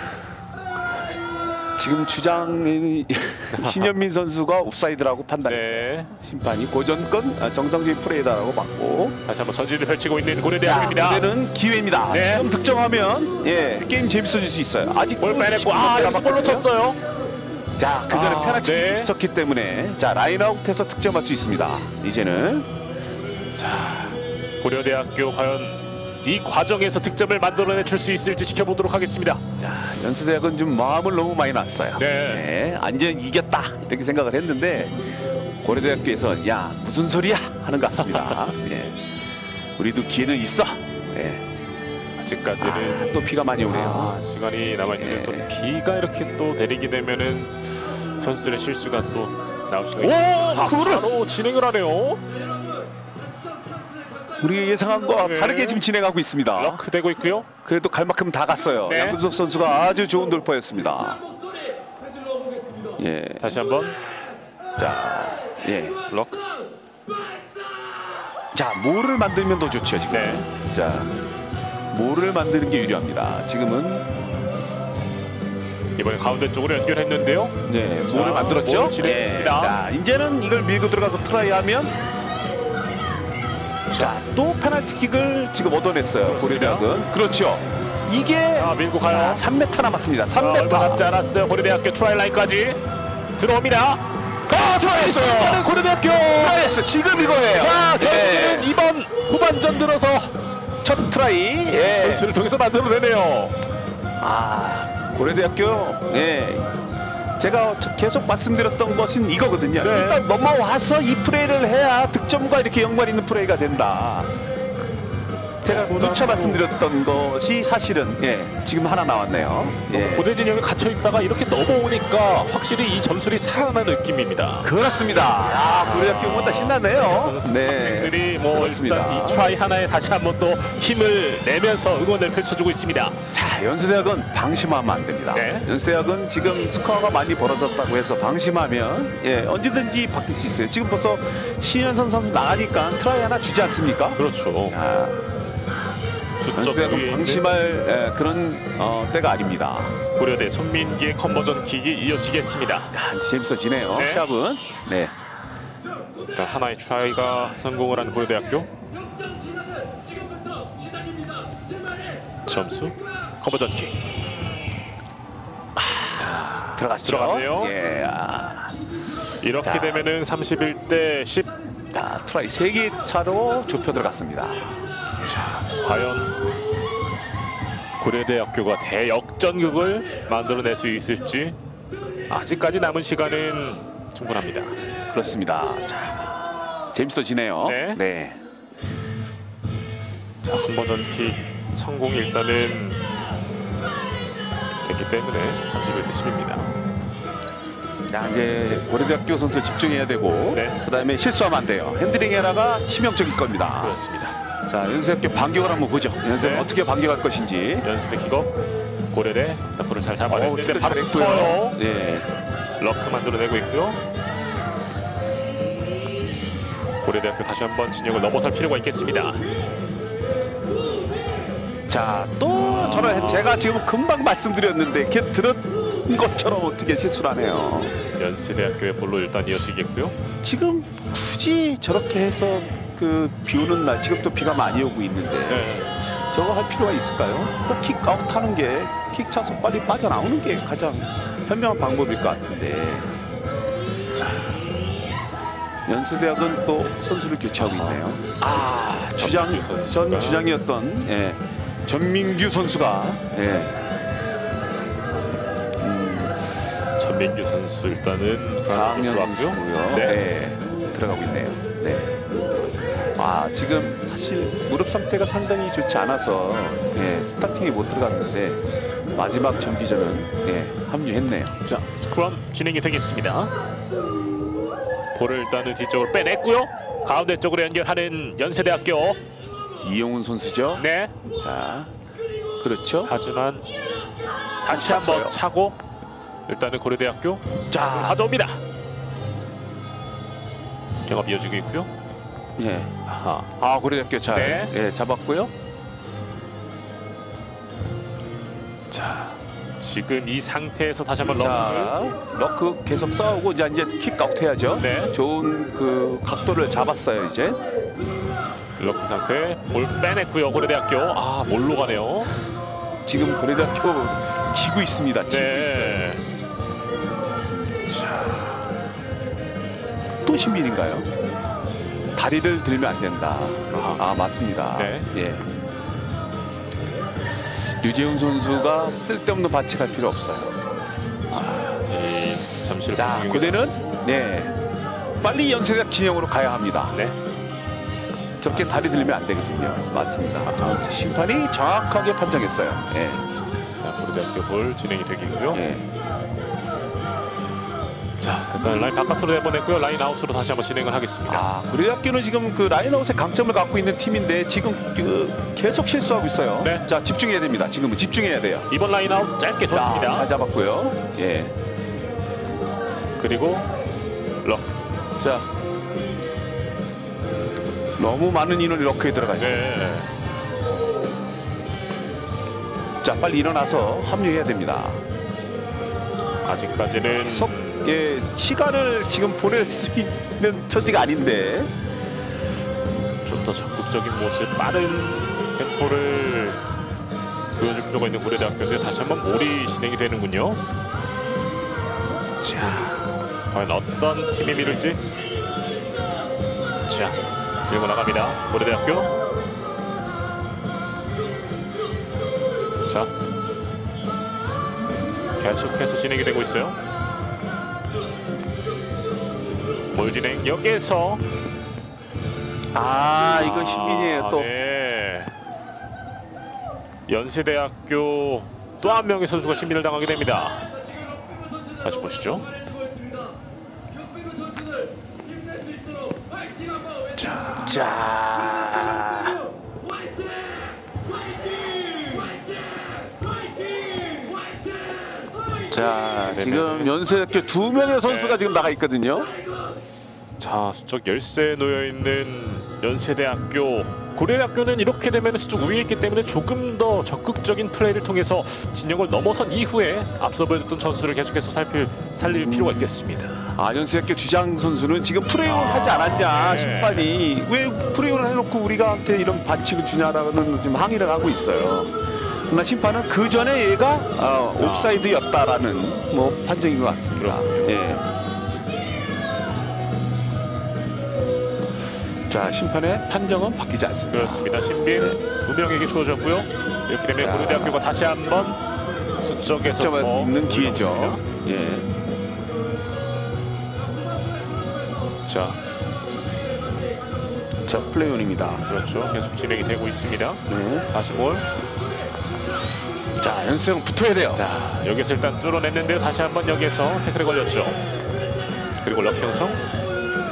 지금 주장인 신현민 선수가 옵사이드라고 판단했어요. 네, 심판이 고전권 아, 정상적인 플레이다라고 봤고. 다시 한번 전진을 펼치고 있는 자, 고려대학교입니다. 오늘은 기회입니다. 네. 지금 득점하면 예, 게임 재밌어질 수 있어요. 아직 볼 빼냈고 아, 여기서 골 놓쳤어요. 자, 그 전에 아, 페널티킥이 네. 있었기 때문에 자, 라인아웃해서 득점할 수 있습니다. 이제는 자, 고려대학교 과연 이 과정에서 득점을 만들어내 줄 수 있을지 지켜보도록 하겠습니다. 자, 연세대학은 좀 마음을 너무 많이 놨어요. 네. 완전 이겼다 이렇게 생각을 했는데 고려대학교에서 야, 무슨 소리야 하는 것 같습니다. 예. 우리도 기회는 있어. 예. 아직까지는 아, 또 비가 많이 오네요. 아, 시간이 남아있는데 예. 또 비가 이렇게 또 내리게 되면은 선수들의 실수가 또 나올 수가 오, 있습니다. 그거를 바로 진행을 하네요. 우리가 예상한 거와 네. 다르게 지금 진행하고 있습니다. 럭크 되고 있고요. 그래도 갈 만큼 다 갔어요. 네. 양근석 선수가 아주 좋은 돌파였습니다. 예. 다시 한번 자, 예. 럭크. 자, 뭐를 만들면 더 좋죠 지금. 네. 자, 뭐를 만드는 게 유리합니다. 지금은 이번에 가운데 쪽으로 연결했는데요. 네, 자, 볼을 만들었죠. 볼 진행입니다. 네, 자, 이제는 이걸 밀고 들어가서 트라이하면 자, 또 페널티킥을 지금 얻어냈어요. 그렇습니다. 고려대학은. 그렇죠. 이게 자, 밀고 가요. 삼 미터 남았습니다. 삼 자, 얼마 미터. 남지 않았어요. 고려대학교 트라이 라인까지 들어옵니다. 가 트라이했어요. 고려대학교. 트라이했어요. 지금 이거예요. 자, 결국에는 네. 이번 후반전 들어서 첫 트라이. 예. 선수를 통해서 만들어내네요. 아, 고려대학교. 예. 제가 계속 말씀드렸던 것은 이거거든요. 네. 일단 넘어와서 이 플레이를 해야 득점과 이렇게 연관 있는 플레이가 된다. 제가 누차 말씀드렸던 것이 사실은 예, 지금 하나 나왔네요. 예. 고대 진영에 갇혀 있다가 이렇게 넘어오니까 확실히 이 전술이 살아나는 느낌입니다. 그렇습니다. 아, 고려대학교 보다 신나네요. 선수 네. 학생들이 뭐 그렇습니다. 일단 이 트라이 하나에 다시 한번 또 힘을 내면서 응원을 펼쳐주고 있습니다. 자, 연세대학은 방심하면 안 됩니다. 네. 연세대학은 지금 스코어가 많이 벌어졌다고 해서 방심하면 예, 언제든지 바뀔 수 있어요. 지금 벌써 신현선 선수 나가니까 트라이 하나 주지 않습니까? 그렇죠. 자, 수적 연세대학은 위에 방심할 예, 그런 어, 때가 아닙니다. 고려대 손민기의 컨버전 킥이 이어지겠습니다. 야, 이제 재밌어지네요. 네. 시합은. 네. 일단 하나의 트라이가 성공을 한 고려대학교. 점수 컨버전 킥. 들어갔죠. 들어갔네요. 예. 아. 이렇게 자. 되면은 삼십일 대 십. 자, 트라이 세 개 차로 좁혀 들어갔습니다. 자, 과연 고려대학교가 대역전극을 만들어낼 수 있을지. 아직까지 남은 시간은 충분합니다. 그렇습니다. 자, 재밌어지네요. 네. 네. 자, 컨버전 킥 성공이 일단은 됐기 때문에 삼십일 대 십입니다. 자, 이제 고려대학교 선수 집중해야 되고 네. 그다음에 실수하면 안 돼요. 핸들링 에러가 치명적일 겁니다. 그렇습니다. 자, 연세대학교 반격을 한번 보죠. 연세대 네. 어떻게 반격할 것인지. 연수대 킥업. 고려대 볼을 잘 어우, 잡아냈는데 킥도 바로 잘했고요. 터로 네. 럭크 만들어내고 있고요. 고려대학교 다시 한번 진영을 넘어설 필요가 있겠습니다. 자, 또 저는 제가 지금 금방 말씀드렸는데 걔 들은 것처럼 어떻게 실수를 하네요. 연세대학교의 볼로 일단 이어지겠고요. 지금 굳이 저렇게 해서 그 비 오는 날 지금 또 비가 많이 오고 있는데 네. 저거 할 필요가 있을까요? 또 킥아웃 하는 게 킥 차서 빨리 빠져나오는 게 가장 현명한 방법일 것 같은데. 자, 연수대학은 또 선수를 교체하고 있네요. 아, 주장 전민규 선수가. 전 주장이었던 예, 전민규 선수가 예, 전민규 선수 일단은 사 학년 들어왔고요. 선수고요. 네. 네, 들어가고 있네요. 네. 아, 지금 사실 무릎 상태가 상당히 좋지 않아서 예, 스타팅에 못 들어갔는데 마지막 정기전은 예, 합류했네요. 자, 스크럼 진행이 되겠습니다. 볼을 일단은 뒤쪽으로 빼냈고요. 가운데 쪽으로 연결하는 연세대학교. 이용훈 선수죠. 네. 자, 그렇죠. 하지만 다시 찼어요. 한번 차고 일단은 고려대학교 자, 가져옵니다. 경합 이어지고 있고요. 예. 아하. 아, 고려대학교 잘 네. 예, 잡았고요. 자, 지금 이 상태에서 다시 한번 럭크. 자, 너그 계속 싸우고 이제 이제 킥아웃 해야죠. 네. 좋은 그 각도를 잡았어요 이제. 럭크 상태. 볼 빼냈고요. 고려대학교. 아, 몰로 가네요. 지금 고려대학교 지고 있습니다. 지고 있어요. 네. 자, 또 신민인가요? 다리를 들면 안 된다. 아하. 아, 맞습니다. 네. 예. 류재훈 선수가 쓸데없는 반칙할 필요 없어요. 이 잠시를 자, 보여주는 고대는 네, 빨리 연세대학 진영으로 가야 합니다. 네. 저렇게 다리 들면 안 되거든요. 맞습니다. 자, 심판이 정확하게 판정했어요. 예. 자, 고려대학교 볼 진행이 되겠고요. 예. 자, 일단 라인 바깥으로 내보냈고요. 라인 아웃으로 다시 한번 진행을 하겠습니다. 아, 고려대학교는 지금 그 라인아웃의 강점을 갖고 있는 팀인데 지금 그 계속 실수하고 있어요. 네. 자, 집중해야 됩니다. 지금은 집중해야 돼요. 이번 라인 아웃 짧게 자, 뒀습니다. 잘 잡았고요. 예. 그리고 럭. 자, 너무 많은 인원이 럭크에 들어가 있어요. 네. 자, 빨리 일어나서 합류해야 됩니다. 아직까지는 속, 예, 시간을 지금 보낼 수 있는 처지가 아닌데. 좀 더 적극적인 모습, 빠른 템포를 보여줄 필요가 있는 고려대학교인데 다시 한번 몰이 진행이 되는군요. 자, 과연 어떤 팀이 미룰지. 자, 밀고 나갑니다. 고려대학교. 자, 계속해서 진행이 되고 있어요. 몰 진행 여기에서 아, 이건 신민이에요. 또. 네. 연세대학교 또 한 명의 선수가 신민을 당하게 됩니다. 다시 보시죠. 자, 자. 자, 네네네. 지금 연세대학교 두 명의 선수가 네. 지금 나가 있거든요. 자, 수적 열세에 놓여 있는 연세대학교. 고려대학교는 이렇게 되면 수적 우위에 있기 때문에 조금 더 적극적인 플레이를 통해서 진영을 넘어선 이후에 앞서 보여줬던 전술을 계속해서 살필 살릴 필요가 있겠습니다. 아, 연세대학교 주장 선수는 지금 프레이를 아, 하지 않았냐, 네. 심판이 왜 프레이를 해놓고 우리가한테 이런 반칙을 주냐라는 지금 항의를 하고 있어요. 그러나 심판은 그 전에 얘가 어, 옵사이드였다라는 뭐 판정인 것 같습니다. 예. 자, 심판의 판정은 바뀌지 않습니다. 그렇습니다. 신빈 두 명에게 주어졌고요. 이렇게 되면 자. 고려대학교가 다시 한번 수적에서 득점할 수 더 있는 기회죠. 올라왔습니다. 예. 자, 자, 플레이온입니다. 그렇죠. 계속 진행이 되고 있습니다. 네. 다시 몰. 자, 연세형 붙어야 돼요. 자, 여기서 일단 뚫어냈는데요. 다시 한번 여기에서 태클에 걸렸죠. 그리고 럭형성.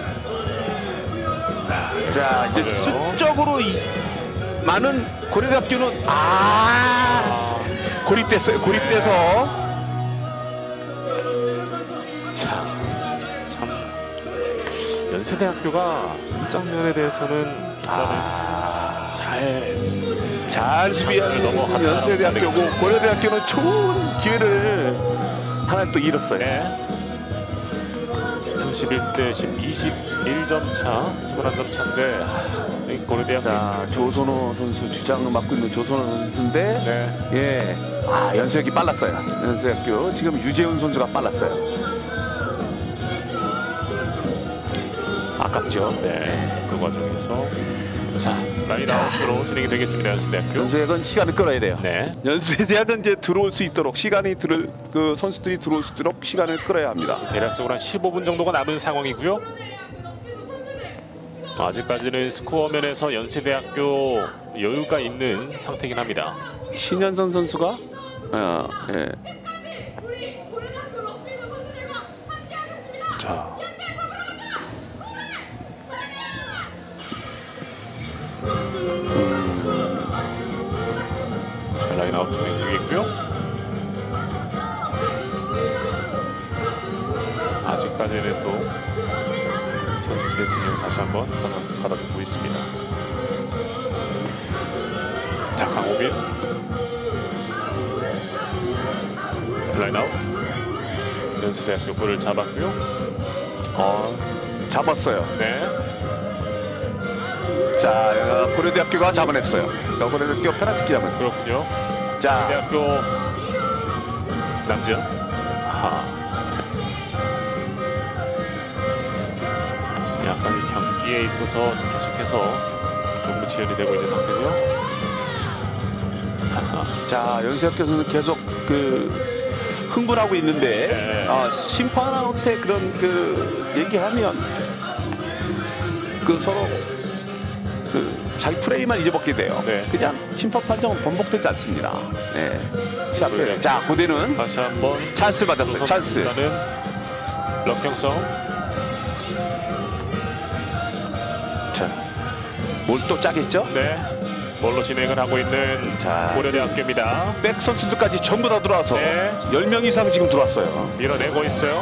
자, 이제 맞아요. 수적으로 이, 많은 고려대학교는 아, 아, 고립됐어요. 고립돼서. 참, 참 연세대학교가 이 장면에 대해서는 아, 잘 잘 수비하는 넘어갔다. 연세대학교고 고려대학교는 좋은 기회를 하나 또 잃었어요. 네. 삼십일 대 십, 이십일 점 차, 이십일 점 차인데 이 고려대학교. 자, 조선호 선수 주장을 맡고 있는 조선호 선수인데, 네. 예, 아, 연세학이 빨랐어요. 연세학교 지금 유재훈 선수가 빨랐어요. 아깝죠. 네. 그 과정에서 자, 라인 아웃으로 진행이 되겠습니다. 연세대학교. 연세학은 시간을 끌어야 돼요. 네. 연세대학은 이제 들어올 수 있도록 시간이 들을 그 선수들이 들어올 수 있도록 시간을 끌어야 합니다. 대략적으로 한 십오 분 정도가 남은 상황이고요. 아직까지는 스코어 면에서 연세대학교 여유가 있는 상태이긴 합니다. 신현선 선수가 어, 예. 자, 자, 라인 아웃 진행되겠고요. 아직까지는 또 선수들의 진영을 다시 한번 가다- 가다듬고 있습니다. 자, 강호빈 라인 아웃. 연세대학교 볼을 잡았고요. 어, 잡았어요. 네. 자, 어, 고려대학교가 잡아냈어요. 어, 고려대학교 페널티킥 잡은. 그렇군요. 자, 대학교 남지현. 아하. 약간 이 경기에 있어서 계속해서 좀 지연이 되고 있는 상태고요. 하하. 자, 연세학교에서는 계속 그 흥분하고 있는데 네. 아, 심판한테 그런 그 얘기하면 그 서로 그 자기 프레이만 잊어먹게 돼요. 네. 그냥 심판 판정은 번복되지 않습니다. 네. 시합 네. 네. 자, 고대는 다시 한번 찬스 받았어요. 찬스. 는 럭형성. 자, 뭘 또 짜겠죠? 네. 뭘로 진행을 하고 있는 자, 고려대학교입니다. 백 선수들까지 전부 다 들어와서 네. 열 명 이상 지금 들어왔어요. 밀어내고 있어요.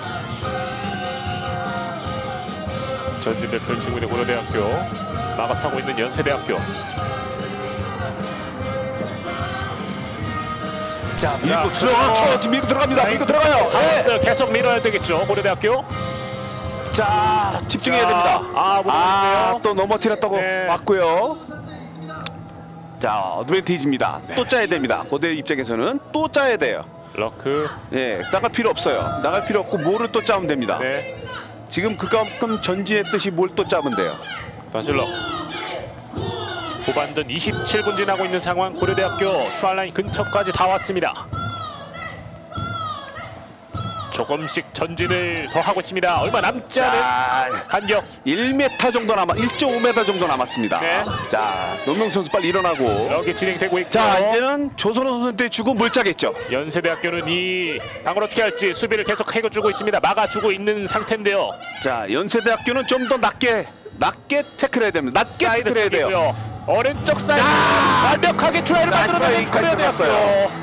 전진을 펼치고 있는 고려대학교, 막아서고 있는 연세대학교. 자, 밀고 자, 들어가죠. 지금 밀고 들어갑니다. 밀고 들어가요. 네. 네. 계속 밀어야 되겠죠. 고려대학교. 자, 집중해야 자, 됩니다. 아, 아, 또 넘어뜨렸다고 네. 맞고요. 자, 어드밴티지입니다. 네. 또 짜야 됩니다. 고대 입장에서는 또 짜야 돼요. 러크. 예, 나갈 필요 없어요. 나갈 필요 없고 뭐를 또 짜면 됩니다. 네. 지금 그만큼 전진했듯이 뭘 또 짜면 돼요. 다시 러크. 후반전 이십칠 분 지나고 있는 상황. 고려대학교 추알라인 근처까지 다 왔습니다. 조금씩 전진을 더 하고 있습니다. 얼마 남지 않은 자, 간격. 일 미터 정도 남아, 일 점 오 미터 정도 남았습니다. 네. 자, 노명 선수 빨리 일어나고. 여기 진행되고 있고. 자, 이제는 조선호 선수한테 주고 뭘 짜겠죠. 연세대학교는 이 방을 어떻게 할지 수비를 계속 해주고 있습니다. 막아주고 있는 상태인데요. 자, 연세대학교는 좀 더 낮게, 낮게 태클해야 됩니다. 낮게 사이드 태클해야 돼요. 쪽이고요. 오른쪽 사이드 완벽하게 트라이를 자, 만들어내는 트라이까지 고려대학교.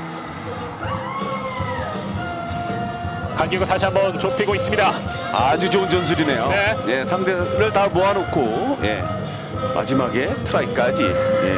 간격을 다시 한번 좁히고 있습니다. 아주 좋은 전술이네요. 네. 예, 상대를 다 모아놓고 예, 마지막에 트라이까지. 예.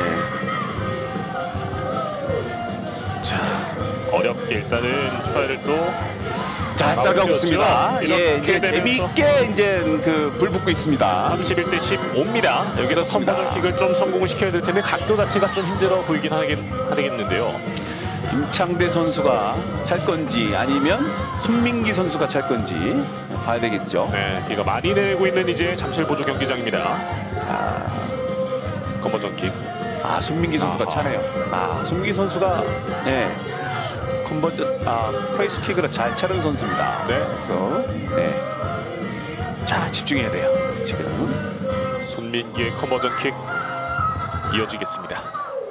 자, 어렵게 일단은 트라이를 또 자, 따라가고 있습니다. 예, 이렇게 이제 되면서 재미있게 이제 그 불 붙고 있습니다. 삼십일 대 십오입니다. 여기서 그렇습니다. 컨버전 킥을 좀 성공을 시켜야 될 텐데 각도 자체가 좀 힘들어 보이긴 하겠, 하겠는데요. 김창대 선수가 찰 건지 아니면 손민기 선수가 찰 건지 봐야 되겠죠. 네, 비가 많이 내리고 있는 이제 잠실 보조 경기장입니다. 자, 컨버전 킥. 아, 손민기 선수가 아하. 차네요. 아, 손민기 선수가 예, 컨버전 아 프레이스킥으로 잘 차는 선수입니다. 네. 그래서 네, 자, 집중해야 돼요. 지금 손민기의 컨버전 킥 이어지겠습니다.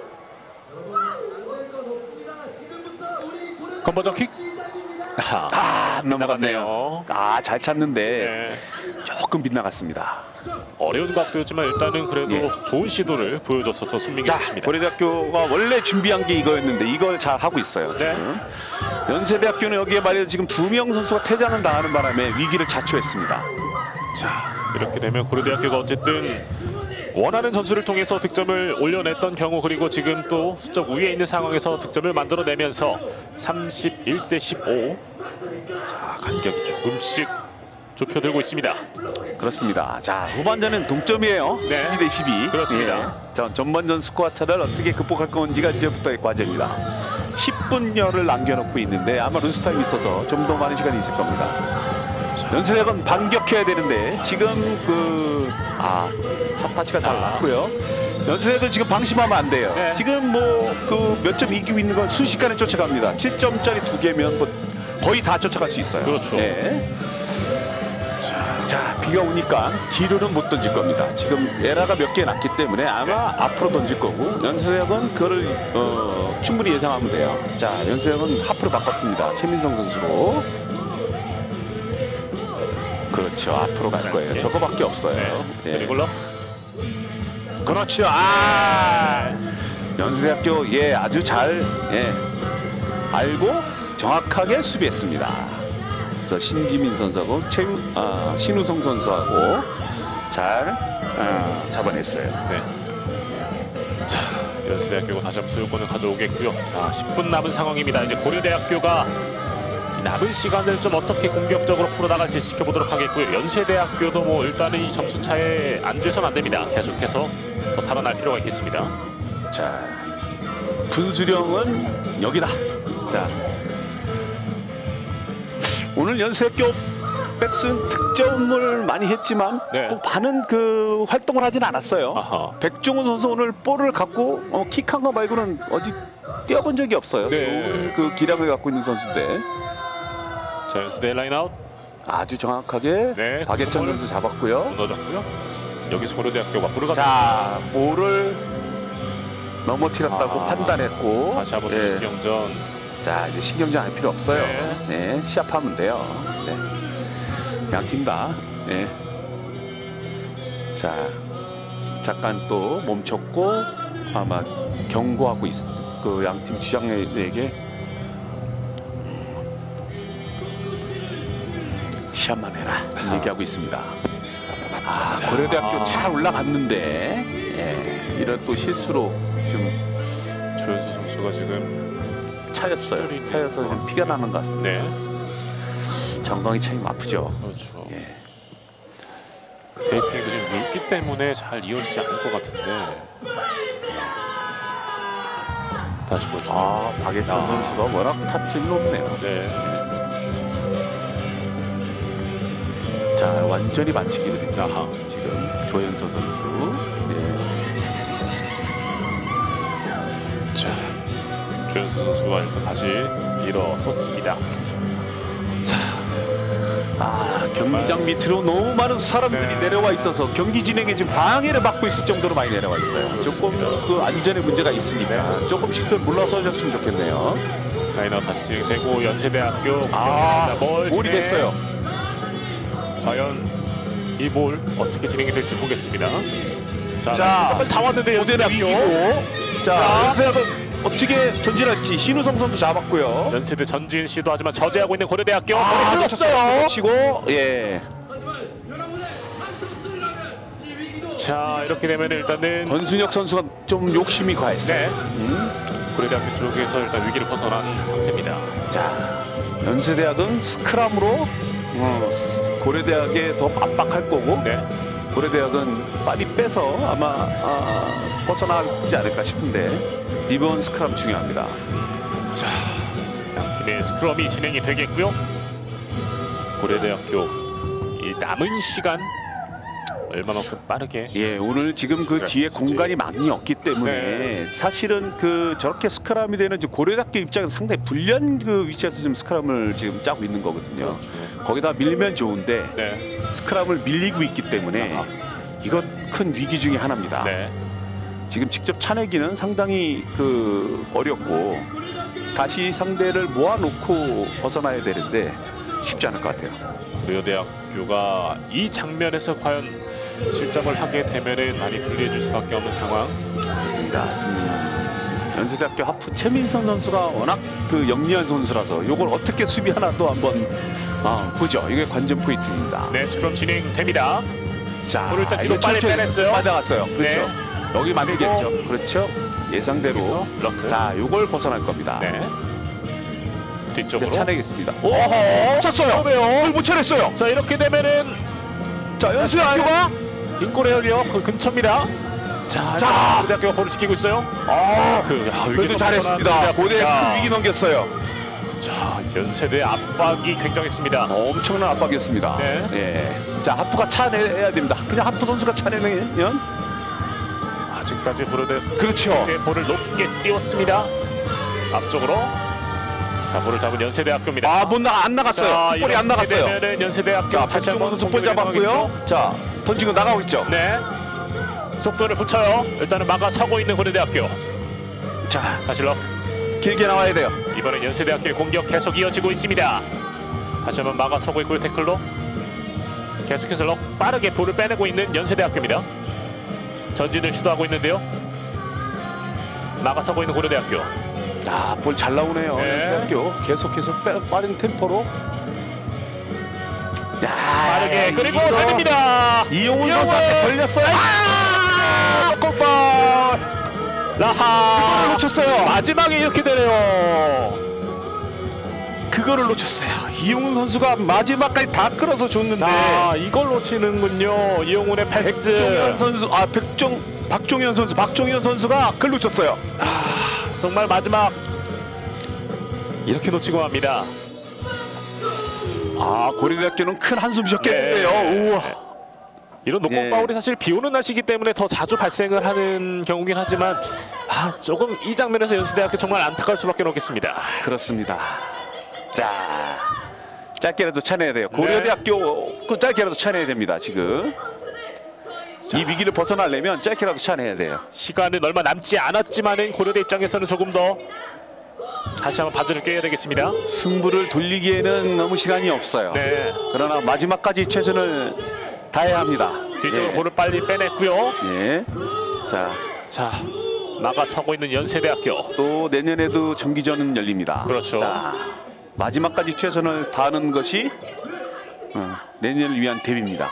컨버전 킥. 아하, 아, 빗나갔네요. 넘어갔네요. 아, 잘 찼는데 네. 조금 빗나갔습니다. 어려운 각도였지만 일단은 그래도 예. 좋은 시도를 보여줬었던 손민기 자, 선수입니다. 고려대학교가 원래 준비한 게 이거였는데 이걸 잘 하고 있어요. 지금 연세대학교는 여기에 말이야 지금 두 명 선수가 퇴장을 당하는 바람에 위기를 자초했습니다. 자, 이렇게 되면 고려대학교가 어쨌든 원하는 선수를 통해서 득점을 올려냈던 경우 그리고 지금 또 수적 우위에 있는 상황에서 득점을 만들어내면서 삼십일 대 십오. 자, 간격이 조금씩 좁혀들고 있습니다. 그렇습니다. 자, 후반전은 동점이에요. 네. 십이 대 십이. 그렇습니다. 예. 자, 전반전 스코어 차를 어떻게 극복할 건지가 이제부터의 과제입니다. 십 분여를 남겨놓고 있는데 아마 루스타임이 있어서 좀 더 많은 시간이 있을 겁니다. 연세대학은 반격해야 되는데 지금 그 아, 차타치가 잘 아. 났고요. 연세대학은 지금 방심하면 안 돼요. 네. 지금 뭐 그 몇 점 이기고 있는 건 순식간에 쫓아갑니다. 칠 점짜리 두 개면 뭐 거의 다 쫓아갈 수 있어요. 그렇죠. 네. 자, 비가 오니까 뒤로는 못 던질 겁니다. 지금 에라가 몇 개 났기 때문에 아마 앞으로 던질 거고 연세대학은 그거를 어, 충분히 예상하면 돼요. 자, 연세대학은 하프로 바꿨습니다. 최민성 선수로. 그렇죠. 앞으로 갈 거예요. 네. 저거밖에 없어요. 네. 예. 그리고 러 그렇죠. 아, 연세대학교 예 아주 잘 예, 알고 정확하게 수비했습니다. 그래서 신지민 선수하고 최우, 아, 신우성 선수하고 잘 아, 잡아냈어요. 네. 자, 연세대학교가 다시 한번 소유권을 가져오겠고요. 아, 십 분 남은 상황입니다. 이제 고려대학교가 남은 시간을 좀 어떻게 공격적으로 풀어나갈지 지켜보도록 하겠고요. 연세대학교도 뭐 일단은 이 점수 차에 안주해서는 안 됩니다. 계속해서 더 달아날 필요가 있겠습니다. 자, 분수령은 여기다. 자, 오늘 연세대학교 백슨 득점을 많이 했지만 네. 또 많은 그 활동을 하진 않았어요. 아하. 백종훈 선수 오늘 볼을 갖고 어, 킥한 거 말고는 어디 뛰어본 적이 없어요. 네. 좋은 그 기량을 갖고 있는 선수인데 자, 연세대 라인아웃 아주 정확하게 네, 박예찬 볼을 선수 잡았고요. 무너졌고요. 여기서 고려대학교가 불을 자, 볼을 넘어뜨렸다고 아, 판단했고 다시 한번 예. 신경전. 자, 이제 신경전 할 필요 없어요. 네. 네, 시합하면 돼요. 네. 양 팀 다. 네. 자, 잠깐 또 멈췄고 아마 경고하고 있. 그 양 팀 주장에게 시합만 해라 아. 얘기하고 있습니다. 아, 고려대학교 아. 잘 올라갔는데 예, 이런 또 실수로 지금 조현수 선수가 지금 차였어요. 차여서 지금 피가 나는 것 같습니다. 네. 정강이 참 아프죠. 그렇죠. 예. 테이핑도 지금 묽기 때문에 잘 이어지지 않을 것 같은데. 다시 보죠. 아, 박예찬 아. 선수가 워낙 타점이 높네요. 네. 자, 완전히 반칙이거든요. 아하. 지금 조현서 선수. 예. 자, 조현수 선수가 일단 다시 일어섰습니다. 아, 경기장 밑으로 너무 많은 사람들이 네. 내려와 있어서 경기 진행에 지금 방해를 받고 있을 정도로 많이 내려와 있어요. 조금 그 안전에 문제가 있으니까 조금씩들 물러서셨으면 좋겠네요. 라인아웃 다시 진행되고 연세대학교 아, 뭘 볼이 진행? 됐어요. 과연 이 볼 어떻게 진행이 될지 보겠습니다. 자, 자, 정말 다 왔는데 고대는 연세대학교. 위기고. 자, 연세대학은 어떻게 전진할지 신우성 선수 잡았고요. 연세대 전진 시도하지만 저지하고 있는 고려대학교. 아, 볼이 흘렀어요. 치고 예. 자, 이렇게 되면 일단은 권순혁 선수가 좀 욕심이 과했어요. 네. 음. 고려대학교 쪽에서 일단 위기를 벗어난 상태입니다. 자, 연세대학은 스크럼으로 어, 스- 고려대학에 더 압박할 거고 네. 고려대학은 빨리 빼서 아마 아, 벗어나지 않을까 싶은데 이번 스크럼 중요합니다. 자, 양 팀의 스크럼이 진행이 되겠고요. 고려대학교 이 남은 시간 얼마만큼 빠르게 예, 오늘 지금 그 뒤에 그렇지. 공간이 많이 없기 때문에 네. 사실은 그 저렇게 스크럼이 되는 지금 고려대학교 입장에서 상당히 불리한 그 위치에서 지금 스크럼을 지금 짜고 있는 거거든요. 그렇죠. 거기다 밀면 좋은데 네. 스크럼을 밀리고 있기 때문에 아하. 이것 큰 위기 중에 하나입니다. 네. 지금 직접 차내기는 상당히 그 어렵고 다시 상대를 모아놓고 벗어나야 되는데 쉽지 않을 것 같아요. 고려대학교가 이 장면에서 과연 실점을 하게 되면은 많이 불리해질 수밖에 없는 상황. 그렇습니다. 지금 연세대학교 하프 최민선 선수가 워낙 그 영리한 선수라서 이걸 어떻게 수비하나 또 한번 아, 보죠. 이게 관전 포인트입니다. 네, 스크럼 진행됩니다. 자, 오늘 일단 뒤로 이거 빨리 천천히 빼냈어요. 빠져갔어요. 그렇죠. 네. 여기 맞겠죠. 그렇죠. 예상대로. 여기서 럭크. 자, 요걸 벗어날 겁니다. 네. 뒤쪽으로. 이제 차내겠습니다. 오호! 쳤어요. 그러네요. 못 차냈어요. 자, 이렇게 되면은 자, 연수대학교가 인골에 열려 그 근처입니다. 자, 자. 고려대학교가 볼을 지키고 있어요. 아, 그 아, 그래도 위기에서 잘했습니다. 벗어난 고대 고려대학교입니다. 큰 위기 넘겼어요. 자, 연세대 압박이 굉장했습니다. 엄청난 압박이었습니다. 네. 예. 자, 하프가 차내야 됩니다. 그냥 하프 선수가 차내면 아직까지 고려대 그렇죠. 이제 볼을 높게 띄웠습니다. 앞쪽으로. 자, 볼을 잡은 연세대학교입니다. 아, 못 나 안 나갔어요. 볼이 안 나갔어요. 되면은 연세대학교 자, 다시 박주원 한번 선수 볼 잡았고요. 자, 던지고 나가고 있죠. 네. 속도를 붙여요. 일단은 막아서고 있는 고려대학교. 자, 다시 럭. 길게 나와야 돼요. 이번엔 연세대학교의 공격 계속 이어지고 있습니다. 다시 한번 막아서고 있고 태클로 계속해서 럭 빠르게 볼을 빼내고 있는 연세대학교입니다. 전진을 시도하고 있는데요. 막아서고 있는 고려대학교. 아, 볼 잘 나오네요. 네. 연수대학교 계속해서 빼, 빠른 템포로. 야, 빠르게 그리고 이거 달립니다. 이용훈 이용훈! 선수한테 걸렸어요. 아! 골! 라하. 그거를 놓쳤어요. 마지막에 이렇게 되네요. 그거를 놓쳤어요. 이용훈 선수가 마지막까지 다 끌어서 줬는데 아, 이걸 놓치는군요. 이용훈의 패스. 백종현 선수, 아 백종 박종현 선수, 박종현 선수가 그걸 놓쳤어요. 정말 마지막 이렇게 놓치고 맙니다. 아, 고려대학교는 큰 한숨 쉬었겠는데요. 네. 우와. 이런 높은 예. 파울이 사실 비 오는 날씨이기 때문에 더 자주 발생을 하는 경우긴 하지만 아, 조금 이 장면에서 연세대학교 정말 안타까울 수밖에 없겠습니다. 그렇습니다. 자, 짧게라도 차내야 돼요. 네. 고려대학교 그 짧게라도 차내야 됩니다. 지금 이 위기를 벗어나려면 짧게라도 차내야 돼요. 시간은 얼마 남지 않았지만은 고려대 입장에서는 조금 더 다시 한번 바지를 껴야 되겠습니다. 승부를 돌리기에는 너무 시간이 없어요. 네. 그러나 마지막까지 최선을 다해야 합니다. 뒤쪽으로 예. 볼을 빨리 빼냈고요. 예. 자, 자, 나가서고 있는 연세대학교. 또 내년에도 정기전은 열립니다. 그렇죠. 자, 마지막까지 최선을 다하는 것이 어, 내년을 위한 대비입니다.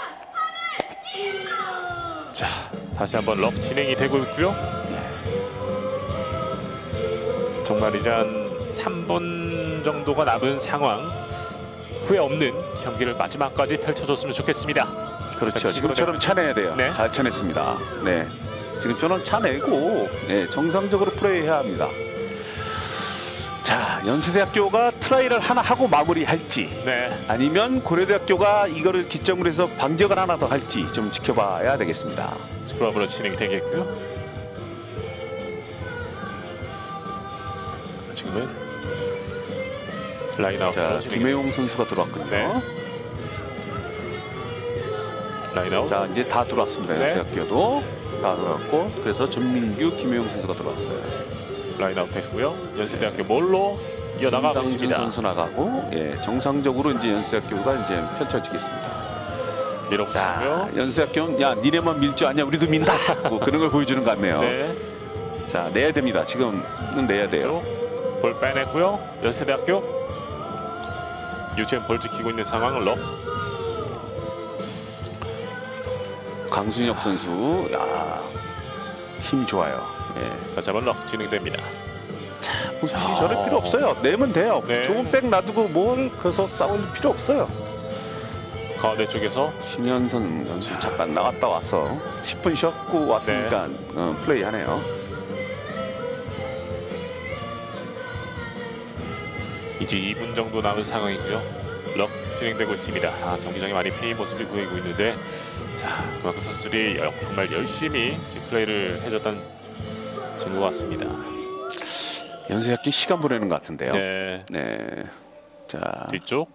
자, 다시 한번 럭 진행이 되고 있고요. 정말 이제 한 삼 분 정도가 남은 상황. 후회 없는 경기를 마지막까지 펼쳐줬으면 좋겠습니다. 그렇죠. 지금처럼 차내야 돼요. 네. 잘 차냈습니다. 네. 지금처럼 차내고 네, 정상적으로 플레이해야 합니다. 자, 연세대학교가 트라이를 하나 하고 마무리할지 네. 아니면 고려대학교가 이거를 기점으로 해서 반격을 하나 더 할지 좀 지켜봐야 되겠습니다. 스크럼으로 진행이 되겠고요. 지금은 라인아웃으로 자, 김혜용 선수가 들어왔군요. 네. 라인아웃. 자, 이제 다 들어왔습니다. 네. 연세대학교도 다 들어왔고 그래서 전민규, 김혜용 선수가 들어왔어요. 라인아웃 됐고요. 연세대학교 몰로 이어나가고 김상준 있습니다. 선수 나가고 예, 정상적으로 이제 연세대학교가 이제 펼쳐지겠습니다. 밀어붙이고요. 자, 연세대학교는 야 니네만 밀 줄 아냐 우리도 민다. 뭐 그런 걸 보여주는 것 같네요. 네. 자, 내야 됩니다. 지금은 내야 돼요. 쪽, 볼 빼냈고요. 연세대학교 유치원 볼 지키고 있는 상황을 럭. 강순혁 선수, 야, 힘 좋아요. 예. 다시 한번 럭 진행됩니다. 굳이 저럴 필요 없어요. 내면 돼요. 네. 좋은 백 놔두고 뭘 거기서 싸울 필요 없어요. 가운데 쪽에서 신현선 선수 잠깐 나갔다 와서 십 분 쉬었고 왔으니까 네. 어, 플레이하네요. 이제 이 분 정도 남은 상황이고요. 럭 진행되고 있습니다. 아, 경기장에 많이 패인 모습이 보이고 있는데, 자, 그만큼 선수들이 여- 정말 열심히 지금 플레이를 해줬다는 증거 같습니다. 연세학교 시간 보내는 것 같은데요. 네, 네. 자, 뒤쪽.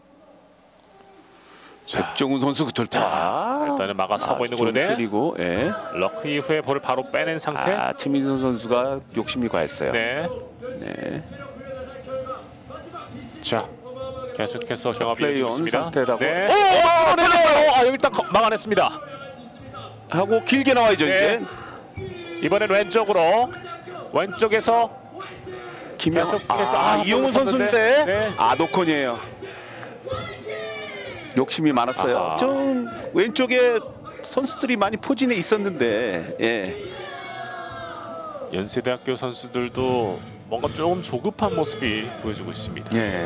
자, 백종훈 선수 그 돌타. 일단은 막아서고 있는 고려대. 그리고 예. 럭 이후에 볼을 바로 빼낸 상태. 아, 최민선 선수가 욕심이 과했어요. 네. 네. 자, 계속해서 경합이 플레이 이어지고 온 있습니다. 상태라고. 네. 오! 오, 네. 아, 여기 일단 거- 막아냈습니다. 하고 길게 나와야죠 네. 이제. 이번엔 왼쪽으로. 왼쪽에서 김영. 계속해서 아, 아, 이용훈 볼을 선수인데. 쳤는데. 네. 아, 노콘이에요. 욕심이 많았어요. 아하. 좀 왼쪽에 선수들이 많이 포진해 있었는데. 예. 연세대학교 선수들도 뭔가 조금 조급한 모습이 보여주고 있습니다. 예.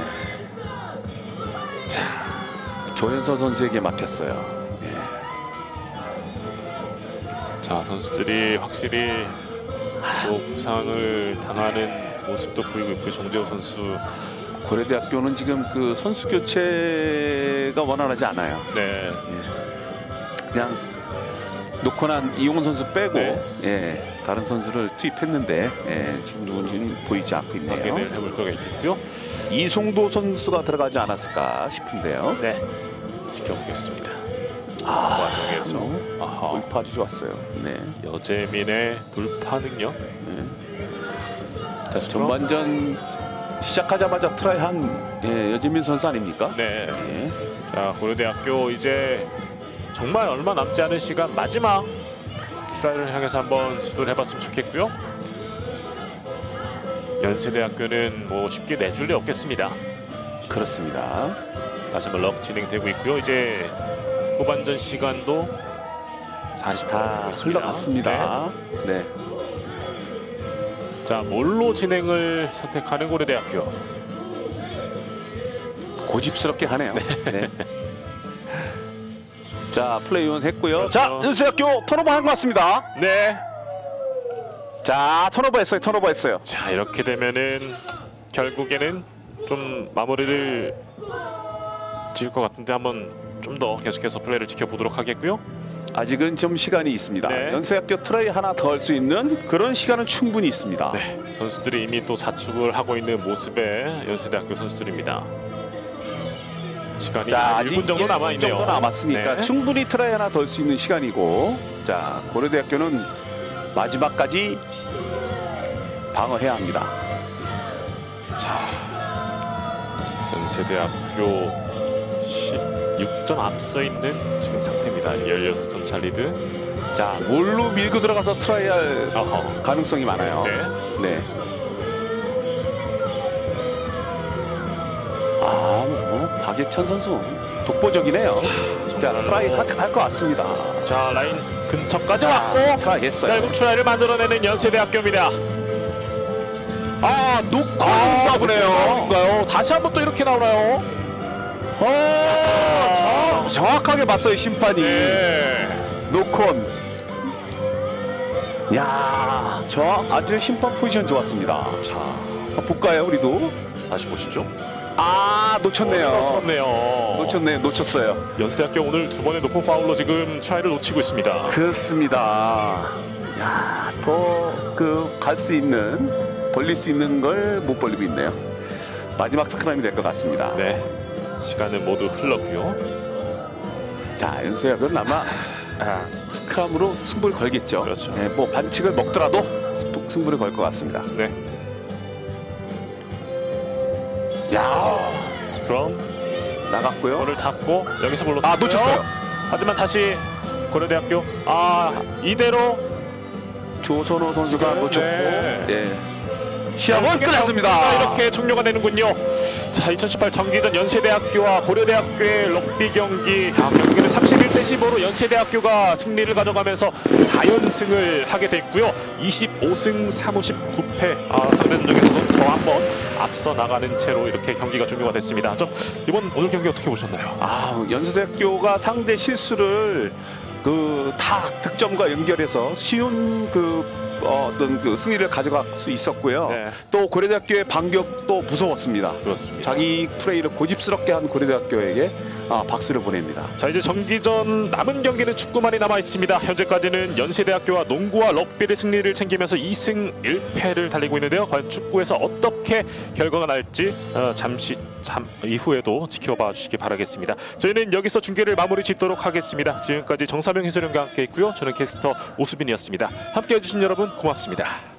자, 조현서 선수에게 맡겼어요. 자, 선수들이 확실히 또 부상을 당하는 모습도 보이고 있고, 정재호 선수. 고려대학교는 지금 그 선수 교체가 원활하지 않아요. 네. 그냥 노코난 이용훈 선수 빼고 네. 예, 다른 선수를 투입했는데 예, 지금 누군지는 보이지 않고 있네요. 확인을 해볼 필요가 있겠죠. 이송도 선수가 들어가지 않았을까 싶은데요. 네. 지켜보겠습니다. 아, 과정에서 아하, 돌파 아주 좋았어요. 네. 여재민의 돌파 능력. 자, 스크럼. 전반전 시작하자마자 트라이한 예, 여진민 선수 아닙니까? 네. 예. 자, 고려대학교 이제 정말 얼마 남지 않은 시간 마지막 트라이를 향해서 한번 시도를 해봤으면 좋겠고요. 연세대학교는 뭐 쉽게 내줄 리 없겠습니다. 그렇습니다. 다시 한번 럭 진행되고 있고요. 이제 후반전 시간도 사십 분 다 남고 있습니다. 흘러갔습니다. 네. 네. 자, 뭘로 진행을 선택하는 고려대학교. 고집스럽게 하네요. 네. 자, 플레이온 했고요. 그렇죠. 자, 연수대학교 턴오버 한 것 같습니다. 네. 자, 턴오버 했어요. 턴오버 했어요. 자, 이렇게 되면은 결국에는 좀 마무리를 지을 것 같은데 한번 좀 더 계속해서 플레이를 지켜보도록 하겠고요. 아직은 좀 시간이 있습니다. 네. 연세학교 트라이 하나 더 할 수 있는 그런 시간은 충분히 있습니다. 네, 선수들이 이미 또 자축을 하고 있는 모습의 연세대학교 선수들입니다. 시간이 자, 한 아직 일 분 정도 남아 있네요. 정도 남았으니까 네. 충분히 트라이 하나 더 할 수 있는 시간이고, 자, 고려대학교는 마지막까지 방어해야 합니다. 연세대학교 십육 점 앞서 있는 지금 상태입니다. 십육 점 차 리드. 자, 뭘로 밀고 들어가서 트라이할 어허. 가능성이 많아요. 네. 네. 아, 뭐 박예찬 선수 독보적이네요. 자, 트라이 할 것 같습니다. 자, 라인 근처까지 자, 왔고 트라이 했어요. 결국 트라이를 만들어내는 연세대학교입니다. 아 놓고 아, 바보네요. 가요. 다시 한번 또 이렇게 나오나요? 어, 정확하게 봤어요 심판이. 네. 노콘. 야, 저 아주 심판 포지션 좋았습니다. 자, 아, 볼까요, 우리도? 다시 보시죠. 아, 놓쳤네요. 놓쳤네요. 놓쳤네요. 놓쳤어요. 연세대학교 오늘 두 번의 높은 파울로 지금 트라이를 놓치고 있습니다. 그렇습니다. 야, 더 그 갈 수 있는, 벌릴 수 있는 걸 못 벌리고 있네요. 마지막 스크럼이 될 것 같습니다. 네, 시간은 모두 흘렀고요. 자, 연수학은 아마 아, 스크럼으로 승부를 걸겠죠. 그렇죠. 네, 뭐 반칙을 먹더라도 승부, 승부를 걸 것 같습니다. 네. 야, 스크럼 나갔고요. 볼을 잡고 여기서 볼로 아, 놓쳤어요. 하지만 다시 고려대학교 아 이대로 조선호 선수가 지금, 놓쳤고, 네. 예. 시합은 끝났습니다. 이렇게 종료가 되는군요. 자, 이천십팔 정기전 연세대학교와 고려대학교의 럭비 경기. 아, 경기는 삼십일 대 십오로 연세대학교가 승리를 가져가면서 사 연승을 하게 됐고요. 이십오 승 삼십구 패. 아, 상대 전적에서도 더 한 번 앞서 나가는 채로 이렇게 경기가 종료가 됐습니다. 좀 이번 오늘 경기 어떻게 보셨나요? 아, 연수대학교가 상대 실수를 그 다 득점과 연결해서 쉬운 그 어, 어떤 그 승리를 가져갈 수 있었고요. 네. 또 고려대학교의 반격도 무서웠습니다. 그렇습니다. 자기 플레이를 고집스럽게 한 고려대학교에게 아, 박수를 보냅니다. 자, 이제 정기전 남은 경기는 축구만이 남아 있습니다. 현재까지는 연세대학교와 농구와 럭비를 승리를 챙기면서 이 승 일 패를 달리고 있는데요. 과연 축구에서 어떻게 결과가 날지 어, 잠시 잠 이후에도 지켜봐 주시기 바라겠습니다. 저희는 여기서 중계를 마무리 짓도록 하겠습니다. 지금까지 정사명 해설위원과 함께 했고요. 저는 게스터 오수빈이었습니다. 함께해 주신 여러분 고맙습니다.